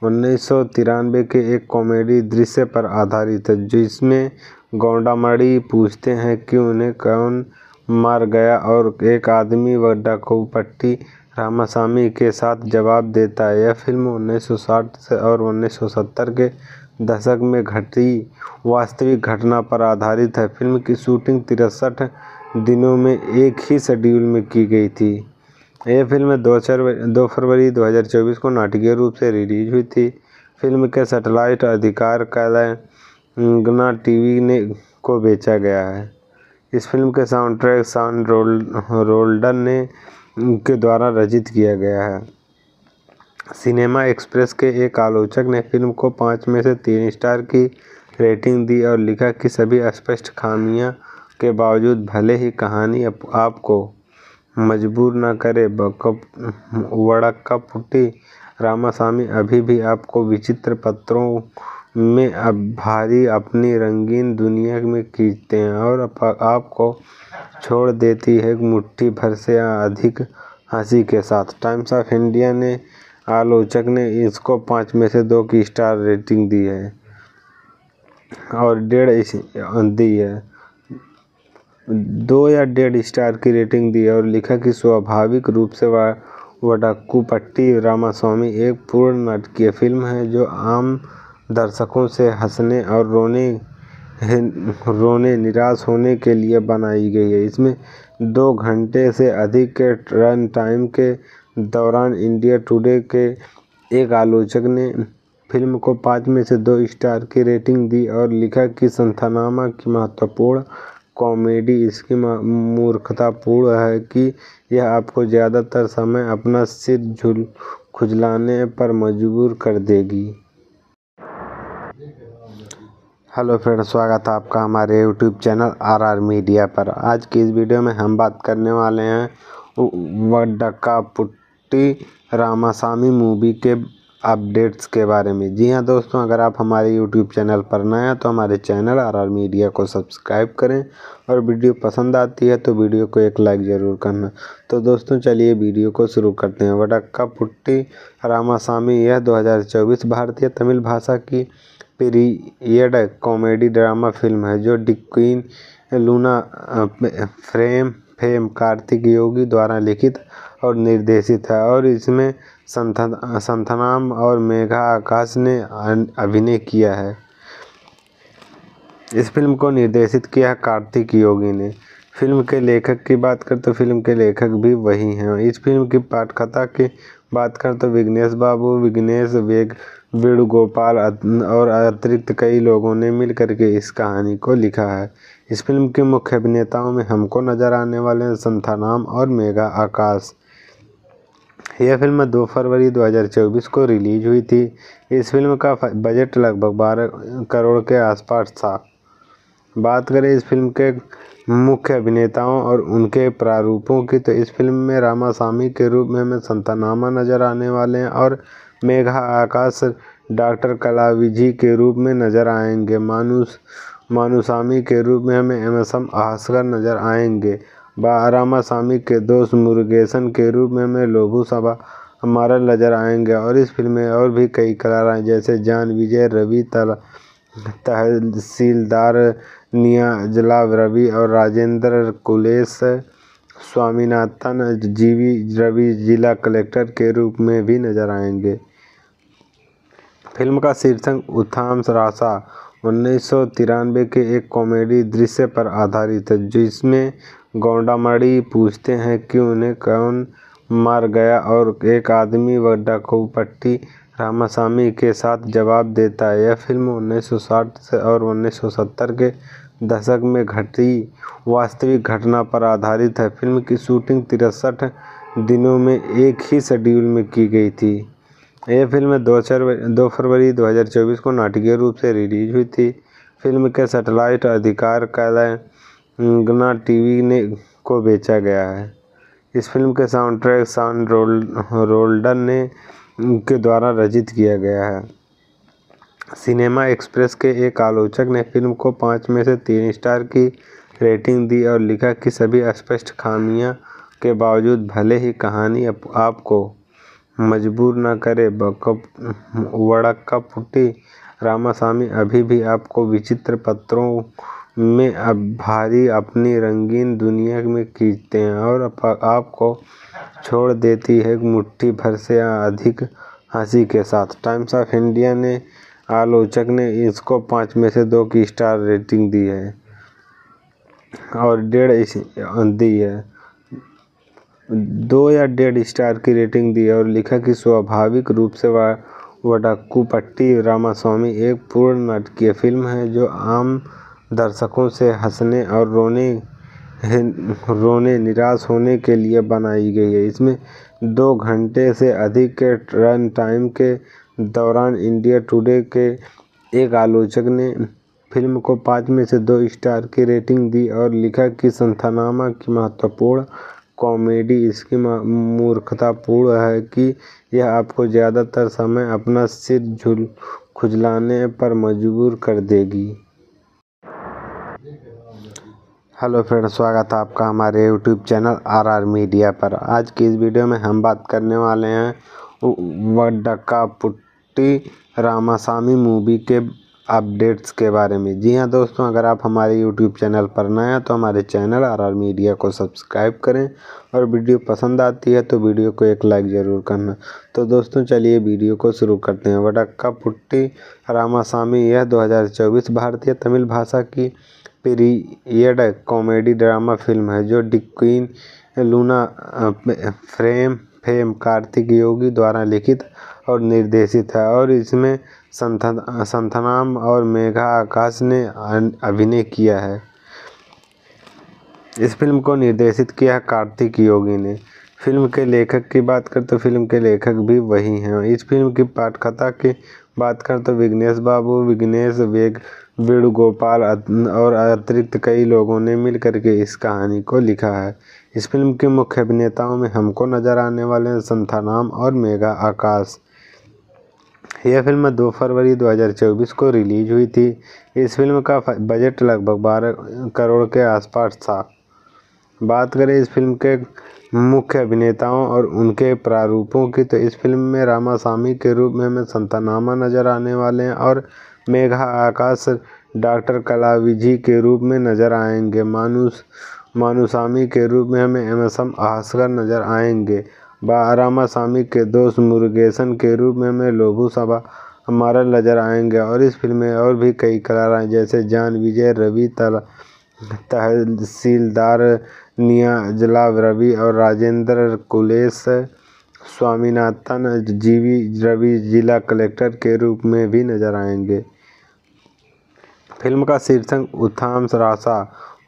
[SPEAKER 1] 1993 के एक कॉमेडी दृश्य पर आधारित है जिसमें गौंडामणि पूछते हैं कि उन्हें कौन मार गया और एक आदमी वडक्कापुट्टी रामासामी के साथ जवाब देता है। यह फिल्म 1960 और 1970 के दशक में घटी वास्तविक घटना पर आधारित है। फिल्म की शूटिंग 63 दिनों में एक ही शेड्यूल में की गई थी। यह फिल्म 2 फरवरी 2024 को नाटकीय रूप से रिलीज हुई थी। फिल्म के सैटेलाइट अधिकार तेलंगाना टीवी को बेचा गया है। इस फिल्म के साउंड ट्रैक शॉन रोल्डन ने के द्वारा रचित किया गया है। सिनेमा एक्सप्रेस के एक आलोचक ने फिल्म को 5 में से 3 स्टार की रेटिंग दी और लिखा कि सभी स्पष्ट खामियों के बावजूद भले ही कहानी आपको मजबूर न करे, वडक्कापुट्टी रामासामी अभी भी आपको विचित्र पत्रों में भारी अपनी रंगीन दुनिया में खींचते हैं और आपको छोड़ देती है मुट्ठी भर से अधिक हंसी के साथ। टाइम्स ऑफ इंडिया ने आलोचक ने इसको 5 में से 2 की स्टार रेटिंग दी है और 1.5 दी है 2 या 1.5 स्टार की रेटिंग दी और लिखा कि स्वाभाविक रूप से वडक्कापुट्टी रामासामी एक पूर्ण नाटकीय फिल्म है जो आम दर्शकों से हंसने और रोने निराश होने के लिए बनाई गई है। इसमें 2 घंटे से अधिक के रन टाइम के दौरान इंडिया टुडे के एक आलोचक ने फिल्म को 5 में से 2 स्टार की रेटिंग दी और लिखा कि संथनामा की महत्वपूर्ण कॉमेडी इसकी मूर्खतापूर्ण है कि यह आपको ज़्यादातर समय अपना सिर खुजलाने पर मजबूर कर देगी। हेलो फ्रेंड्स, स्वागत है आपका हमारे यूट्यूब चैनल RR मीडिया पर। आज की इस वीडियो में हम बात करने वाले हैं वडक्कापुट्टी रामासामी मूवी के अपडेट्स के बारे में। जी हाँ दोस्तों, अगर आप हमारे यूट्यूब चैनल पर नए हैं तो हमारे चैनल RR मीडिया को सब्सक्राइब करें और वीडियो पसंद आती है तो वीडियो को एक लाइक ज़रूर करना। तो दोस्तों चलिए वीडियो को शुरू करते हैं। वडक्का पुट्टी रामासामी यह 2024 भारतीय तमिल भाषा की पीरियड कॉमेडी ड्रामा फिल्म है जो queen Luna fame Karthik Yogi द्वारा लिखित और निर्देशित है और इसमें संथनाम और मेघा आकाश ने अभिनय किया है। इस फिल्म को निर्देशित किया है कार्तिक योगी ने। फिल्म के लेखक की बात करें तो फिल्म के लेखक भी वही हैं। इस फिल्म की पटकथा की बात करें तो विघ्नेश बाबू, विघ्नेश वेणुगोपाल और अतिरिक्त कई लोगों ने मिलकर के इस कहानी को लिखा है। इस फिल्म के मुख्य अभिनेताओं में हमको नजर आने वाले हैं संथानाम और मेघा आकाश। यह फिल्म 2 फरवरी 2024 को रिलीज हुई थी। इस फिल्म का बजट लगभग 12 करोड़ के आसपास था। बात करें इस फिल्म के मुख्य अभिनेताओं और उनके प्रारूपों की तो इस फिल्म में रामासामी के रूप में हमें संथानामा नजर आने वाले हैं और मेघा आकाश डॉक्टर कलाविजी के रूप में नजर आएंगे। मानुसामी के रूप में हमें MSM भास्कर नजर आएंगे। रामासामी के दोस्त मुरुगेसन के रूप में हमें लोभू सभा हमारा नजर आएंगे। और इस फिल्म में और भी कई कलाकार जैसे जान विजय, रवि तहसीलदार, नीरजला रवि और राजेंद्र कुलेश स्वामीनाथन रवि जिला कलेक्टर के रूप में भी नजर आएंगे। फिल्म का शीर्षक उत्थाम रासा 1993 के एक कॉमेडी दृश्य पर आधारित है जिसमें गौंडामणि पूछते हैं कि उन्हें कौन मार गया और एक आदमी वडक्कापुट्टी रामासामी के साथ जवाब देता है। यह फिल्म 1960 और 1970 के दशक में घटी वास्तविक घटना पर आधारित है। फिल्म की शूटिंग 63 दिनों में एक ही शेड्यूल में की गई थी। यह फिल्म 2 फरवरी 2024 को नाटकीय रूप से रिलीज हुई थी। फिल्म के सैटेलाइट अधिकार तेलंगाना टीवी को बेचा गया है। इस फिल्म के साउंड ट्रैक शॉन रोल्डन के द्वारा रचित किया गया है। सिनेमा एक्सप्रेस के एक आलोचक ने फिल्म को 5 में से 3 स्टार की रेटिंग दी और लिखा कि सभी स्पष्ट खामियों के बावजूद भले ही कहानी आपको मजबूर न करे, वडक्कापुट्टी रामासामी अभी भी आपको विचित्र पात्रों में भारी अपनी रंगीन दुनिया में खींचते हैं और आपको छोड़ देती है मुट्ठी भर से अधिक हंसी के साथ। टाइम्स ऑफ इंडिया ने आलोचक ने इसको 5 में से 2 की स्टार रेटिंग दी है और 1.5 दी है 2 या 1.5 स्टार की रेटिंग दी है और लिखा कि स्वाभाविक रूप से वडक्कापुट्टी रामासामी एक पूर्ण नाटकीय फिल्म है जो आम दर्शकों से हंसने और रोने निराश होने के लिए बनाई गई है। इसमें 2 घंटे से अधिक के रन टाइम के दौरान इंडिया टुडे के एक आलोचक ने फिल्म को 5 में से 2 स्टार की रेटिंग दी और लिखा कि संथानामा की महत्वपूर्ण कॉमेडी इसकी मूर्खतापूर्ण है कि यह आपको ज़्यादातर समय अपना सिर खुजलाने पर मजबूर कर देगी। हेलो फ्रेंड्स, स्वागत है आपका हमारे यूट्यूब चैनल RR मीडिया पर। आज की इस वीडियो में हम बात करने वाले हैं वडक्कापुट्टी रामासामी मूवी के अपडेट्स के बारे में। जी हाँ दोस्तों, अगर आप हमारे यूट्यूब चैनल पर नए हैं तो हमारे चैनल RR मीडिया को सब्सक्राइब करें और वीडियो पसंद आती है तो वीडियो को एक लाइक ज़रूर करना। तो दोस्तों चलिए वीडियो को शुरू करते हैं। वडक्कापुट्टी रामासामी यह 2024 भारतीय तमिल भाषा की पीरियड कॉमेडी ड्रामा फिल्म है जो queen Luna fame Karthik Yogi द्वारा लिखित और निर्देशित है और इसमें संथनाम और मेघा आकाश ने अभिनय किया है। इस फिल्म को निर्देशित किया है कार्तिक योगी ने। फिल्म के लेखक की बात करें तो फिल्म के लेखक भी वही हैं। इस फिल्म की पटकथा की बात करें तो विघ्नेश बाबू, विघ्नेश वेणुगोपाल और अतिरिक्त कई लोगों ने मिलकर के इस कहानी को लिखा है। इस फिल्म के मुख्य अभिनेताओं में हमको नजर आने वाले हैं संथानाम और मेघा आकाश। यह फिल्म 2 फरवरी 2024 को रिलीज हुई थी। इस फिल्म का बजट लगभग 12 करोड़ के आसपास था। बात करें इस फिल्म के मुख्य अभिनेताओं और उनके प्रारूपों की, तो इस फिल्म में रामासामी के रूप में हमें संथानामा नजर आने वाले हैं और मेघा आकाश डॉक्टर कलाविजी के रूप में नजर आएंगे। मानुसामी के रूप में हमें एम भास्कर नजर आएंगे। रामासामी के दोस्त मुरुगेसन के रूप में हमें लोभू सभा हमारा नजर आएंगे। और इस फिल्म में और भी कई कलाकार हैं जैसे जान विजय, रवि तहसीलदार, नीरजला रवि और राजेंद्र कुलेश स्वामीनाथन रवि जिला कलेक्टर के रूप में भी नजर आएंगे। फिल्म का शीर्षक उत्थाम रासा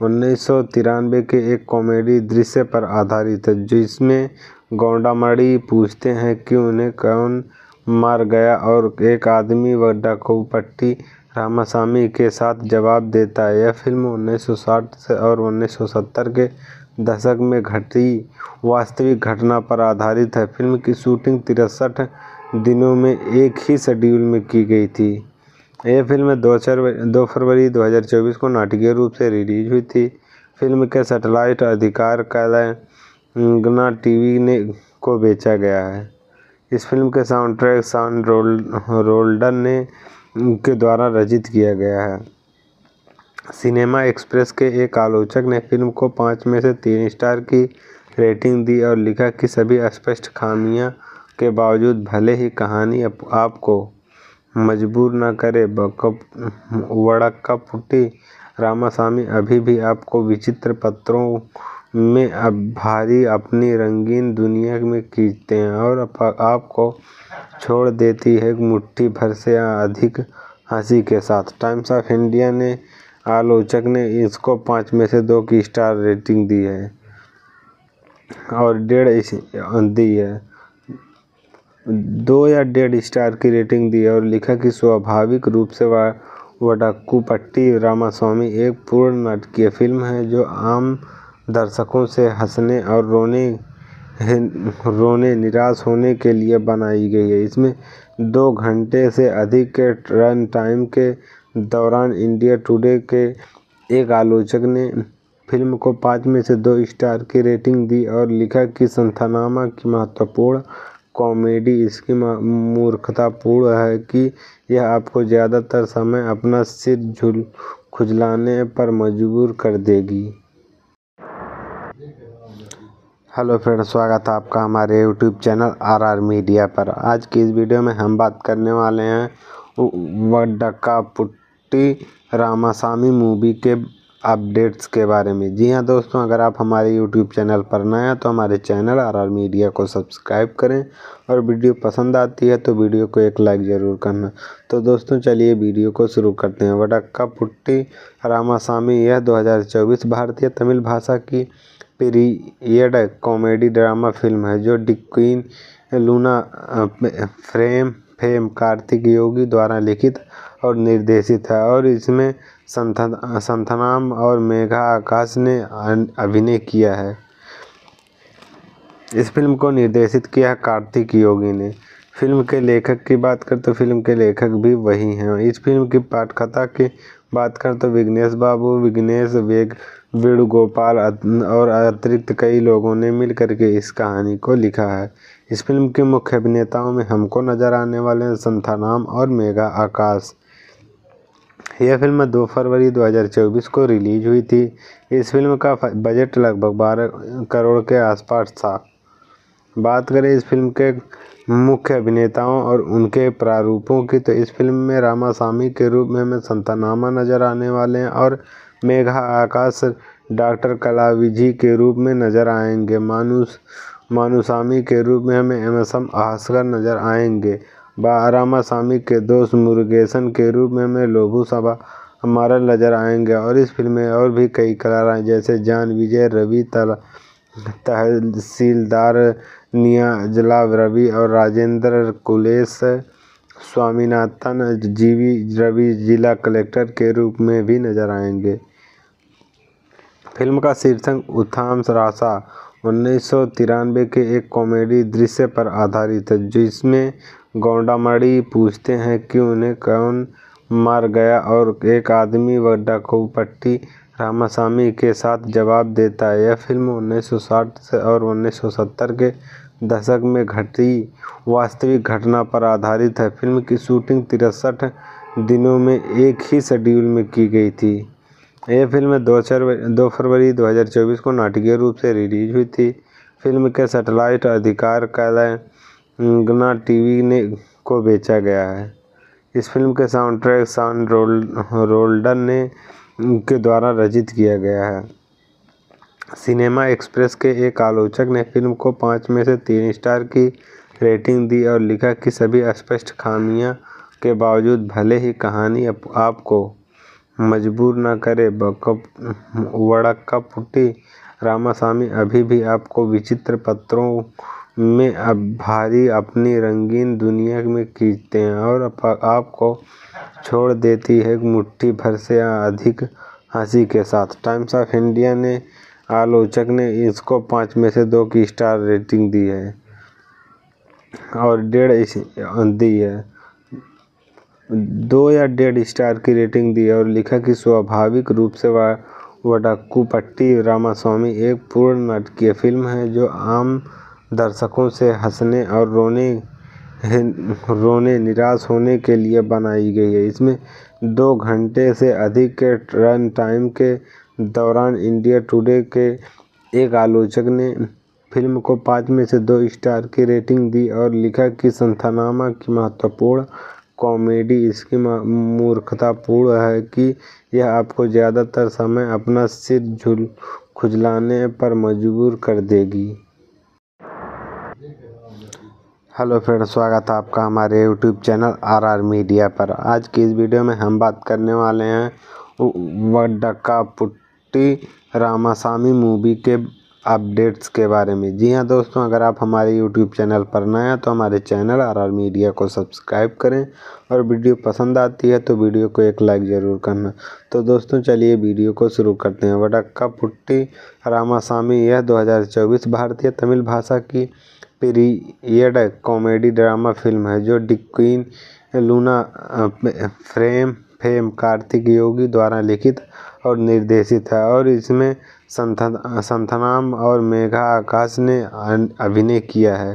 [SPEAKER 1] 1993 के एक कॉमेडी दृश्य पर आधारित है, जिसमें गौंडामणि पूछते हैं कि उन्हें कौन मार गया और एक आदमी वडक्कूपट्टी रामासामी के साथ जवाब देता है। यह फिल्म 1960 और 1970 के दशक में घटी वास्तविक घटना पर आधारित है। फिल्म की शूटिंग 63 दिनों में एक ही शेड्यूल में की गई थी। यह फिल्म 2 फरवरी 2024 को नाटकीय रूप से रिलीज हुई थी। फिल्म के सैटेलाइट अधिकार तेलंगाना टीवी को बेचा गया है। इस फिल्म के साउंड ट्रैक शॉन रोल्डन के द्वारा रचित किया गया है। सिनेमा एक्सप्रेस के एक आलोचक ने फिल्म को 5 में से 3 स्टार की रेटिंग दी और लिखा कि सभी स्पष्ट खामियों के बावजूद भले ही कहानी आपको मजबूर न करे, वडक्कूपट्टी रामासामी अभी भी आपको विचित्र पात्रों में भारी अपनी रंगीन दुनिया में खींचते हैं और आपको छोड़ देती है मुट्ठी भर से अधिक हंसी के साथ। टाइम्स ऑफ इंडिया ने आलोचक ने इसको 5 में से 2 की स्टार रेटिंग दी है और 1.5 दी है 2 या 1.5 स्टार की रेटिंग दी है और लिखा कि स्वाभाविक रूप से वडक्कूपट्टी रामासामी एक पूर्ण नाटकीय फिल्म है जो आम दर्शकों से हंसने और रोने निराश होने के लिए बनाई गई है। इसमें 2 घंटे से अधिक के रन टाइम के दौरान इंडिया टुडे के एक आलोचक ने फिल्म को 5 में से 2 स्टार की रेटिंग दी और लिखा कि संथानामा की महत्वपूर्ण कॉमेडी इसकी मूर्खतापूर्ण है कि यह आपको ज़्यादातर समय अपना सिर खुजलाने पर मजबूर कर देगी। हेलो फ्रेंड्स, स्वागत है आपका हमारे यूट्यूब चैनल RR मीडिया पर। आज की इस वीडियो में हम बात करने वाले हैं वडक्कूपट्टी रामासामी मूवी के अपडेट्स के बारे में। जी हाँ दोस्तों, अगर आप हमारे यूट्यूब चैनल पर नए हैं तो हमारे चैनल RR मीडिया को सब्सक्राइब करें और वीडियो पसंद आती है तो वीडियो को एक लाइक ज़रूर करना। तो दोस्तों चलिए वीडियो को शुरू करते हैं। वडक्कूपट्टी रामासामी यह 2024 भारतीय तमिल भाषा की पीरियड कॉमेडी ड्रामा फिल्म है जो queen Luna fame Karthik Yogi द्वारा लिखित और निर्देशित है और इसमें संथानाम और मेघा आकाश ने अभिनय किया है। इस फिल्म को निर्देशित किया कार्तिक योगी ने। फिल्म के लेखक की बात करें तो फिल्म के लेखक भी वही हैं। इस फिल्म की पटकथा की बात करें तो विघ्नेश बाबू, विघ्नेश वेणुगोपाल और अतिरिक्त कई लोगों ने मिलकर के इस कहानी को लिखा है। इस फिल्म के मुख्य अभिनेताओं में हमको नजर आने वाले हैं संथानाम और मेघा आकाश। यह फिल्म 2 फरवरी 2024 को रिलीज हुई थी। इस फिल्म का बजट लगभग 12 करोड़ के आसपास था। बात करें इस फिल्म के मुख्य अभिनेताओं और उनके प्रारूपों की, तो इस फिल्म में रामासामी के रूप में हमें संथानामा नजर आने वाले हैं और मेघा आकाश डॉक्टर कलाविजी के रूप में नजर आएंगे। मानुसामी के रूप में हमें एम भास्कर नजर आएंगे। रामासामी के दोस्त मुरुगेसन के रूप में हमें लोभू सभा हमारा नजर आएंगे। और इस फिल्म में और भी कई कलाकार हैं जैसे जान विजय, रवि तहसीलदार, नीरजला रवि और राजेंद्र कुलेश स्वामीनाथन रवि जिला कलेक्टर के रूप में भी नजर आएंगे। फिल्म का शीर्षक उत्थाम रासा 1993 के एक कॉमेडी दृश्य पर आधारित है, जिसमें गौंडामणि पूछते हैं कि उन्हें कौन मार गया और एक आदमी वडक्कुपट्टी रामासामी के साथ जवाब देता है। यह फिल्म 1960 और 1970 के दशक में घटी वास्तविक घटना पर आधारित है। फिल्म की शूटिंग 63 दिनों में एक ही शेड्यूल में की गई थी। यह फिल्म 2 फरवरी 2024 को नाटकीय रूप से रिलीज हुई थी। फिल्म के सैटेलाइट अधिकार कलांगना टीवी को बेचा गया है। इस फिल्म के साउंड ट्रैक शॉन रोल्डन के द्वारा रचित किया गया है। सिनेमा एक्सप्रेस के एक आलोचक ने फिल्म को 5 में से 3 स्टार की रेटिंग दी और लिखा कि सभी स्पष्ट खामियों के बावजूद भले ही कहानी आपको मजबूर न करे, वडक्कुपट्टी रामासामी अभी भी आपको विचित्र पात्रों में भारी अपनी रंगीन दुनिया में खींचते हैं और आपको छोड़ देती है मुट्ठी भर से अधिक हंसी के साथ। टाइम्स ऑफ इंडिया ने आलोचक ने इसको 5 में से 2 की स्टार रेटिंग दी है और 1.5 दी है 2 या 1.5 स्टार की रेटिंग दी है और लिखा कि स्वाभाविक रूप से वडक्कुपट्टी रामासामी एक पूर्ण नाटकीय फिल्म है जो आम दर्शकों से हंसने और रोने निराश होने के लिए बनाई गई है। इसमें 2 घंटे से अधिक के रन टाइम के दौरान इंडिया टुडे के एक आलोचक ने फिल्म को 5 में से 2 स्टार की रेटिंग दी और लिखा कि संथानामा की महत्वपूर्ण कॉमेडी इसकी मूर्खतापूर्ण है कि यह आपको ज़्यादातर समय अपना सिर खुजलाने पर मजबूर कर देगी। हेलो फ्रेंड्स, स्वागत है आपका हमारे यूट्यूब चैनल RR मीडिया पर। आज की इस वीडियो में हम बात करने वाले हैं वडक्कुपट्टी रामासामी मूवी के अपडेट्स के बारे में। जी हाँ दोस्तों, अगर आप हमारे यूट्यूब चैनल पर नए हैं तो हमारे चैनल RR मीडिया को सब्सक्राइब करें और वीडियो पसंद आती है तो वीडियो को एक लाइक ज़रूर करना। तो दोस्तों चलिए वीडियो को शुरू करते हैं। वडक्कुपट्टी रामासामी यह 2024 भारतीय तमिल भाषा की पीरियड कॉमेडी ड्रामा फिल्म है जो queen Luna fame Karthik Yogi द्वारा लिखित और निर्देशित है और इसमें संथानाम और मेघा आकाश ने अभिनय किया है।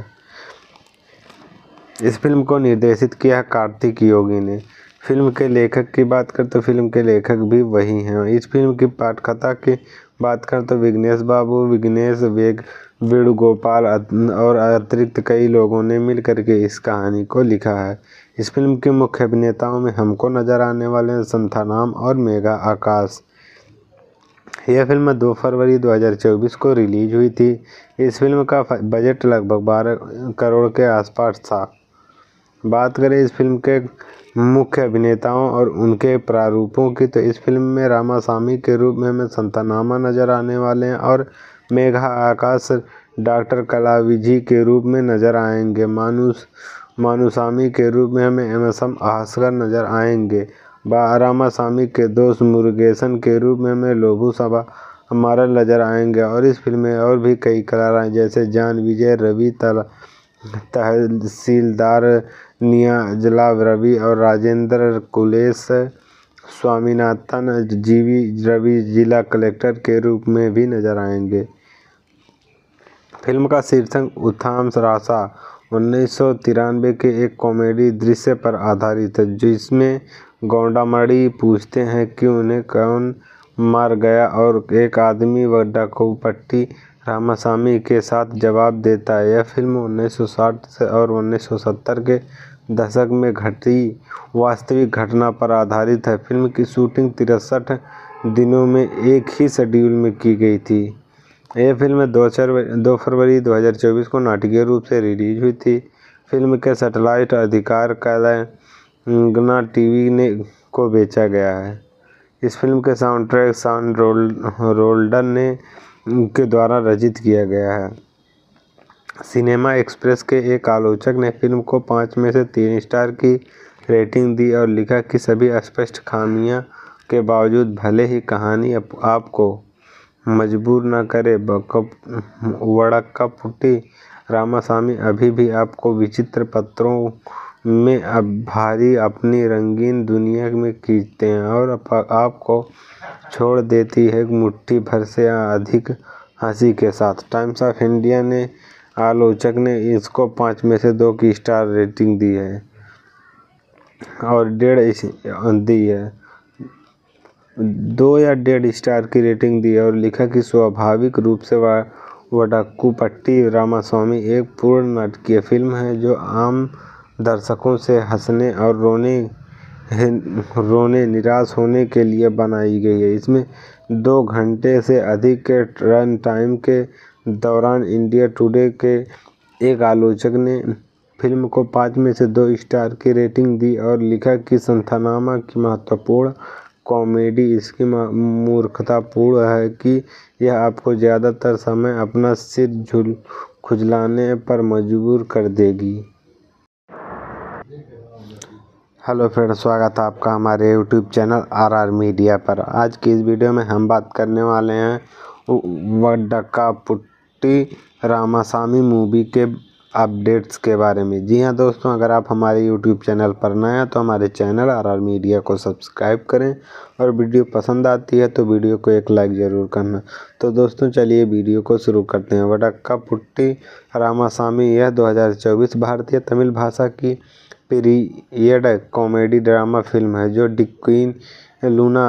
[SPEAKER 1] इस फिल्म को निर्देशित किया है कार्तिक योगी ने। फिल्म के लेखक की बात करें तो फिल्म के लेखक भी वही हैं। इस फिल्म की पटकथा की बात करें तो विघ्नेश बाबू, विघ्नेश वेणुगोपाल और अतिरिक्त कई लोगों ने मिलकर के इस कहानी को लिखा है। इस फिल्म के मुख्य अभिनेताओं में हमको नजर आने वाले हैं संथानाम और मेघा आकाश। यह फिल्म 2 फरवरी 2024 को रिलीज हुई थी। इस फिल्म का बजट लगभग 12 करोड़ के आसपास था। बात करें इस फिल्म के मुख्य अभिनेताओं और उनके प्रारूपों की तो इस फिल्म में रामासामी के रूप में हमें संथानामा नजर आने वाले हैं और मेघा आकाश डॉक्टर कलाविजी के रूप में नजर आएंगे। मानुसामी के रूप में हमें MSM भास्कर नजर आएंगे। रामासामी के दोस्त मुरुगेसन के रूप में हमें लोभू सभा हमारा नजर आएंगे और इस फिल्म में और भी कई कलाकार जैसे जान विजय, रवि तहसीलदार, नीरजला रवि और राजेंद्र कुलेश स्वामीनाथन रवि जिला कलेक्टर के रूप में भी नजर आएंगे। फिल्म का शीर्षक उत्थान रासा 1993 के एक कॉमेडी दृश्य पर आधारित है जिसमें गौंडामणि पूछते हैं कि उन्हें कौन मार गया और एक आदमी वडक्कुपट्टी रामासामी के साथ जवाब देता है। यह फिल्म 1960 और 1970 के दशक में घटी वास्तविक घटना पर आधारित है। फिल्म की शूटिंग 63 दिनों में एक ही शेड्यूल में की गई थी। यह फिल्म 2 फरवरी 2024 को नाटकीय रूप से रिलीज हुई थी। फिल्म के सैटेलाइट अधिकार कलांगना टीवी को बेचा गया है। इस फिल्म के साउंड ट्रैक शॉन रोल्डन के द्वारा रचित किया गया है। सिनेमा एक्सप्रेस के एक आलोचक ने फिल्म को 5 में से 3 स्टार की रेटिंग दी और लिखा कि सभी स्पष्ट खामियों के बावजूद भले ही कहानी आपको मजबूर न करे, वडक्कुपट्टी रामासामी अभी भी आपको विचित्र पत्रों में भारी अपनी रंगीन दुनिया में खींचते हैं और आपको छोड़ देती है मुट्ठी भर से अधिक हंसी के साथ। टाइम्स ऑफ इंडिया ने आलोचक ने इसको 5 में से 2 की स्टार रेटिंग दी है और 1.5 दी है 2 या 1.5 स्टार की रेटिंग दी है और लिखा कि स्वाभाविक रूप से वडक्कू रामास्वामी एक पूर्ण नाटकीय फिल्म है जो आम दर्शकों से हंसने और रोने निराश होने के लिए बनाई गई है। इसमें 2 घंटे से अधिक के रन टाइम के दौरान इंडिया टुडे के एक आलोचक ने फिल्म को 5 में से 2 स्टार की रेटिंग दी और लिखा कि संथनामा की महत्वपूर्ण कॉमेडी इसकी मूर्खतापूर्ण है कि यह आपको ज़्यादातर समय अपना सिर खुजलाने पर मजबूर कर देगी। हेलो फ्रेंड्स, स्वागत है आपका हमारे यूट्यूब चैनल RR मीडिया पर। आज की इस वीडियो में हम बात करने वाले हैं वडक्कू रामासामी मूवी के अपडेट्स के बारे में। जी हाँ दोस्तों, अगर आप हमारे यूट्यूब चैनल पर नए हैं तो हमारे चैनल RR मीडिया को सब्सक्राइब करें और वीडियो पसंद आती है तो वीडियो को एक लाइक ज़रूर करना। तो दोस्तों चलिए वीडियो को शुरू करते हैं। वडक्कू रामासामी यह 2024 भारतीय तमिल भाषा की पीरियड कॉमेडी ड्रामा फिल्म है जो queen Luna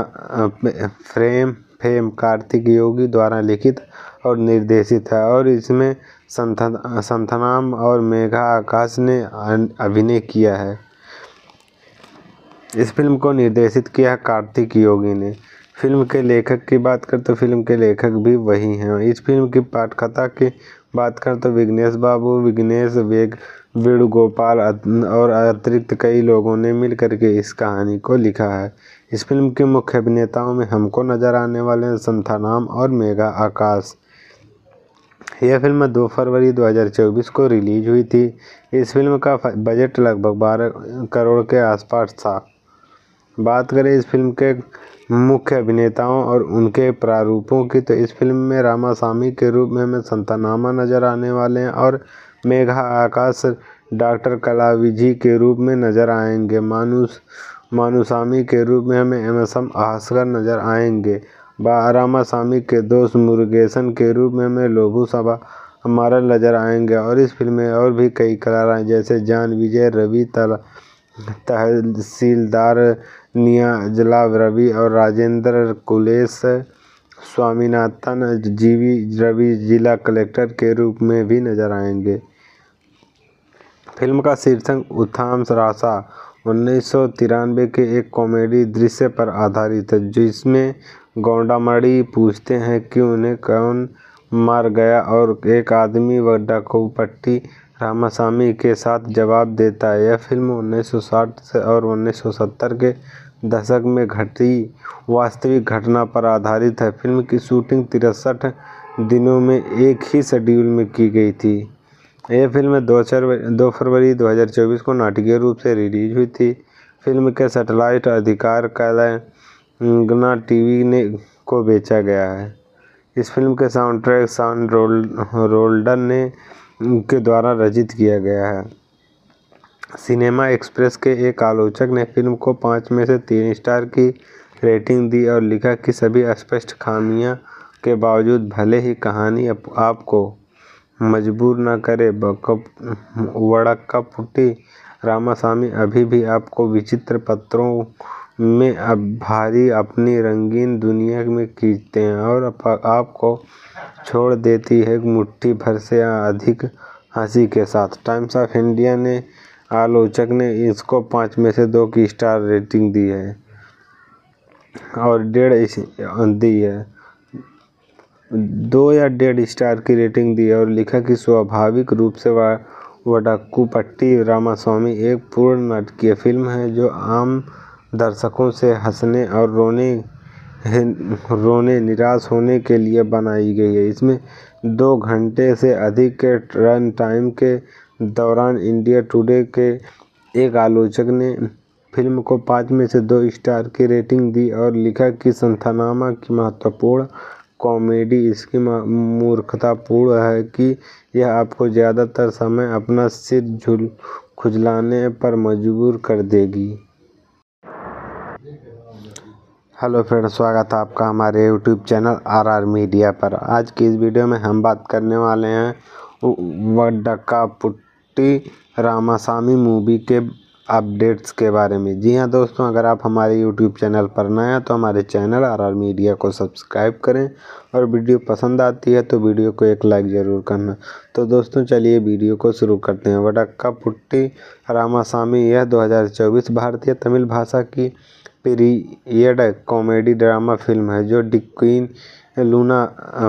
[SPEAKER 1] fame Karthik Yogi द्वारा लिखित और निर्देशित है और इसमें संथनाम और मेघा आकाश ने अभिनय किया है। इस फिल्म को निर्देशित किया है कार्तिक योगी ने। फिल्म के लेखक की बात करें तो फिल्म के लेखक भी वही हैं। इस फिल्म की पटकथा की बात करें तो विघ्नेश बाबू, विघ्नेश वेणुगोपाल और अतिरिक्त कई लोगों ने मिलकर के इस कहानी को लिखा है। इस फिल्म के मुख्य अभिनेताओं में हमको नजर आने वाले हैं संथनाम और मेघा आकाश। यह फिल्म 2 फरवरी 2024 को रिलीज हुई थी। इस फिल्म का बजट लगभग 12 करोड़ के आसपास था। बात करें इस फिल्म के मुख्य अभिनेताओं और उनके प्रारूपों की तो इस फिल्म में रामासामी के रूप में हमें संथनामा नजर आने वाले हैं और मेघा आकाश डॉक्टर कलाविजी के रूप में नजर आएंगे। मानुसामी के रूप में हमें एम भास्कर नजर आएंगे। रामासामी के दोस्त मुरुगेसन के रूप में हमें लोभू सभा हमारा नजर आएंगे और इस फिल्म में और भी कई कलाकार जैसे जान विजय, रवि तहसीलदार, नीरजला रवि और राजेंद्र कुलेश स्वामीनाथन रवि जिला कलेक्टर के रूप में भी नजर आएंगे। फिल्म का शीर्षक उत्थाम रासा 1993 के एक कॉमेडी दृश्य पर आधारित है जिसमें गौंडामणि पूछते हैं कि उन्हें कौन मार गया और एक आदमी वडक्कू रामासामी के साथ जवाब देता है। यह फिल्म 1960 और 1970 के दशक में घटी वास्तविक घटना पर आधारित है। फिल्म की शूटिंग 63 दिनों में एक ही शेड्यूल में की गई थी। यह फिल्म 2 फरवरी 2024 को नाटकीय रूप से रिलीज हुई थी। फिल्म के सैटेलाइट अधिकार तेलंगाना टीवी को बेचा गया है। इस फिल्म के साउंड ट्रैक शॉन रोल्डन ने के द्वारा रचित किया गया है। सिनेमा एक्सप्रेस के एक आलोचक ने फिल्म को 5 में से 3 स्टार की रेटिंग दी और लिखा कि सभी स्पष्ट खामियों के बावजूद भले ही कहानी आपको मजबूर न करे, वडक्कू रामासामी अभी भी आपको विचित्र पत्रों में भारी अपनी रंगीन दुनिया में खींचते हैं और आपको छोड़ देती है मुट्ठी भर से अधिक हंसी के साथ। टाइम्स ऑफ इंडिया ने आलोचक ने इसको 5 में से 2 की स्टार रेटिंग दी है और 1.5 दी है 2 या 1.5 स्टार की रेटिंग दी है और लिखा कि स्वाभाविक रूप से वडक्कू रामास्वामी एक पूर्ण नाटकीय फिल्म है जो आम दर्शकों से हंसने और रोने निराश होने के लिए बनाई गई है। इसमें 2 घंटे से अधिक के रन टाइम के दौरान इंडिया टुडे के एक आलोचक ने फिल्म को 5 में से 2 स्टार की रेटिंग दी और लिखा कि संथनामा की महत्वपूर्ण कॉमेडी इसकी मूर्खतापूर्ण है कि यह आपको ज़्यादातर समय अपना सिर खुजलाने पर मजबूर कर देगी। हेलो फ्रेंड्स, स्वागत है आपका हमारे यूट्यूब चैनल RR मीडिया पर। आज की इस वीडियो में हम बात करने वाले हैं वडक्कापुट्टी रामासामी मूवी के अपडेट्स के बारे में। जी हाँ दोस्तों, अगर आप हमारे यूट्यूब चैनल पर नए हैं तो हमारे चैनल RR मीडिया को सब्सक्राइब करें और वीडियो पसंद आती है तो वीडियो को एक लाइक ज़रूर करना। तो दोस्तों चलिए वीडियो को शुरू करते हैं। वडक्कापुट्टी रामासामी यह 2024 भारतीय तमिल भाषा की पीरियड कॉमेडी ड्रामा फिल्म है जो queen Luna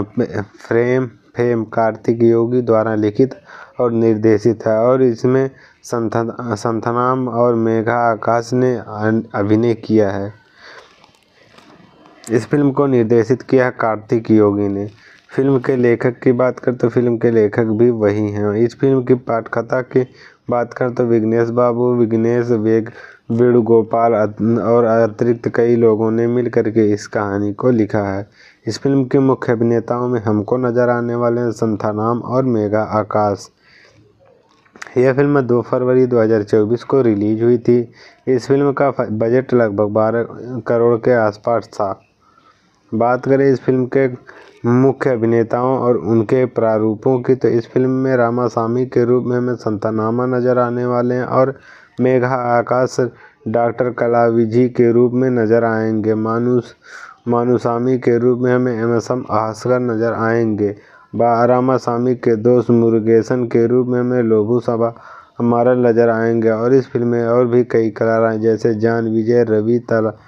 [SPEAKER 1] fame Karthik Yogi द्वारा लिखित और निर्देशित है और इसमें संथानाम और मेघा आकाश ने अभिनय किया है। इस फिल्म को निर्देशित किया है कार्तिक योगी ने। फिल्म के लेखक की बात करें तो फिल्म के लेखक भी वही हैं। इस फिल्म की पटकथा की बात करें तो विघ्नेश बाबू, विघ्नेश वेणुगोपाल और अतिरिक्त कई लोगों ने मिलकर के इस कहानी को लिखा है। इस फिल्म के मुख्य अभिनेताओं में हमको नजर आने वाले हैं संथानाम और मेघा आकाश। यह फिल्म 2 फरवरी 2024 को रिलीज हुई थी। इस फिल्म का बजट लगभग 12 करोड़ के आसपास था। बात करें इस फिल्म के मुख्य अभिनेताओं और उनके प्रारूपों की तो इस फिल्म में रामासामी के रूप में हमें संथानामा नजर आने वाले हैं और मेघा आकाश डॉक्टर कलाविजी के रूप में नजर आएंगे। मानुसामी के रूप में हमें MSM भास्कर नजर आएंगे। रामासामी के दोस्त मुरुगेसन के रूप में हमें लोभू सभा हमारा नजर आएंगे। और इस फिल्म में और भी कई कलाकार हैं जैसे जान विजय, रवि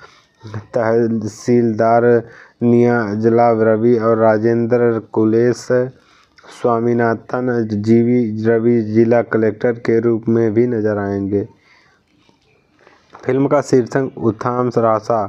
[SPEAKER 1] तहसीलदार, नीरजला रवि और राजेंद्र कुलेश स्वामीनाथन रवि जिला कलेक्टर के रूप में भी नजर आएंगे। फिल्म का शीर्षक उथाम रासा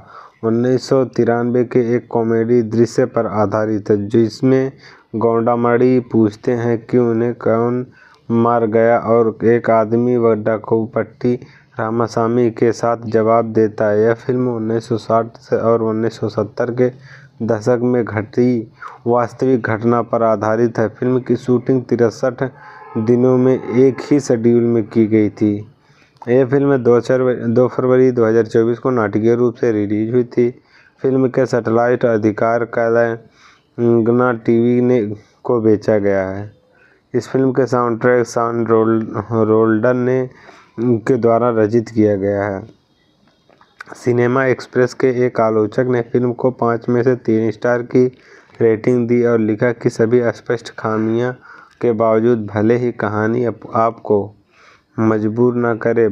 [SPEAKER 1] 1993 के एक कॉमेडी दृश्य पर आधारित है जिसमें गौंडामणि पूछते हैं कि उन्हें कौन मार गया और एक आदमी वडक्कापुट्टी रामासामी के साथ जवाब देता है। यह फिल्म 1960 और 1970 के दशक में घटी वास्तविक घटना पर आधारित है। फिल्म की शूटिंग 63 दिनों में एक ही शेड्यूल में की गई थी। यह फिल्म 2 फरवरी 2024 को नाटकीय रूप से रिलीज हुई थी। फिल्म के सैटेलाइट अधिकार तेलंगाना टीवी को बेचा गया है। इस फिल्म के साउंड ट्रैक शॉन रोल्डन के द्वारा रचित किया गया है। सिनेमा एक्सप्रेस के एक आलोचक ने फिल्म को 5 में से 3 स्टार की रेटिंग दी और लिखा कि सभी स्पष्ट खामियों के बावजूद भले ही कहानी आपको मजबूर न करे,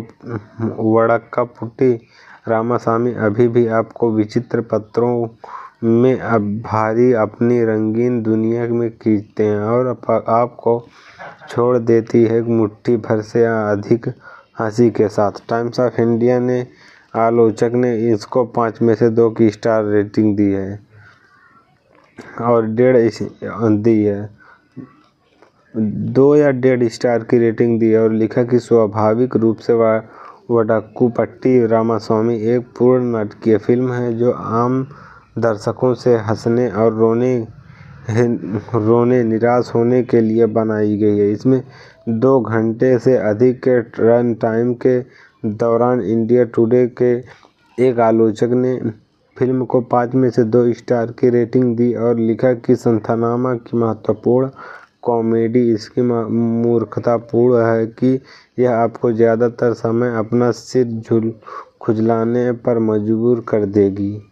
[SPEAKER 1] वडक्कापुट्टी रामासामी अभी भी आपको विचित्र पात्रों में भारी अपनी रंगीन दुनिया में खींचते हैं और आपको छोड़ देती है मुट्ठी भर से अधिक हंसी के साथ। टाइम्स ऑफ इंडिया ने आलोचक ने इसको 5 में से 2 की स्टार रेटिंग दी है और 1.5 दी है 2 या 1.5 स्टार की रेटिंग दी है और लिखा कि स्वाभाविक रूप से वडक्कापुट्टी रामासामी एक पूर्ण नाटकीय फिल्म है जो आम दर्शकों से हंसने और रोने निराश होने के लिए बनाई गई है। इसमें 2 घंटे से अधिक के रन टाइम के दौरान इंडिया टुडे के एक आलोचक ने फिल्म को 5 में से 2 स्टार की रेटिंग दी और लिखा कि संथानामा की महत्वपूर्ण कॉमेडी इसकी मूर्खतापूर्ण है कि यह आपको ज़्यादातर समय अपना सिर खुजलाने पर मजबूर कर देगी।